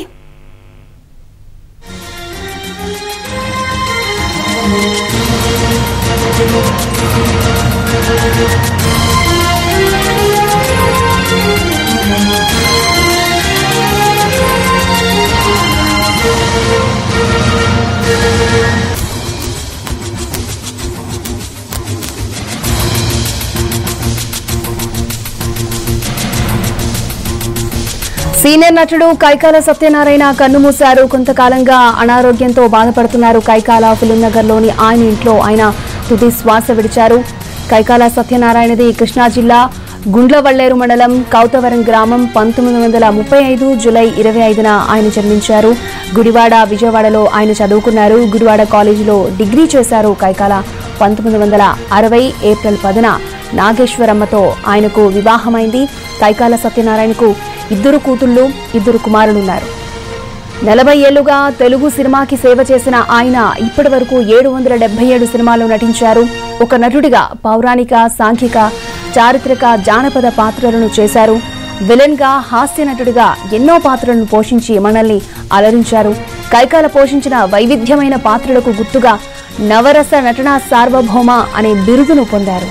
సీనియర్ నటుడు కైకాల సత్యనారాయణ కన్నుమూశారు. కొంతకాలంగా అనారోగ్యంతో బాధపడుతున్నారు. కైకాల ఫిలింనగర్లోని ఆయన ఇంట్లో ఆయన తుది శ్వాస విడిచారు. కైకాల సత్యనారాయణది కృష్ణా జిల్లా గుండ్లవల్లేరు మండలం కౌతవరం గ్రామం. 1935 జూలై 25న ఆయన జన్మించారు. గుడివాడ విజయవాడలో ఆయన చదువుకున్నారు. గుడివాడ కాలేజీలో డిగ్రీ చేశారు. కైకాల 1960 ఏప్రిల్ 10న నాగేశ్వరమ్మతో ఆయనకు వివాహమైంది. కైకాల సత్యనారాయణకు 2 కూతుళ్లు 2 కుమారులున్నారు. 40 ఏళ్లుగా తెలుగు సినిమాకి సేవ చేసిన ఆయన ఇప్పటి వరకు 777 సినిమాల్లో నటించారు. ఒక నటుడిగా పౌరాణిక, సాంఘిక, చారిత్రక, జానపద పాత్రలను చేశారు. విలన్ గా, హాస్య నటుడిగా ఎన్నో పాత్రలను పోషించి మనల్ని అలరించారు. కైకాల పోషించిన వైవిధ్యమైన పాత్రలకు గుర్తుగా నవరస నటనా సార్వభౌమ అనే బిరుదును పొందారు.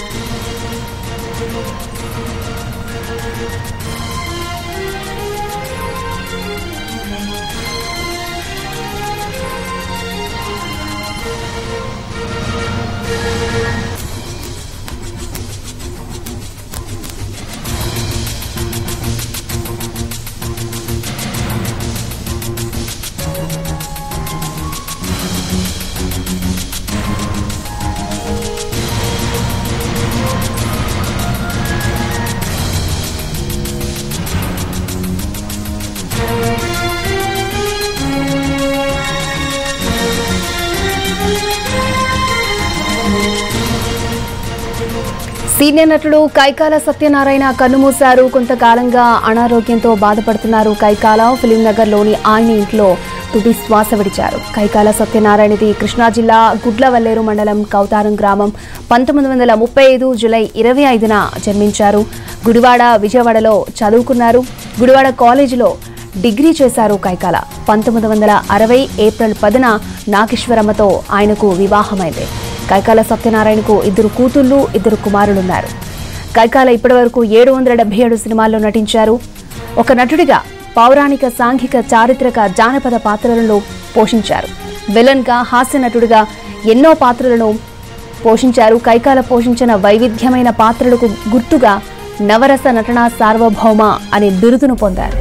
సీనియర్ నటుడు కైకాల సత్యనారాయణ కన్నుమూశారు. కొంతకాలంగా అనారోగ్యంతో బాధపడుతున్నారు. కైకాల ఫిలింనగర్లోని ఆయన ఇంట్లో తుది శ్వాస విడిచారు. కైకాల సత్యనారాయణది కృష్ణా జిల్లా గుడ్లవల్లేరు మండలం కౌతారం గ్రామం. 1935 జూలై 25న జన్మించారు. గుడివాడ విజయవాడలో చదువుకున్నారు. గుడివాడ కాలేజీలో డిగ్రీ చేశారు. కైకాల 1960 ఏప్రిల్ 10న నాగేశ్వరమ్మతో ఆయనకు వివాహమైంది. కైకాల సత్యనారాయణకు 2 కూతుళ్లు 2 కుమారులున్నారు. కైకాల ఇప్పటివరకు 777 సినిమాల్లో నటించారు. ఒక నటుడిగా పౌరాణిక, సాంఘిక, చారిత్రక, జానపద పాత్రలను పోషించారు. విలన్ గా, హాస్య నటుడిగా ఎన్నో పాత్రలను పోషించారు. కైకాల పోషించిన వైవిధ్యమైన పాత్రలకు గుర్తుగా నవరస నటనా సార్వభౌమ అనే బిరుదును పొందారు.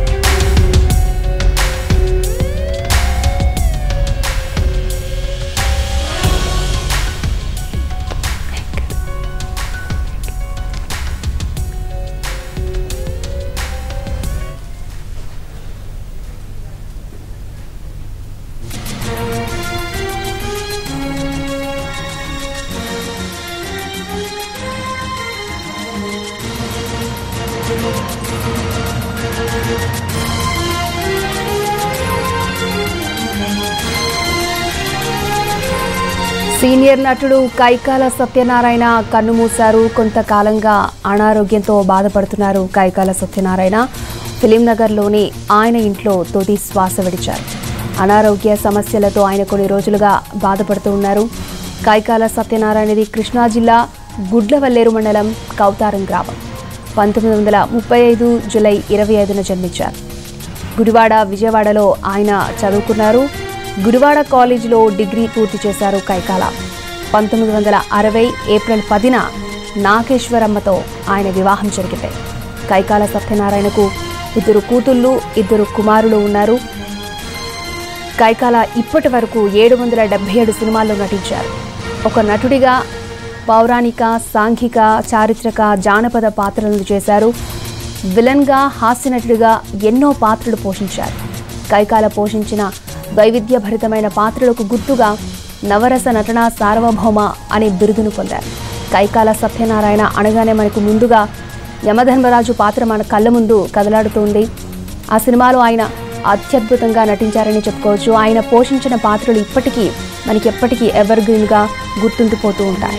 సీనియర్ నటుడు కైకాల సత్యనారాయణ కన్నుమూశారు. కొంతకాలంగా అనారోగ్యంతో బాధపడుతున్నారు. కైకాల సత్యనారాయణ ఫిలింనగర్లోని ఆయన ఇంట్లో తుది శ్వాస విడిచారు. అనారోగ్య సమస్యలతో ఆయన కొన్ని రోజులుగా బాధపడుతూ ఉన్నారు. కైకాల సత్యనారాయణది కృష్ణా జిల్లా గుడ్లవల్లేరు మండలం కౌతారం గ్రామం. 1935 జూలై 25న జన్మించారు. గుడివాడ విజయవాడలో ఆయన చదువుకున్నారు. గుడివాడ కాలేజీలో డిగ్రీ పూర్తి చేశారు కైకాల. 1960 ఏప్రిల్ 10న నాగేశ్వరమ్మతో ఆయన వివాహం జరిగింది. కైకాల సత్యనారాయణకు 2 కూతుళ్ళు 2 కుమారులు ఉన్నారు. కైకాల ఇప్పటి వరకు 777 సినిమాల్లో నటించారు. ఒక నటుడిగా పౌరాణిక, సాంఘిక, చారిత్రక, జానపద పాత్రలను చేశారు. విలన్గా, హాస్యనటుడిగా ఎన్నో పాత్రలు పోషించారు. కైకాల పోషించిన వైవిధ్యభరితమైన పాత్రలకు గుర్తుగా నవరస నటనా సార్వభౌమ అనే బిరుదును పొందారు. కైకాల సత్యనారాయణ అనగానే మనకు ముందుగా యమధర్మరాజు పాత్ర మన కళ్ళ ముందు కదలాడుతుంది. ఆ సినిమాలో ఆయన అత్యద్భుతంగా నటించారని చెప్పుకోవచ్చు. ఆయన పోషించిన పాత్రలు ఇప్పటికీ మనకి ఎప్పటికీ ఎవర్ గ్రీన్గా గుర్తుండిపోతూ ఉంటాయి.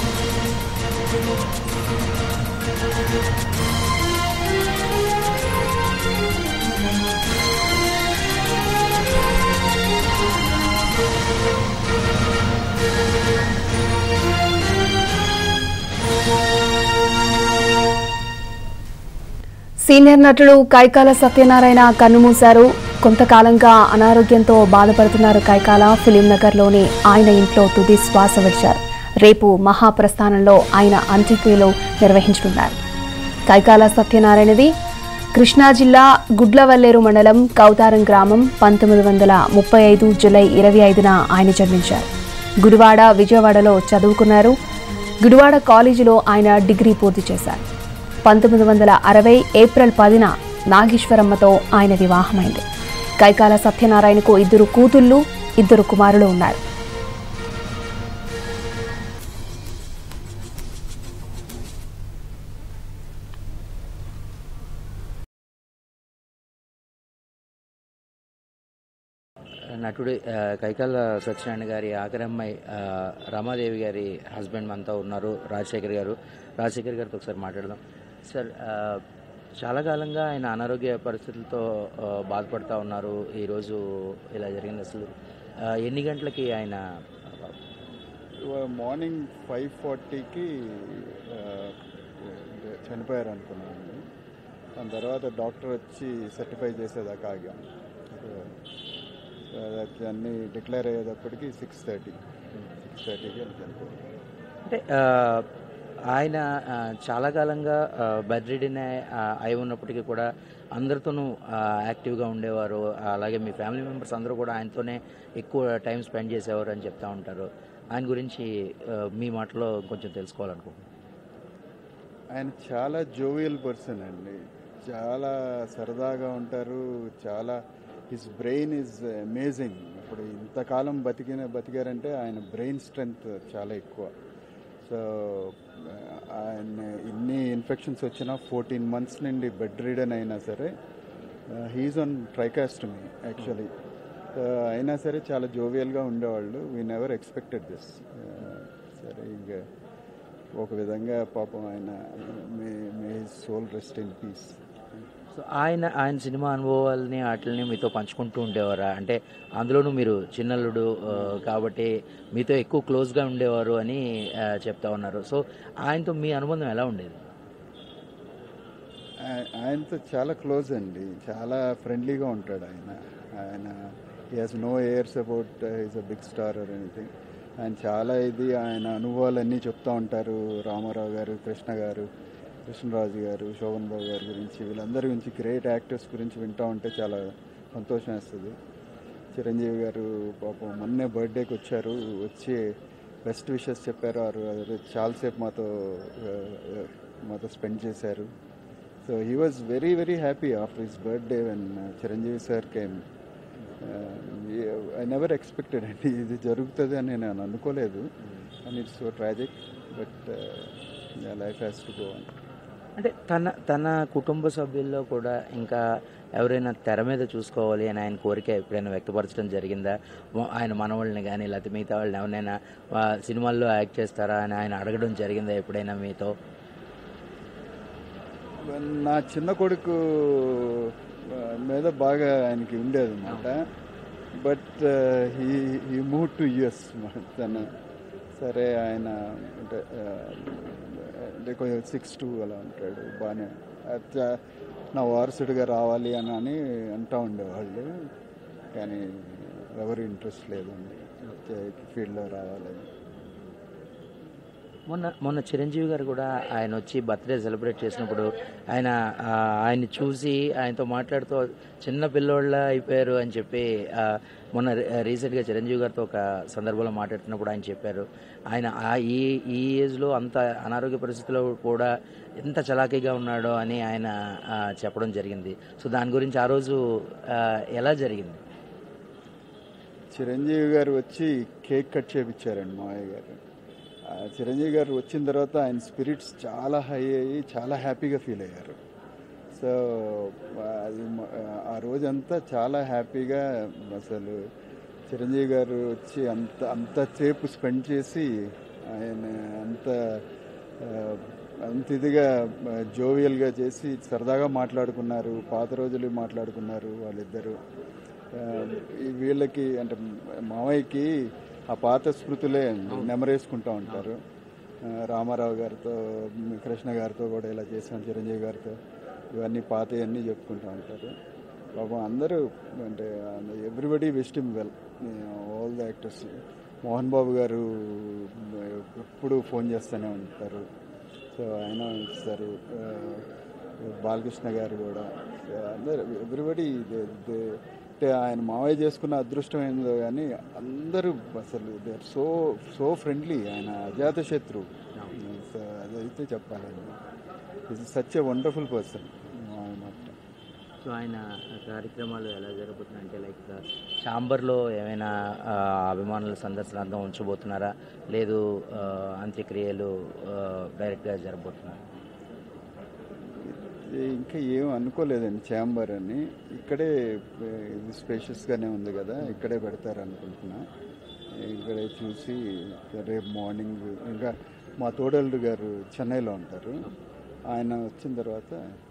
సీనియర్ నటుడు కైకాల సత్యనారాయణ కన్నుమూశారు. కొంతకాలంగా అనారోగ్యంతో బాధపడుతున్నారు కైకాల. ఫిలిం నగర్లోని ఆయన ఇంట్లో తుది శ్వాస విడిచారు. రేపు మహాప్రస్థానంలో ఆయన అంత్యక్రియలు నిర్వహించనున్నారు. కైకాల సత్యనారాయణది కృష్ణా జిల్లా గుడ్లవల్లేరు మండలం కౌతారం గ్రామం. 1935 జూలై 25న ఆయన జన్మించారు. గుడివాడ విజయవాడలో చదువుకున్నారు. గుడివాడ కాలేజీలో ఆయన డిగ్రీ పూర్తి చేశారు. 1960 ఏప్రిల్ 10న నాగేశ్వరమ్మతో ఆయన వివాహమైంది. కైకాల సత్యనారాయణకు 2 కూతుళ్ళు 2 కుమారులు ఉన్నారు. నటుడు కైకాల సత్యనారాయణ గారి ఆఖరి అమ్మాయి రమాదేవి గారి హస్బెండ్ మనతో ఉన్నారు, రాజశేఖర్ గారితో ఒకసారి మాట్లాడదాం. సార్, చాలా కాలంగా ఆయన అనారోగ్య పరిస్థితులతో బాధపడుతూ ఉన్నారు. ఈరోజు ఇలా జరిగింది. అసలు ఎన్ని గంటలకి ఆయన? మార్నింగ్ 5:40కి చనిపోయారు అనుకున్నాను. దాని తర్వాత డాక్టర్ వచ్చి సర్టిఫై చేసేదాకా ఆగాం. అన్నీ డిక్లేర్ అయ్యేటప్పటికి 6:30కి చనిపోయారు. అంటే ఆయన చాలా కాలంగా బెడ్ రిడన్ అయి ఉన్నప్పటికీ కూడా అందరితోనూ యాక్టివ్గా ఉండేవారు. అలాగే మీ ఫ్యామిలీ మెంబర్స్ అందరూ కూడా ఆయనతోనే ఎక్కువ టైం స్పెండ్ చేసేవారు అని చెప్తూ ఉంటారు. ఆయన గురించి మీ మాటలో కొంచెం తెలుసుకోవాలనుకుంటున్నాను. ఆయన చాలా జోవియల్ పర్సన్ అండి. చాలా సరదాగా ఉంటారు. చాలా హిస్ బ్రెయిన్ ఈజ్ అమేజింగ్. ఇప్పుడు ఇంతకాలం బతికారంటే ఆయన బ్రెయిన్ స్ట్రెంగ్త్ చాలా ఎక్కువ. సో ఆయన ఇన్ని ఇన్ఫెక్షన్స్ వచ్చినా 14 months నుండి బెడ్ రిడన్ అయినా సరే హీఈస్ ఆన్ ట్రైకాస్టమీ యాక్చువల్లీ. అయినా సరే చాలా జోవియల్గా ఉండేవాళ్ళు. We never expected this. సరే, ఇంకా ఒక విధంగా పాపం ఆయన may his soul rest in peace. So ఆయన సినిమా అనుభవాలని వాటిని మీతో పంచుకుంటూ ఉండేవారా? అంటే అందులోనూ మీరు చిన్నల్లుడు కాబట్టి మీతో ఎక్కువ క్లోజ్గా ఉండేవారు అని చెప్తా ఉన్నారు. సో ఆయనతో మీ అనుబంధం ఎలా ఉండేది? ఆయనతో చాలా క్లోజ్ అండి. చాలా ఫ్రెండ్లీగా ఉంటాడు ఆయన he has no airs about is a big star or anything. ఆయన చాలా ఆయన అనుభవాలన్నీ చెప్తూ ఉంటారు. రామారావు గారు, కృష్ణరాజు గారు, శోభన్ బాబు గారి గురించి, వీళ్ళందరి గురించి, గ్రేట్ యాక్టర్స్ గురించి వింటూ ఉంటే చాలా సంతోషం వేస్తుంది. చిరంజీవి గారు పాపం మొన్నే బర్త్డేకి వచ్చారు. వచ్చి బెస్ట్ విషెస్ చెప్పారు. చాలాసేపు మాతో స్పెండ్ చేశారు. So he was very very happy after his birthday when Chiranjeevi sir came. I never expected అండి ఇది జరుగుతుంది అని నేను అనుకోలేదు. And it's so tragic, but life has to go on. అంటే తన కుటుంబ సభ్యుల్లో కూడా ఇంకా ఎవరైనా తెర మీద చూసుకోవాలి అని ఆయన కోరిక ఎప్పుడైనా వ్యక్తపరచడం జరిగిందా? ఆయన మనవాళ్ళని కానీ లేకపోతే మిగతా వాళ్ళని ఎవరైనా సినిమాల్లో యాక్ట్ చేస్తారా అని ఆయన అడగడం జరిగిందా ఎప్పుడైనా మీతో? నా చిన్న కొడుకు మీద బాగా ఆయనకి ఉండేది అన్నమాట. But he move to US తను. సరే ఆయన అంటే కొంచెం 6'2" అలా ఉంటాడు, బాగానే నా వారసుడిగా రావాలి అని అంటూ ఉండేవాళ్ళు. కానీ ఎవరు ఇంట్రెస్ట్ లేదండి ఫీల్డ్లో రావాలని. మొన్న చిరంజీవి గారు కూడా ఆయన వచ్చి బర్త్డే సెలబ్రేట్ చేసినప్పుడు ఆయన్ని చూసి ఆయనతో మాట్లాడుతూ చిన్న పిల్లోళ్ళ అయిపోయారు అని చెప్పి మొన్న రీసెంట్గా చిరంజీవి గారితో ఒక సందర్భంలో మాట్లాడుతున్నప్పుడు ఆయన చెప్పారు. ఆయన ఈ ఏజ్లో అంత అనారోగ్య పరిస్థితుల్లో కూడా ఎంత చలాకీగా ఉన్నాడో అని ఆయన చెప్పడం జరిగింది. సో దాని గురించి ఆ రోజు ఎలా జరిగింది? చిరంజీవి గారు వచ్చి కేక్ కట్ చేయించారండి మావయ్య గారు. చిరంజీవి గారు వచ్చిన తర్వాత ఆయన స్పిరిట్స్ చాలా హై అయ్యి చాలా హ్యాపీగా ఫీల్ అయ్యారు. సో అది ఆ రోజంతా చాలా హ్యాపీగా, అసలు చిరంజీవి గారు వచ్చి అంతసేపు స్పెండ్ చేసి ఆయన అంత ఇదిగా జోవియల్గా చేసి సరదాగా మాట్లాడుకున్నారు. పాత రోజులు మాట్లాడుకున్నారు వాళ్ళిద్దరూ. వీళ్ళకి అంటే మావయ్యకి ఆ పాత స్మృతులే నెమరేసుకుంటూ ఉంటారు. రామారావు గారితో, కృష్ణ గారితో కూడా ఇలా చేసాం, చిరంజీవి గారితో ఇవన్నీ పాతవన్నీ చెప్పుకుంటూ ఉంటారు. పాపం అందరూ అంటే everybody wished him well, all the actors. Mohan Babu garu ఎప్పుడు ఫోన్ చేస్తూనే ఉంటారు, సో ఆయన ఇస్తారు. బాలకృష్ణ గారు కూడా, అందరు ఎవ్రీబడి అంటే ఆయన మావయ్య చేసుకున్న అదృష్టం ఏందో కానీ అందరూ అసలు దే ఆర్ సో ఫ్రెండ్లీ. ఆయన అజాత శత్రువు, అదైతే చెప్పాలండి. Is such a wonderful person. So ఆయన కార్యక్రమాలు ఎలా జరగబోతున్నాయి అంటే లైక్ ఛాంబర్లో ఏమైనా అభిమానుల సందర్శనార్థం ఉంచబోతున్నారా, లేదు అంత్యక్రియలు డైరెక్ట్గా జరగబోతున్నారా? ఇంకా ఏం అనుకోలేదండి ఛాంబర్ అని. ఇక్కడే ఇది స్పేషియస్గానే ఉంది కదా, ఇక్కడే పెడతారు అనుకుంటున్నా. ఇక్కడే చూసి రేపు మార్నింగ్ ఇంకా మా తోడల్లుడు గారు చెన్నైలో ఉంటారు, ఆయన వచ్చిన తర్వాత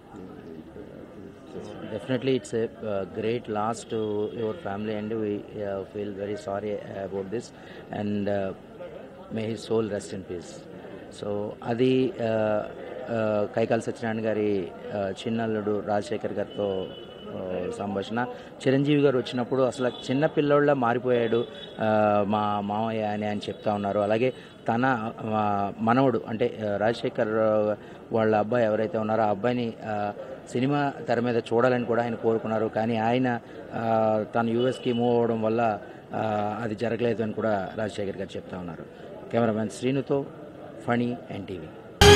Definitely it's a great loss to your family and we feel very sorry about this and may his soul rest in peace. So అది కైకాల సత్యనారాయణ గారి చిన్నల్లుడు రాజశేఖర్ గారితో సంభాషణ. చిరంజీవి గారు వచ్చినప్పుడు అసలు చిన్న పిల్లోళ్ళ మారిపోయాడు మా మామయ్య అని ఆయన చెప్తా ఉన్నారు. అలాగే తన మనవడు అంటే రాజశేఖర్ వాళ్ళ అబ్బాయి ఎవరైతే ఉన్నారో ఆ అబ్బాయిని సినిమా తెర మీద చూడాలని కూడా ఆయన కోరుకున్నారు. కానీ ఆయన తను యూఎస్కి మూవ్ అవ్వడం వల్ల అది జరగలేదు అని కూడా రాజశేఖర్ గారు చెప్తా ఉన్నారు. కెమెరామెన్ శ్రీనుతో ఫణి ఎన్టీవీ.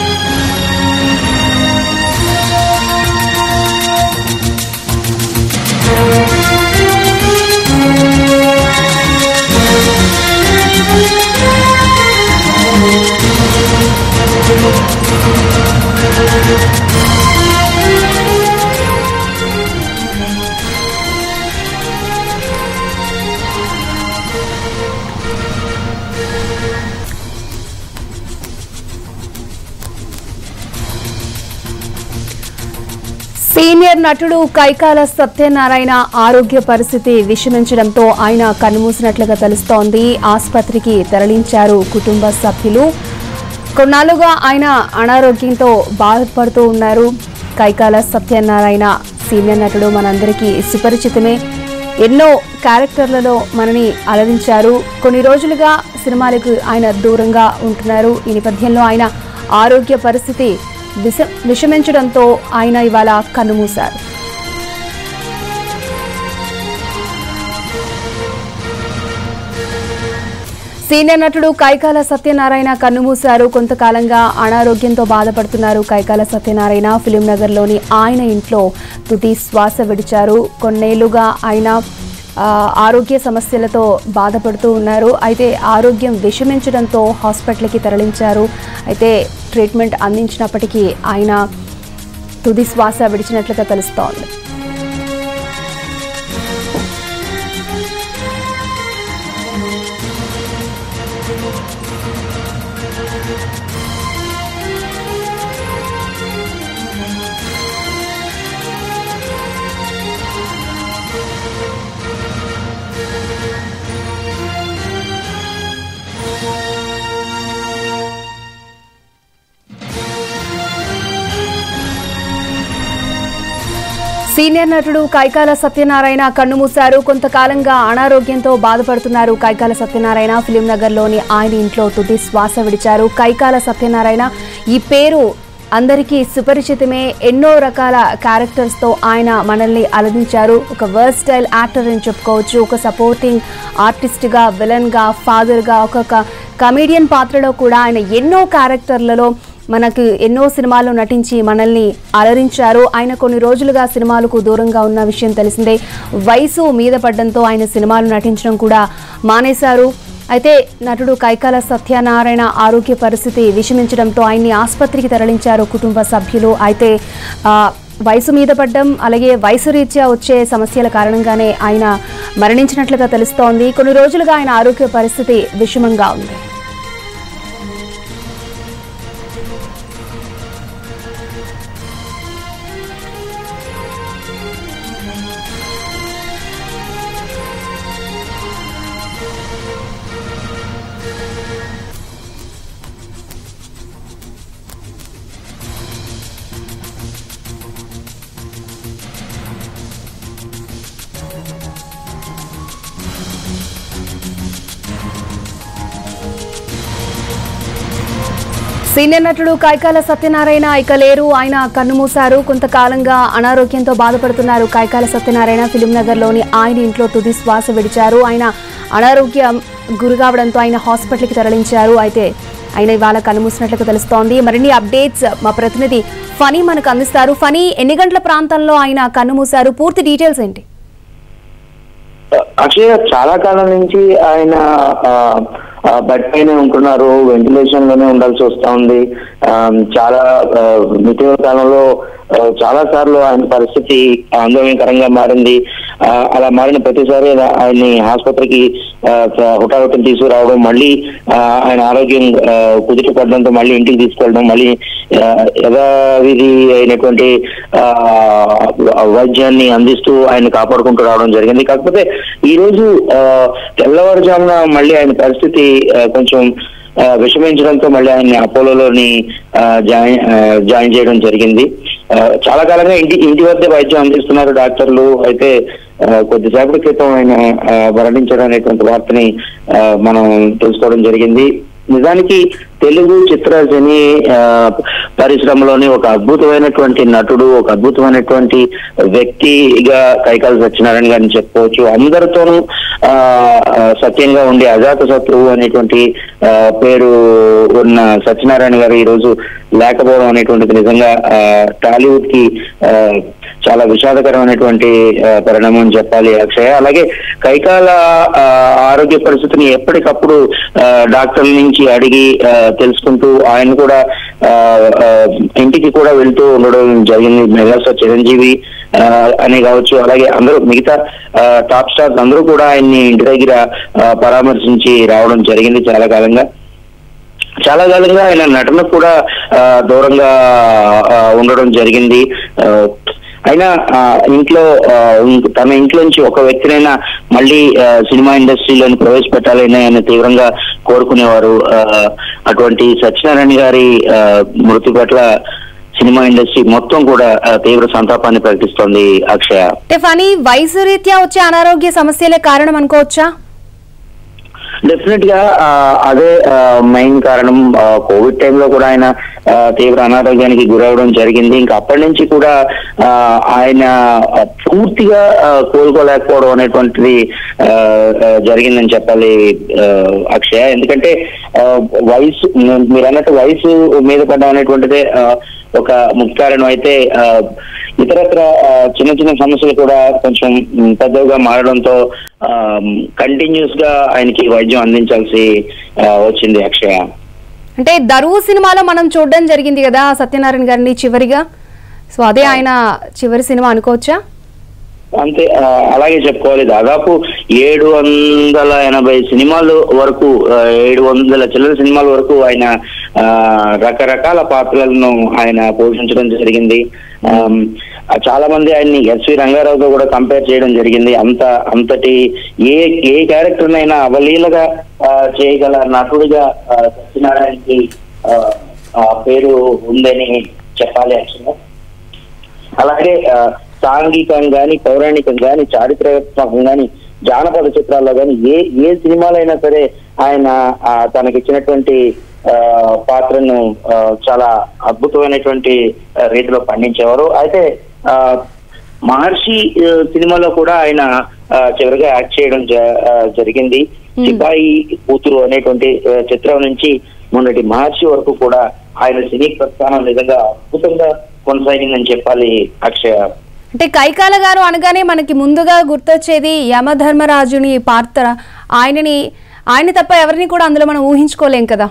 సీనియర్ నటుడు కైకాల సత్యనారాయణ ఆరోగ్య పరిస్థితి విషమించడంతో ఆయన కన్నుమూసినట్లుగా తెలుస్తోంది. ఆసుపత్రికి తరలించారు కుటుంబ సభ్యులు. కొన్నాళ్లుగా ఆయన అనారోగ్యంతో బాధపడుతూ ఉన్నారు. కైకాల సత్యనారాయణ సీనియర్ నటుడు మనందరికీ సుపరిచితమే. ఎన్నో క్యారెక్టర్లలో మనని అలరించారు. కొన్ని రోజులుగా సినిమాలకు ఆయన దూరంగా ఉంటున్నారు. ఈ నేపథ్యంలో ఆయన ఆరోగ్య పరిస్థితి విషమించడంతో ఆయన ఇవాళ కన్నుమూశారు. సీనియర్ నటుడు కైకాల సత్యనారాయణ కన్నుమూశారు. కొంతకాలంగా అనారోగ్యంతో బాధపడుతున్నారు కైకాల సత్యనారాయణ. ఫిలిం నగర్లోని ఆయన ఇంట్లో తుది శ్వాస విడిచారు. కొన్నేళ్లుగా ఆయన ఆరోగ్య సమస్యలతో బాధపడుతూ ఉన్నారు. అయితే ఆరోగ్యం విషమించడంతో హాస్పిటల్కి తరలించారు. అయితే ట్రీట్మెంట్ అందించినప్పటికీ ఆయన తుది శ్వాస విడిచినట్లుగా తెలుస్తోంది. సీనియర్ నటుడు కైకాల సత్యనారాయణ కన్నుమూశారు. కొంతకాలంగా అనారోగ్యంతో బాధపడుతున్నారు. కైకాల సత్యనారాయణ ఫిలిం నగర్లోని ఆయన ఇంట్లో తుది శ్వాస విడిచారు. కైకాల సత్యనారాయణ ఈ పేరు అందరికీ సుపరిచితమే. ఎన్నో రకాల క్యారెక్టర్స్తో ఆయన మనల్ని అలరించారు. ఒక వర్స్టైల్ యాక్టర్ అని చెప్పుకోవచ్చు. ఒక సపోర్టింగ్ ఆర్టిస్ట్గా, విలన్గా, ఫాదర్గా, ఒక కమేడియన్ పాత్రలో కూడా ఆయన ఎన్నో క్యారెక్టర్లలో మనకు ఎన్నో సినిమాల్లో నటించి మనల్ని అలరించారు. ఆయన కొన్ని రోజులుగా సినిమాలకు దూరంగా ఉన్న విషయం తెలిసిందే. వయసు మీద పడడంతో ఆయన సినిమాలు నటించడం కూడా మానేశారు. అయితే నటుడు కైకాల సత్యనారాయణ ఆరోగ్య పరిస్థితి విషమించడంతో ఆయన్ని ఆసుపత్రికి తరలించారు కుటుంబ సభ్యులు. అయితే వయసు మీద పడ్డం, అలాగే వయసు రీత్యా వచ్చే సమస్యల కారణంగానే ఆయన మరణించినట్లుగా తెలుస్తోంది. కొన్ని రోజులుగా ఆయన ఆరోగ్య పరిస్థితి విషమంగా ఉంది. సీనియర్ నటుడు కైకాల సత్యనారాయణ ఇక లేరు. ఆయన కన్నుమూశారు. కొంతకాలంగా అనారోగ్యంతో బాధపడుతున్నారు. కైకాల సత్యనారాయణ ఫిలిం నగర్లోని ఆయన ఇంట్లో తుది శ్వాస విడిచారు. ఆయన అనారోగ్యం గురికావడంతో ఆయన హాస్పిటల్కి తరలించారు. అయితే ఆయన ఇవాళ కన్నుమూసినట్లుగా తెలుస్తోంది. మరిన్ని అప్డేట్స్ మా ప్రతినిధి ఫనీ మనకు అందిస్తారు. ఫనీ, ఎన్ని గంటల ప్రాంతంలో ఆయన కన్నుమూశారు? పూర్తి డీటెయిల్స్ ఏంటి? అక్షయ, చాలా కాలం నుంచి ఆయన బెడ్ పైన ఉంటున్నారు. వెంటిలేషన్ లోనే ఉండాల్సి వస్తా ఉంది. చాలా ఇటీవల కాలంలో చాలా సార్లు ఆయన పరిస్థితి ఆందోళనకరంగా మారింది. అలా మారిన ప్రతిసారి ఆయన్ని ఆసుపత్రికి హుటాహుటిని తీసుకురావడం, మళ్ళీ ఆయన ఆరోగ్యం కుదుటపడడంతో మళ్ళీ ఇంటికి తీసుకెళ్ళడం, మళ్ళీ యథావిధి అయినటువంటి వైద్యాన్ని అందిస్తూ ఆయన కాపాడుకుంటూ రావడం జరిగింది. కాకపోతే ఈ రోజు తెల్లవారుజామున మళ్ళీ ఆయన పరిస్థితి కొంచెం విషమించడంతో మళ్ళీ ఆయన్ని అపోలోని జాయిన్ చేయడం జరిగింది. చాలా కాలంగా ఇంటి వద్ద వైద్యం అందిస్తున్నారు డాక్టర్లు. అయితే కొద్దిసేపటి క్రితం ఆయన మరణించడం అనేటువంటి వార్తని మనం తెలుసుకోవడం జరిగింది. నిజానికి తెలుగు చిత్ర సినీ పరిశ్రమలోని ఒక అద్భుతమైనటువంటి నటుడు, ఒక అద్భుతమైనటువంటి వ్యక్తిగా కైకాల సత్యనారాయణ గారిని చెప్పుకోవచ్చు. అందరితోనూ సత్యంగా ఉండి అజాత శత్రువు అనేటువంటి పేరు ఉన్న సత్యనారాయణ గారు ఈ రోజు లేకపోవడం అనేటువంటిది నిజంగా టాలీవుడ్ కి చాలా విషాదకరమైనటువంటి పరిణామం అని చెప్పాలి అక్షయ. అలాగే కైకాల ఆరోగ్య పరిస్థితిని ఎప్పటికప్పుడు డాక్టర్ల నుంచి అడిగి తెలుసుకుంటూ ఆయన కూడా ఇంటికి కూడా వెళ్తూ ఉండడం జరిగింది. మెగాస్టార్ చిరంజీవి అని కావచ్చు, అలాగే అందరూ మిగతా టాప్ స్టార్స్ అందరూ కూడా ఆయన్ని ఇంటి దగ్గర పరామర్శించి రావడం జరిగింది. చాలా కాలంగా ఆయన నటన కూడా దూరంగా ఉండడం జరిగింది. అయినా తన ఇంట్లోంచి ఒక వ్యక్తినైనా మళ్ళీ సినిమా ఇండస్ట్రీలోని ప్రవేశపెట్టాలని ఆయన తీవ్రంగా కోరుకునేవారు. అటువంటి సత్యనారాయణ గారి మృతి పట్ల సినిమా ఇండస్ట్రీ మొత్తం కూడా తీవ్ర సంతాపాన్ని ప్రకటిస్తోంది అక్షయ. ఫనీ, వయసు రీత్యా వచ్చే అనారోగ్య సమస్యలే కారణం అనుకోవచ్చా? డెఫినెట్ గా అదే మెయిన్ కారణం. కోవిడ్ టైంలో కూడా ఆయన తీవ్ర అనారోగ్యానికి గురవడం జరిగింది. ఇంకా అప్పటి నుంచి కూడా ఆయన పూర్తిగా కోలుకోలేకపోవడం అనేటువంటిది జరిగిందని చెప్పాలి అక్షయ. ఎందుకంటే వయసు, మీరు అన్నట్టు వయసు మీద పడ్డం అనేటువంటిదే ఒక ముఖ్య కారణం. అయితే ఇతరత్ర చిన్న చిన్న సమస్యలు కూడా కొంచెం పెద్దగా మారడంతో కంటిన్యూస్ గా ఆయనకి వైద్యం అందించాల్సి వచ్చింది అక్షయ. అంటే దరువు సినిమాలో మనం చూడడం జరిగింది కదా సత్యనారాయణ గారిని చివరిగా, సో అదే ఆయన చివరి సినిమా అనుకోవచ్చా? అంతే, అలాగే చెప్పుకోవాలి. దాదాపు 780 సినిమాల వరకు, 700 చిల్లర సినిమాల వరకు ఆయన రకరకాల పాత్రలను ఆయన పోషించడం జరిగింది. చాలా మంది ఆయన్ని ఎస్వి రంగారావుతో కూడా కంపేర్ చేయడం జరిగింది. అంతటి ఏ క్యారెక్టర్ నైనా అవలీలగా చేయగల నటుడిగా సత్యనారాయణకి పేరు ఉందని చెప్పాలి యాక్చువల్గా. అలాగే సాంఘికం గాని, పౌరాణికం గాని, చారిత్రాత్మకం గాని, జానపద చిత్రాల్లో గాని ఏ సినిమాలైనా సరే ఆయన తనకిచ్చినటువంటి పాత్రను చాలా అద్భుతమైనటువంటి రీతిలో పండించేవారు. అయితే మహర్షి సినిమాలో కూడా ఆయన చివరిగా యాక్ట్ చేయడం జరిగింది. సిపాయి కూతురు అనేటువంటి చిత్రం నుంచి మొన్నటి మహర్షి వరకు కూడా ఆయన సినీ ప్రస్థానం నిజంగా అద్భుతంగా కొనసాగిందని చెప్పాలి అక్షయ. అంటే కైకాల గారు అనగానే మనకి ముందుగా గుర్తొచ్చేది యమధర్మరాజుని పాత్ర. ఆయన తప్ప ఎవరిని కూడా అందులో మనం ఊహించుకోలేం కదా.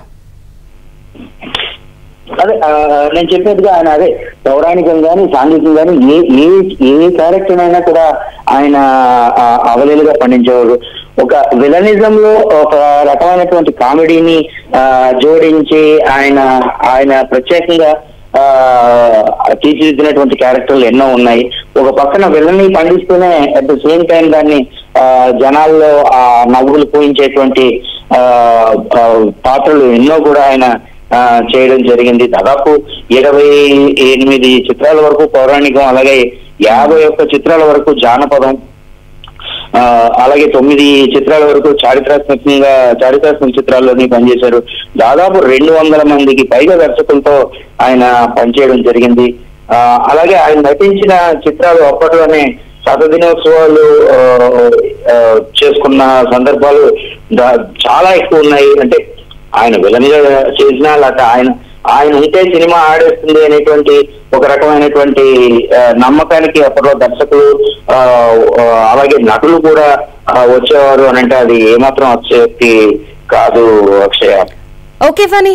అదే నేను చెప్పేట్టుగా ఆయన అదే పౌరాణికం గాని, సాంఘికం గాని ఏ క్యారెక్టర్ అయినా కూడా ఆయన అవలీలుగా పండించేవారు. ఒక విలనిజం లో ఒక రకమైనటువంటి కామెడీని జోడించి ఆయన ప్రత్యేకంగా తీర్చిదిద్దినటువంటి క్యారెక్టర్లు ఎన్నో ఉన్నాయి. ఒక పక్కన విలన్ని పండిస్తూనే అట్ ద సేమ్ టైం దాన్ని జనాల్లో నవ్వులు పూయించేటువంటి పాత్రలు ఎన్నో కూడా ఆయన చేయడం జరిగింది. దాదాపు 28 చిత్రాల వరకు పౌరాణికం, అలాగే 51 చిత్రాల వరకు జానపదం, అలాగే 9 చిత్రాల వరకు చారిత్రాత్మక చిత్రాల్లోని పనిచేశారు. దాదాపు 200 మందికి పైగా దర్శకులతో ఆయన పనిచేయడం జరిగింది. అలాగే ఆయన నటించిన చిత్రాలు అప్పట్లోనే శతదినోత్సవాలు చేసుకున్న సందర్భాలు చాలా ఎక్కువ ఉన్నాయి. అంటే ఆయన విలన్గా చేసినా, లేకపోతే ఆయన ఉంటే సినిమా ఆడేస్తుంది అనేటువంటి ఒక రకమైనటువంటి నమ్మకానికి అప్పట్లో దర్శకులు అలాగే నటులు కూడా వచ్చేవారు అని అంటే అది ఏమాత్రం అతిశయోక్తి కాదు అక్షయ. Okay funny.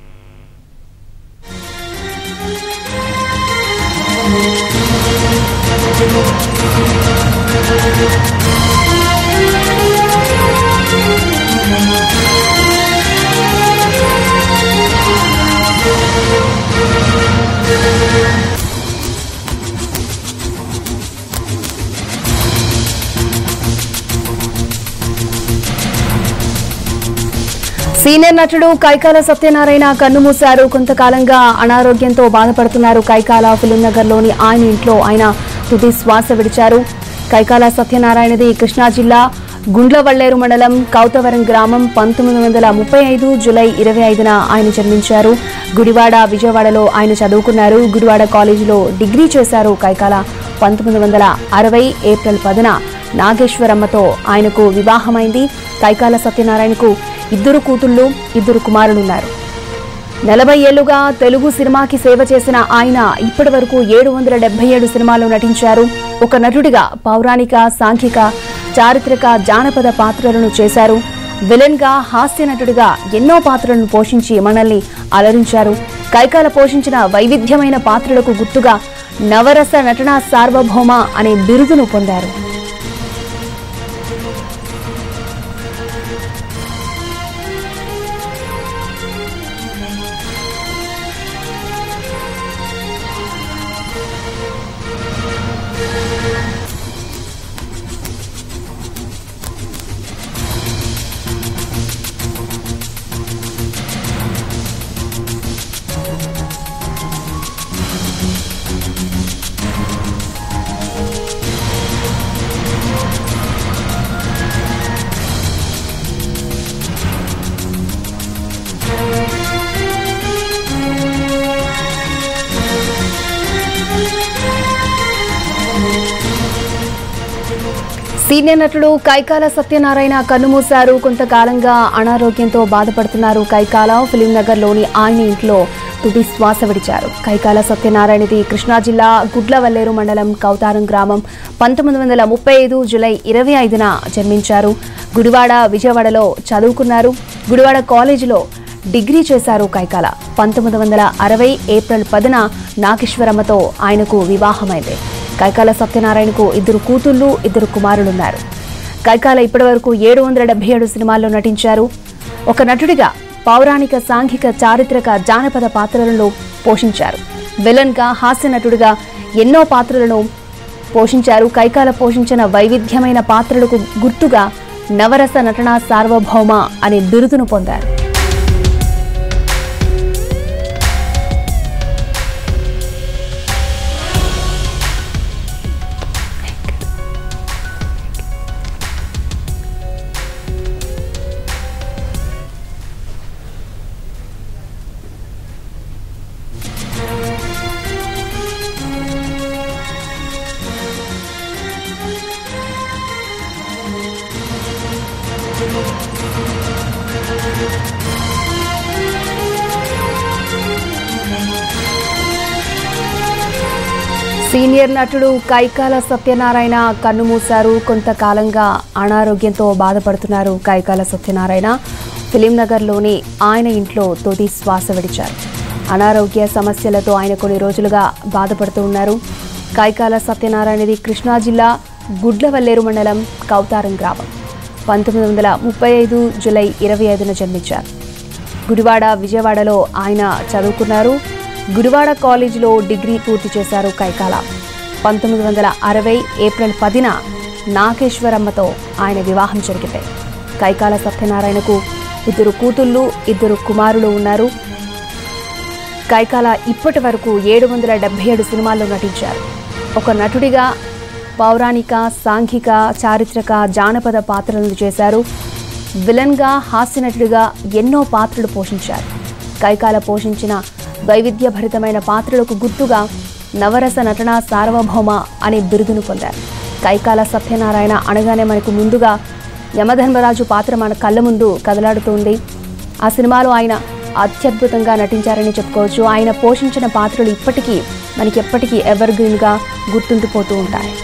సీనియర్ నటుడు కైకాల సత్యనారాయణ కన్నుమూశారు. కొంతకాలంగా అనారోగ్యంతో బాధపడుతున్నారు. కైకాల ఫిలింనగర్లోని ఆయన ఇంట్లో ఆయన తుది శ్వాస విడిచారు. కైకాల సత్యనారాయణది కృష్ణా జిల్లా గుండ్లవల్లేరు మండలం కౌతవరం గ్రామం. 1935 జూలై 25న ఆయన జన్మించారు. గుడివాడ, విజయవాడలో ఆయన చదువుకున్నారు. గుడివాడ కాలేజీలో డిగ్రీ చేశారు. కైకాల 1960 ఏప్రిల్ 10న నాగేశ్వరమ్మతో ఆయనకు వివాహమైంది. కైకాల సత్యనారాయణకు 2 కూతుళ్లు, 2 కుమారులున్నారు. 40 ఏళ్లుగా తెలుగు సినిమాకి సేవ చేసిన ఆయన ఇప్పటి వరకు 777 సినిమాల్లో నటించారు. ఒక నటుడిగా పౌరాణిక, సాంఘిక, చారిత్రక, జానపద పాత్రలను చేశారు. విలన్ గా, హాస్య నటుడిగా ఎన్నో పాత్రలను పోషించి మనల్ని అలరించారు. కైకాల పోషించిన వైవిధ్యమైన పాత్రలకు గుర్తుగా నవరస నటనా సార్వభౌమ అనే బిరుదును పొందారు. సీనియర్ నటుడు కైకాల సత్యనారాయణ కన్నుమూశారు. కొంతకాలంగా అనారోగ్యంతో బాధపడుతున్నారు. కైకాల ఫిలింనగర్లోని ఆయన ఇంట్లో తుది శ్వాస విడిచారు. కైకాల సత్యనారాయణది కృష్ణా జిల్లా గుడ్లవల్లేరు మండలం కౌతారం గ్రామం. 1935 జూలై 25న జన్మించారు. గుడివాడ, విజయవాడలో చదువుకున్నారు. గుడివాడ కాలేజీలో డిగ్రీ చేశారు. కైకాల 1960 ఏప్రిల్ 10న నాగేశ్వరమ్మతో ఆయనకు వివాహమైంది. కైకాల సత్యనారాయణకు 2 కూతుళ్లు, 2 కుమారులున్నారు. కైకాల ఇప్పటివరకు 777 సినిమాల్లో నటించారు. ఒక నటుడిగా పౌరాణిక, సాంఘిక, చారిత్రక, జానపద పాత్రలను పోషించారు. విలన్ గా, హాస్య నటుడిగా ఎన్నో పాత్రలను పోషించారు. కైకాల పోషించిన వైవిధ్యమైన పాత్రలకు గుర్తుగా నవరస నటనా సార్వభౌమ అనే బిరుదును పొందారు. సీనియర్ నటుడు కైకాల సత్యనారాయణ కన్నుమూశారు. కొంతకాలంగా అనారోగ్యంతో బాధపడుతున్నారు కైకాల సత్యనారాయణ. ఫిలిం నగర్లోని ఆయన ఇంట్లో తుది శ్వాస విడిచారు. అనారోగ్య సమస్యలతో ఆయన కొన్ని రోజులుగా బాధపడుతూ ఉన్నారు. కైకాల సత్యనారాయణది కృష్ణా జిల్లా గుడ్లవల్లేరు మండలం కౌతారం గ్రామం. 1935 జూలై 25న జన్మించారు. గుడివాడ విజయవాడలో ఆయన చదువుకున్నారు. గుడివాడ కాలేజీలో డిగ్రీ పూర్తి చేశారు కైకాల. 1960 ఏప్రిల్ 10న నాగేశ్వరమ్మతో ఆయన వివాహం జరిగింది. కైకాల సత్యనారాయణకు 2 కూతుళ్ళు 2 కుమారులు ఉన్నారు. కైకాల ఇప్పటి వరకు 777 సినిమాల్లో నటించారు. ఒక నటుడిగా పౌరాణిక, సాంఘిక, చారిత్రక, జానపద పాత్రలను చేశారు. విలన్గా, హాస్యనటుడిగా ఎన్నో పాత్రలు పోషించారు. కైకాల పోషించిన వైవిధ్యభరితమైన పాత్రలకు గుర్తుగా నవరస నటనా సార్వభౌమ అనే బిరుదును పొందారు. కైకాల సత్యనారాయణ అనగానే మనకు ముందుగా యమధర్మరాజు పాత్ర మన కళ్ళ ముందు కదలాడుతుంది. ఆ సినిమాలో ఆయన అత్యద్భుతంగా నటించారని చెప్పుకోవచ్చు. ఆయన పోషించిన పాత్రలు ఇప్పటికీ మనకి ఎప్పటికీ ఎవర్ గ్రీన్గా గుర్తుండిపోతూ ఉంటాయి.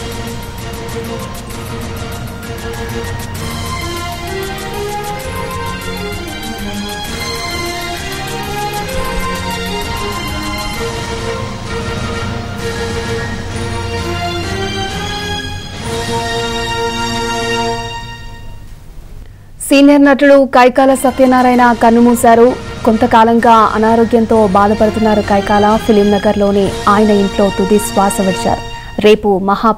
సీనియర్ నటుడు కైకాల సత్యనారాయణ కన్నుమూశారు. కొంతకాలంగా అనారోగ్యంతో బాధపడుతున్నారు కైకాల. ఫిలిం నగర్లోని ఆయన ఇంట్లో తుది శ్వాస విడిచారు. రేపు మహా